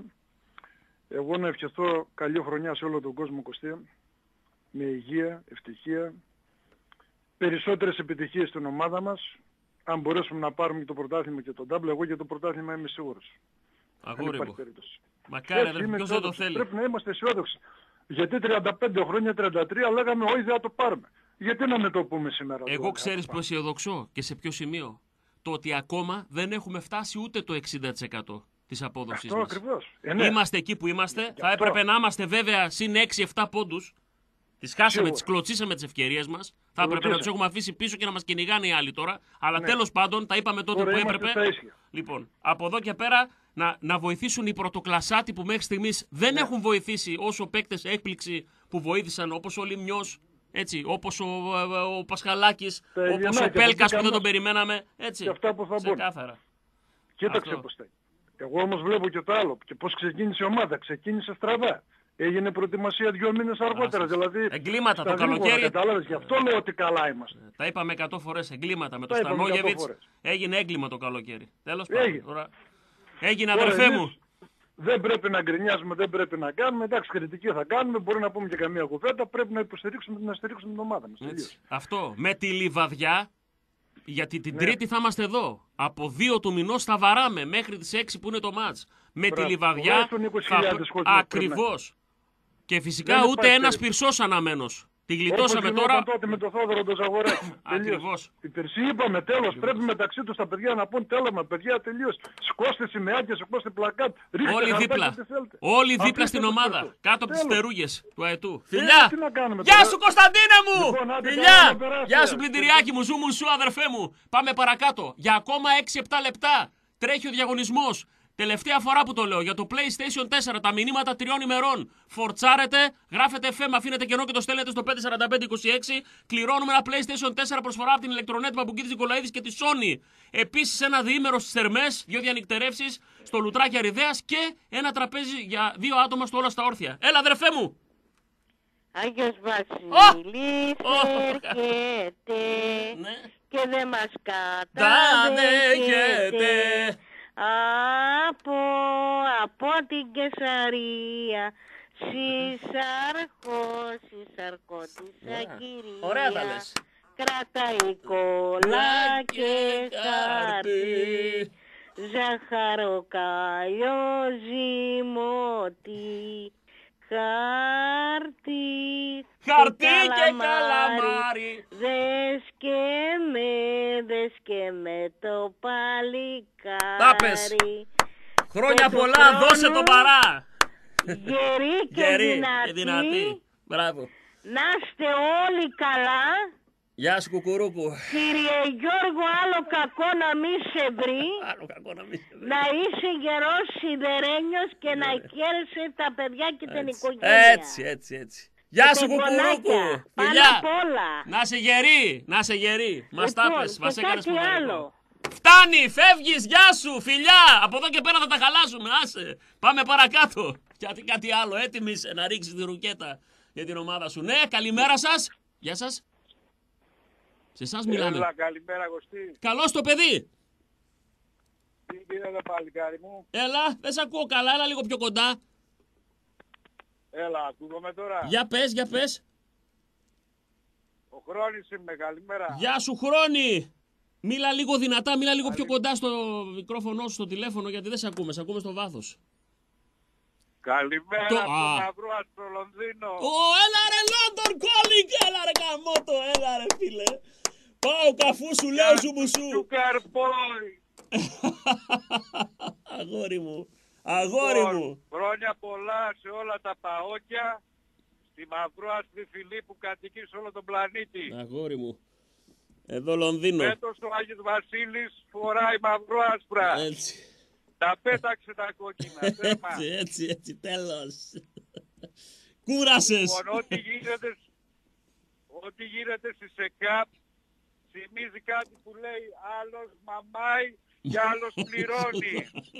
Εγώ να ευχηθώ καλή χρονιά σε όλο τον κόσμο, Κωστή. Με υγεία, ευτυχία, περισσότερες επιτυχίες στην ομάδα μας. Αν μπορέσουμε να πάρουμε και το πρωτάθλημα και τον double, εγώ για το πρωτάθλημα είμαι σίγουρος. Αγόρι μου. Μακάρι, αδερφή, ποιος δεν το θέλει. Πρέπει να είμαστε αισιόδοξοι. Γιατί 35 χρόνια, 33 λέγαμε όχι δεν θα το πάρουμε. Γιατί να με το πούμε σήμερα? Εγώ ξέρεις που αισιοδοξώ και σε ποιο σημείο? Το ότι ακόμα δεν έχουμε φτάσει ούτε το 60% της απόδοσης μας. Ακριβώς. Είμαστε εκεί που είμαστε. Θα έπρεπε να είμαστε βέβαια συν 6-7 πόντους. Τις χάσαμε, τις κλωτσίσαμε τις ευκαιρίες μας. Θα έπρεπε να τους έχουμε αφήσει πίσω και να μας κυνηγάνε οι άλλοι τώρα. Αλλά τέλος πάντων, τα είπαμε τότε που έπρεπε. Λοιπόν, από εδώ και πέρα να βοηθήσουν οι πρωτοκλασσάτοι που μέχρι στιγμής δεν έχουν βοηθήσει όσο παίκτες έκπληξη που βοήθησαν, όπως ο Λιμνιός, έτσι, όπως ο Πασχαλάκης, όπως ο Πέλκας που δεν τον περιμέναμε. Έτσι, και αυτά που θα ξεκάθαρα. Κοίταξε πώς θα. Εγώ όμως βλέπω και το άλλο. Και πώς ξεκίνησε η ομάδα. Ξεκίνησε στραβά. Έγινε προετοιμασία 2 μήνες αργότερα. Δηλαδή, εγκλήματα το καλοκαίρι. Κατάλαβες, γι' αυτό λέω ότι καλά είμαστε. Τα είπαμε 100 φορές. Εγκλήματα με το Στανόγεβιτς. Έγινε έγκλημα το καλοκαίρι. Τέλος πάντων. Έγινε αδερφέ μου. Δεν πρέπει να γκρινιάζουμε, δεν πρέπει να κάνουμε. Εντάξει, κριτική θα κάνουμε. Μπορεί να πούμε και καμία κουβέντα. Πρέπει να υποστηρίξουμε, στηρίξουμε την ομάδα μας. Αυτό. Με τη Λιβαδιά. Γιατί την Τρίτη θα είμαστε εδώ. Από 2 του μηνός θα βαράμε μέχρι τις 6 που είναι το μάτς. Με τη Λιβαδιά. Ακριβώς. Και φυσικά ούτε ένας πυρσός αναμένος. Τη γλιτώσαμε τώρα. Τότε με το Θόδωρο το Ζαγοράκη. Ακριβώς. Η Περσή είπαμε τέλος, πρέπει μεταξύ τους τα παιδιά να πούν τέλος, παιδιά τελείως. Σηκώστε σημαίακια, σηκώστε πλακάτ. Όλοι δίπλα. Όλοι δίπλα στην ομάδα. Κάτω από τις φτερούγες του αετού. Φιλιά! Γεια σου Κωνσταντίνε μου! Φιλιά! Γεια σου πλυντηριάκι μου, ζου μου σου αδερφέ μου. Πάμε παρακάτω. Για ακόμα 6-7 λεπτά τρέχει ο διαγωνισμός. Τελευταία φορά που το λέω για το PlayStation 4, τα μηνύματα 3 ημερών. Φορτσάρετε, γράφετε FM, αφήνετε κενό και το στέλνετε στο 54526. Κληρώνουμε ένα PlayStation 4 προσφορά από την Electronet Παπουκίτης Νικολαίδης και τη Sony. Επίσης ένα διήμερο στις Θερμές, 2 διανυκτερεύσεις στο Λουτράκι Αριδέας και ένα τραπέζι για 2 άτομα στο Όλα στα Όρθια. Έλα αδερφέ μου! Άγιος Βασίλης έρχεται και δεν μας καταδέχεται. Από την Κεσαρία συσαρκώτησα κυρία. Ωραία τα λες. Κρατάει κόλλα και χαρτί, ζαχαροκαλιό ζυμωτή, χαρτί και καλαμάρι. Δες και με το παλικάρι. Τα πες. Χρόνια πολλά, δώσε τον παρά. Γερή και δυνατή. Μπράβο. Να είστε όλοι καλά. Γεια σου κουκουρούκου. Κύριε Γιώργο, άλλο κακό να μη σε βρει. Να είσαι γερός σιδερένιος και να χαίρεσαι τα παιδιά και την οικογένεια. Έτσι. Γεια σου κουκουρούκου. Φιλιά. Να σε γερή, Μας τα πες, μας έκανες άλλο. Φτάνει, φεύγεις, γεια σου, φιλιά. Από εδώ και πέρα θα τα χαλάσουμε, άσε. Πάμε παρακάτω. Γιατί κάτι άλλο, έτοιμη είσαι να ρίξεις τη ρουκέτα για την ομάδα σου. Ναι, καλημέρα σας. Γεια σας. Σε εσάς μιλάμε. Έλα, καλημέρα Κωστή. Καλώς το παιδί. Τι γίνεται παλικάρι μου. Έλα, δεν σε ακούω καλά, έλα λίγο πιο κοντά. Έλα, ακούγομαι τώρα. Για πες. Ο Χρόνης είμαι, καλημέρα. Γεια σου Χρόνη. Μίλα λίγο δυνατά, μίλα λίγο πιο κοντά στο μικρόφωνο σου, στο τηλέφωνο, γιατί δεν σε ακούμε στο βάθος. Καλημέρα από τον Μαυρό στο Λονδίνο. Έλα ρε London calling, έλα ρε καμότο, έλα ρε φίλε. Πάω καφού σου λέω σου μου σου. Του καρπόι. Αγόρι μου. Χρόνια πολλά σε όλα τα παόκια. Στη Μαυρό Αστρή Φιλή που κατοικεί σε όλο τον πλανήτη. Αγόρι μου. Εδώ Λονδίνο. Φέτος ο Άγιος Βασίλης φοράει μαυρό άσπρα. Έτσι. Τα πέταξε τα κόκκινα. Έτσι, τέλος. Κούρασες. Λοιπόν, ό,τι γίνεται στη ΣΕΚΑΠ θυμίζει κάτι που λέει άλλος μαμάει και άλλος πληρώνει.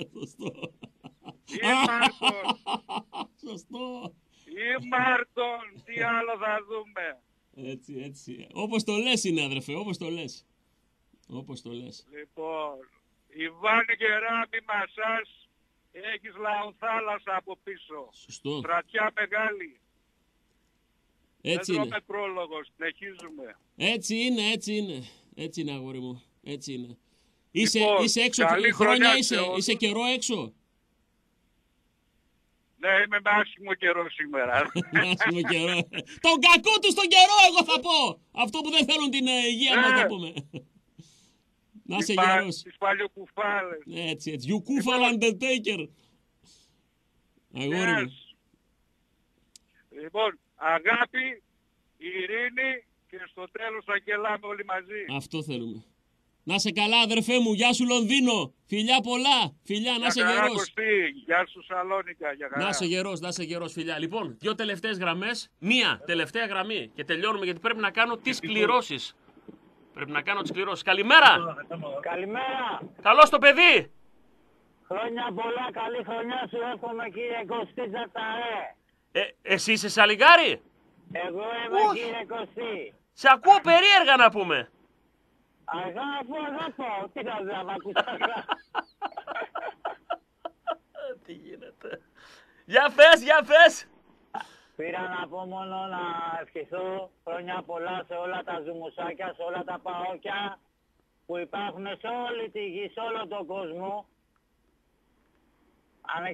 Σωστό. Ή Μάρτον, τι άλλο θα δούμε. Έτσι. Όπως το λες είναι αδερφέ, όπως το λες. Λοιπόν, Ιβάνη Γεράμι Μασάς, έχεις λαοθάλασσα από πίσω. Σωστό. Στρατιά μεγάλη. Έτσι δεν είναι. τρώμε πρόλογο, συνεχίζουμε. Έτσι είναι αγόρι μου, έτσι είναι. Λοιπόν, είσαι έξω χρόνια, είσαι καιρό έξω. Ναι, είμαι με άσχημο καιρό σήμερα. Άσχημο καιρό. Τον κακό του στον καιρό εγώ θα πω. Αυτό που δεν θέλουν την υγεία μας θα πούμε. Να είσαι γερός. Τις παλιοκουφάλες. Έτσι. You κουφάλ Undertaker. Αγόρι μου. Λοιπόν, αγάπη, ειρήνη και στο τέλος θα γελάμε όλοι μαζί. Αυτό θέλουμε. Να σε καλά αδερφέ μου, γεια σου Λονδίνο, φιλιά πολλά, φιλιά, να σε γερός. Κωστή, γεια σου Σαλόνικα, για χαρά. Να σε γερός φιλιά. Λοιπόν, 2 τελευταίες γραμμές, 1 τελευταία γραμμή και τελειώνουμε γιατί πρέπει να κάνω τις κληρώσεις. Καλημέρα. Καλημέρα. Καλώς το παιδί. Χρόνια πολλά, καλή χρονιά σου εύχομαι κύριε Κωστή Ζαταρέ. Εσύ είσαι σαλιγκάρι? Εγώ είμαι κύριε Κωστή. Σε ακούω περίεργα να πούμε. Αργά αφού αγαπώ, τι θα μ' ακούς αργά. Τι γίνεται. Για πες. Πήρα να πω μόνο να ευχηθώ χρόνια πολλά σε όλα τα ζουμουσάκια, σε όλα τα παόκια που υπάρχουν σε όλη τη γη, σε όλο τον κόσμο.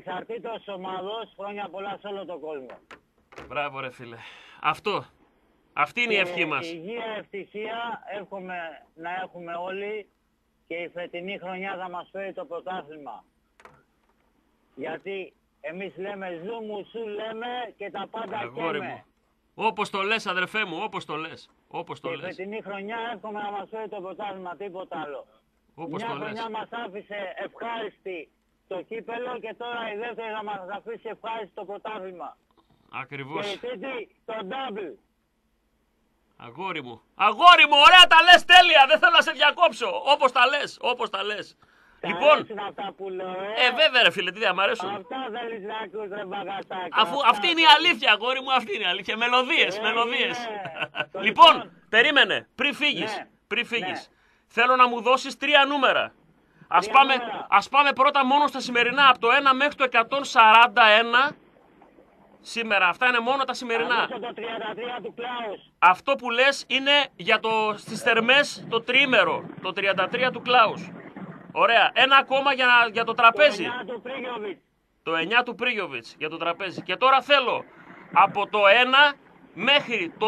Ανεξαρτήτως ομάδος, χρόνια πολλά σε όλο τον κόσμο. Μπράβο ρε φίλε. Αυτό. Αυτή είναι η ευχή μας. Υγεία, ευτυχία, εύχομαι να έχουμε όλοι και η φετινή χρονιά θα μας φέρει το πρωτάθλημα. Γιατί εμείς λέμε ζου μου, σου λέμε και τα πάντα καίμε. Όπως το λες αδερφέ μου, όπως το λες. Η φετινή χρονιά εύχομαι να μας φέρει το πρωτάθλημα, τίποτα άλλο. Μια χρονιά μας άφησε ευχάριστη το κύπελο και τώρα η δεύτερη θα μας αφήσει ευχάριστη το πρωτάθλημα. Ακριβώς. Και η τρίτη το double. Αγόρι μου, ωραία τα λες, τέλεια, δεν θέλω να σε διακόψω. Όπως τα λες. Λοιπόν, αυτά που λέω, βέβαια ρε φίλε, τι μ' αρέσουν. Αυτά θέλεις να ακούς ρε μπαγατάκι. Αφού αυτή είναι η αλήθεια, αγόρι μου, αυτή είναι η αλήθεια. Μελωδίες. Λοιπόν, περίμενε, πριν φύγεις. Θέλω να μου δώσεις 3 νούμερα. Ας πάμε πρώτα μόνο στα σημερινά, από το 1 μέχρι το 141. Σήμερα, αυτά είναι μόνο τα σημερινά. Το 33 του Κλάους. Αυτό που λες είναι στις θερμές το τριήμερο, το 33 του Κλάους. Ωραία. Ένα ακόμα για το τραπέζι. Το 9 του Πρίγιοβιτς για το τραπέζι. Και τώρα θέλω από το 1 μέχρι το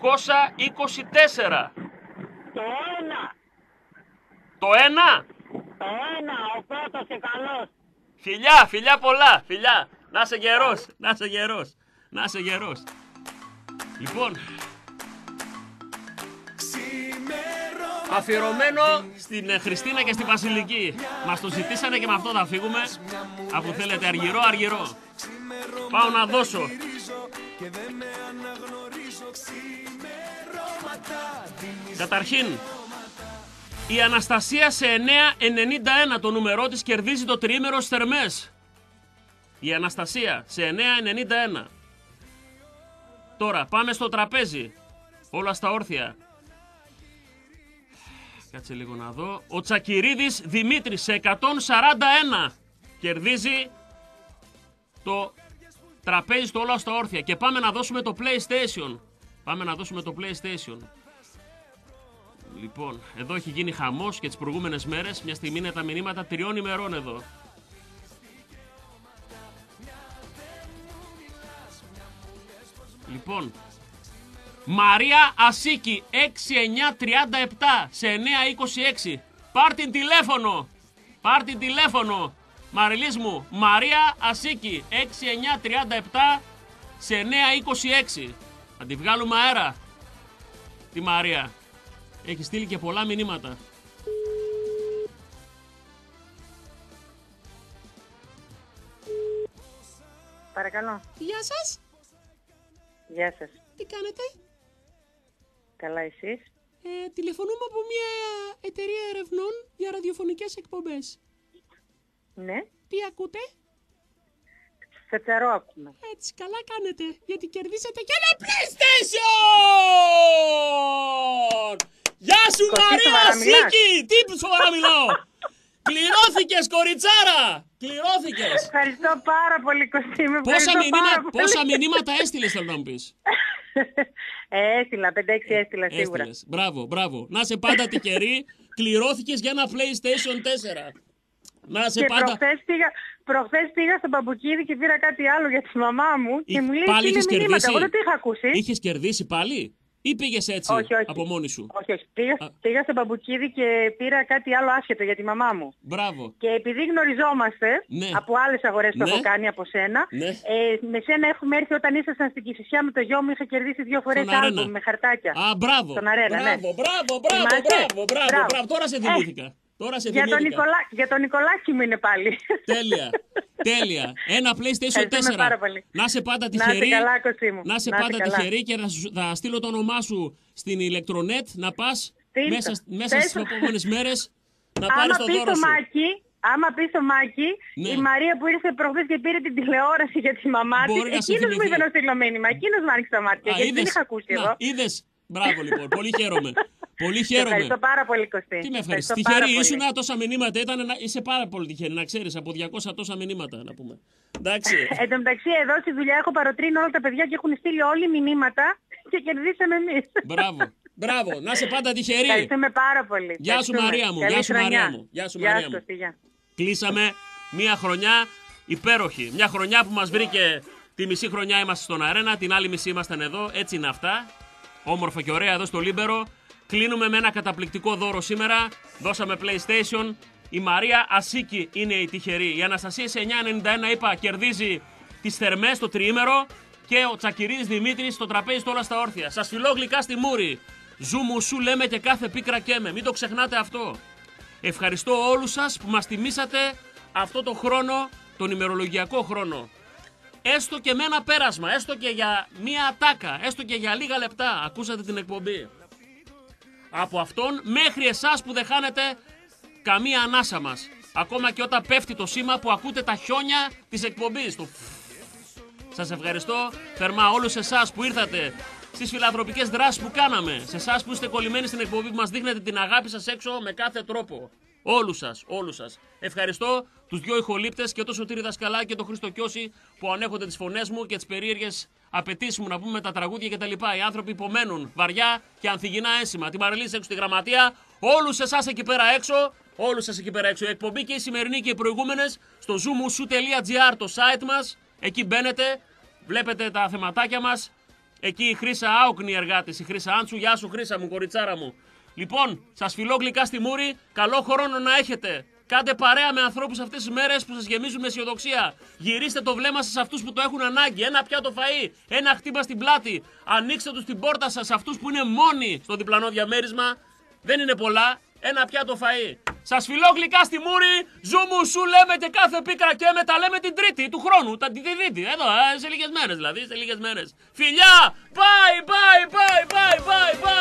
224. Το 1. Το 1. Το 1. Ο πρώτος και καλός. Φιλιά πολλά. Φιλιά. Να είσαι γερός. Λοιπόν, αφιερωμένο στην Χριστίνα και στη Βασιλική. Μας το ζητήσανε και με αυτό θα φύγουμε. Αφού θέλετε αργυρό. Πάω να δώσω. Καταρχήν, η Αναστασία σε 9,91 το νούμερό της κερδίζει το τριήμερο στις θερμές. Η Αναστασία σε 9,91. Τώρα πάμε στο τραπέζι. Όλα στα όρθια. Κάτσε λίγο να δω. Ο Τσακυρίδης Δημήτρης σε 141. Κερδίζει το τραπέζι στο όλα στα όρθια. Και πάμε να δώσουμε το PlayStation. Λοιπόν, εδώ έχει γίνει χαμός και τις προηγούμενες μέρες. Μια στιγμή είναι τα μηνύματα 3 ημερών εδώ. Λοιπόν, Μαρία Ασίκη 6937 σε 926. Πάρ' την τηλέφωνο. Μαριλής μου, Μαρία Ασίκη 6937 σε 926. Θα τη βγάλουμε αέρα τη Μαρία. Έχει στείλει και πολλά μηνύματα. Παρακαλώ. Γεια σας. Γεια σας. Τι κάνετε? Καλά, εσείς? Τηλεφωνούμε από μια εταιρεία ερευνών για ραδιοφωνικές εκπομπές. Ναι. Τι ακούτε? Φετσαρό ακούμε. Έτσι, καλά κάνετε, γιατί κερδίσατε και ένα PlayStation! Γεια σου Μαρία Σίκη! Τι σοβαρά μιλάω! Κληρώθηκες, κοριτσάρα! Κληρώθηκες! Ευχαριστώ πάρα πολύ, Κωστή. Πόσα μηνύματα έστειλες, θέλω να μου πεις? Έστειλα, 5-6 έστειλα σίγουρα. Μπράβο. Να είσαι πάντα τυχερή. Κληρώθηκες για ένα PlayStation 4. Να είσαι πάντα... Προχθές πήγα στο Μπαμπουκίδη και πήρα κάτι άλλο για τη μαμά μου και μου λέει πάλι είναι μηνύματα. Εγώ δεν το είχα ακούσει. Είχες κερδίσει πάλι ή πήγες έτσι όχι. από μόνη σου? Όχι. Πήγα στο Μπαμπουκίδη και πήρα κάτι άλλο άσχετο για τη μαμά μου. Μπράβο. Και επειδή γνωριζόμαστε από άλλες αγορές που έχω κάνει από σένα, με σένα έχουμε έρθει όταν ήσασταν στην Κηφισιά με το γιο μου, είχα κερδίσει 2 φορές άλμπομ με χαρτάκια. Μπράβο. Στον Αρένα, μπράβο. Τώρα σε θυμήθηκα. Για τον Νικολάκη μου είναι πάλι. Τέλεια. Ένα PlayStation 4. Να σε πάντα τυχερή. Να σε πάντα τυχερή και θα στείλω το όνομά σου στην ηλεκτρονέτ να πας μέσα στις επόμενες μέρες να πάρεις το δώρο σου. Άμα πει στο Μάκη, η Μαρία που ήρθε προχθές και πήρε την τηλεόραση για τη μαμά της, εκείνος μου είπε να στείλω μήνυμα. Εκείνος μου άνοιξε τα μάτια, γιατί δεν είχα ακούσει εγώ. Είδες. Μπράβο λοιπόν, πολύ χαίρομαι. Ευχαριστώ πάρα πολύ, Κωστή. Τι με ευχαριστώ. Τυχερή ήσουν, τόσα μηνύματα ήταν, είσαι πάρα πολύ τυχερή, να ξέρεις, από 200 τόσα μηνύματα να πούμε. Εντάξει. Εν τω μεταξύ, εδώ στη δουλειά έχω παροτρύνει όλα τα παιδιά και έχουν στείλει όλοι μηνύματα και κερδίσαμε εμείς. Μπράβο, να είσαι πάντα τυχερή. Ευχαριστούμε πάρα πολύ. Γεια σου Μαρία μου, γεια σου Μαρία μου. Κλείσαμε μια χρονιά υπέροχη, μια χρονιά που μας βρήκε τη μισή χρονιά είμαστε στον Αρένα, την άλλη μισή ήμασταν εδώ, έτσι είναι αυτά. όμορφα και ωραία εδώ στο Λίμπερο. Κλείνουμε με ένα καταπληκτικό δώρο σήμερα. Δώσαμε PlayStation. Η Μαρία Ασίκη είναι η τυχερή. Η Αναστασία σε 9,91 είπα κερδίζει τις θερμές το τριήμερο. Και ο Τσακυρίδης Δημήτρης στο τραπέζι στο Όλα στα Όρθια. Σας φιλώ γλυκά στη μούρη. Ζου μου σου λέμε και κάθε πίκρα καίμε. Μην το ξεχνάτε αυτό. Ευχαριστώ όλους σας που μας τιμήσατε αυτό το χρόνο, τον ημερολογιακό χρόνο. Έστω και με ένα πέρασμα, έστω και για μία ατάκα, έστω και για λίγα λεπτά. Ακούσατε την εκπομπή. Από αυτόν μέχρι εσάς που δεν χάνετε καμία ανάσα μας. Ακόμα και όταν πέφτει το σήμα που ακούτε τα χιόνια της εκπομπής. Σας ευχαριστώ θερμά όλους εσάς που ήρθατε στις φιλανθρωπικές δράσεις που κάναμε. Σε εσάς που είστε κολλημένοι στην εκπομπή που μας δείχνετε την αγάπη σας έξω με κάθε τρόπο. Όλους σας, όλους σας. Ευχαριστώ τους δυο ηχολήπτες και το Σωτήρη Δασκαλάκη και το Χρήστο Κιώση που ανέχονται τις φωνές μου και τις περίεργες απαιτήσεις μου να πούμε τα τραγούδια κτλ. Οι άνθρωποι υπομένουν βαριά και ανθυγινά αίσθημα. Την Μαριλίση έξω στη γραμματεία. Όλους εσάς εκεί πέρα έξω. Όλους σας εκεί πέρα έξω. Η εκπομπή και η σημερινή και οι προηγούμενες στο zoomusu.gr το site μας. Εκεί μπαίνετε, βλέπετε τα θεματάκια μας. Εκεί η Χρύσα Άουκνη εργάτης, η Χρύσα Άντσου. Γεια σου Χρύσα μου, κοριτσάρα μου. Λοιπόν, σας φιλώ γλυκά στη μούρη. Καλό χρόνο να έχετε. Κάντε παρέα με ανθρώπους αυτές τις μέρες που σας γεμίζουν με αισιοδοξία. Γυρίστε το βλέμμα σας σε αυτούς που το έχουν ανάγκη. Ένα πιάτο φαΐ, ένα χτύπα στην πλάτη. Ανοίξτε τους την πόρτα σας σε αυτούς που είναι μόνοι στο διπλανό διαμέρισμα. Δεν είναι πολλά. Ένα πιάτο φαΐ. Σας φιλώ γλυκά στη μούρη. Ζου μου σου λέμε και κάθε πίκρα και με τα λέμε την Τρίτη του χρόνου. Την Τρίτη. Εδώ, σε λίγες μέρες δηλαδή. Σε λίγες μέρες. Φιλιά! Bye, bye, bye, bye, bye, bye.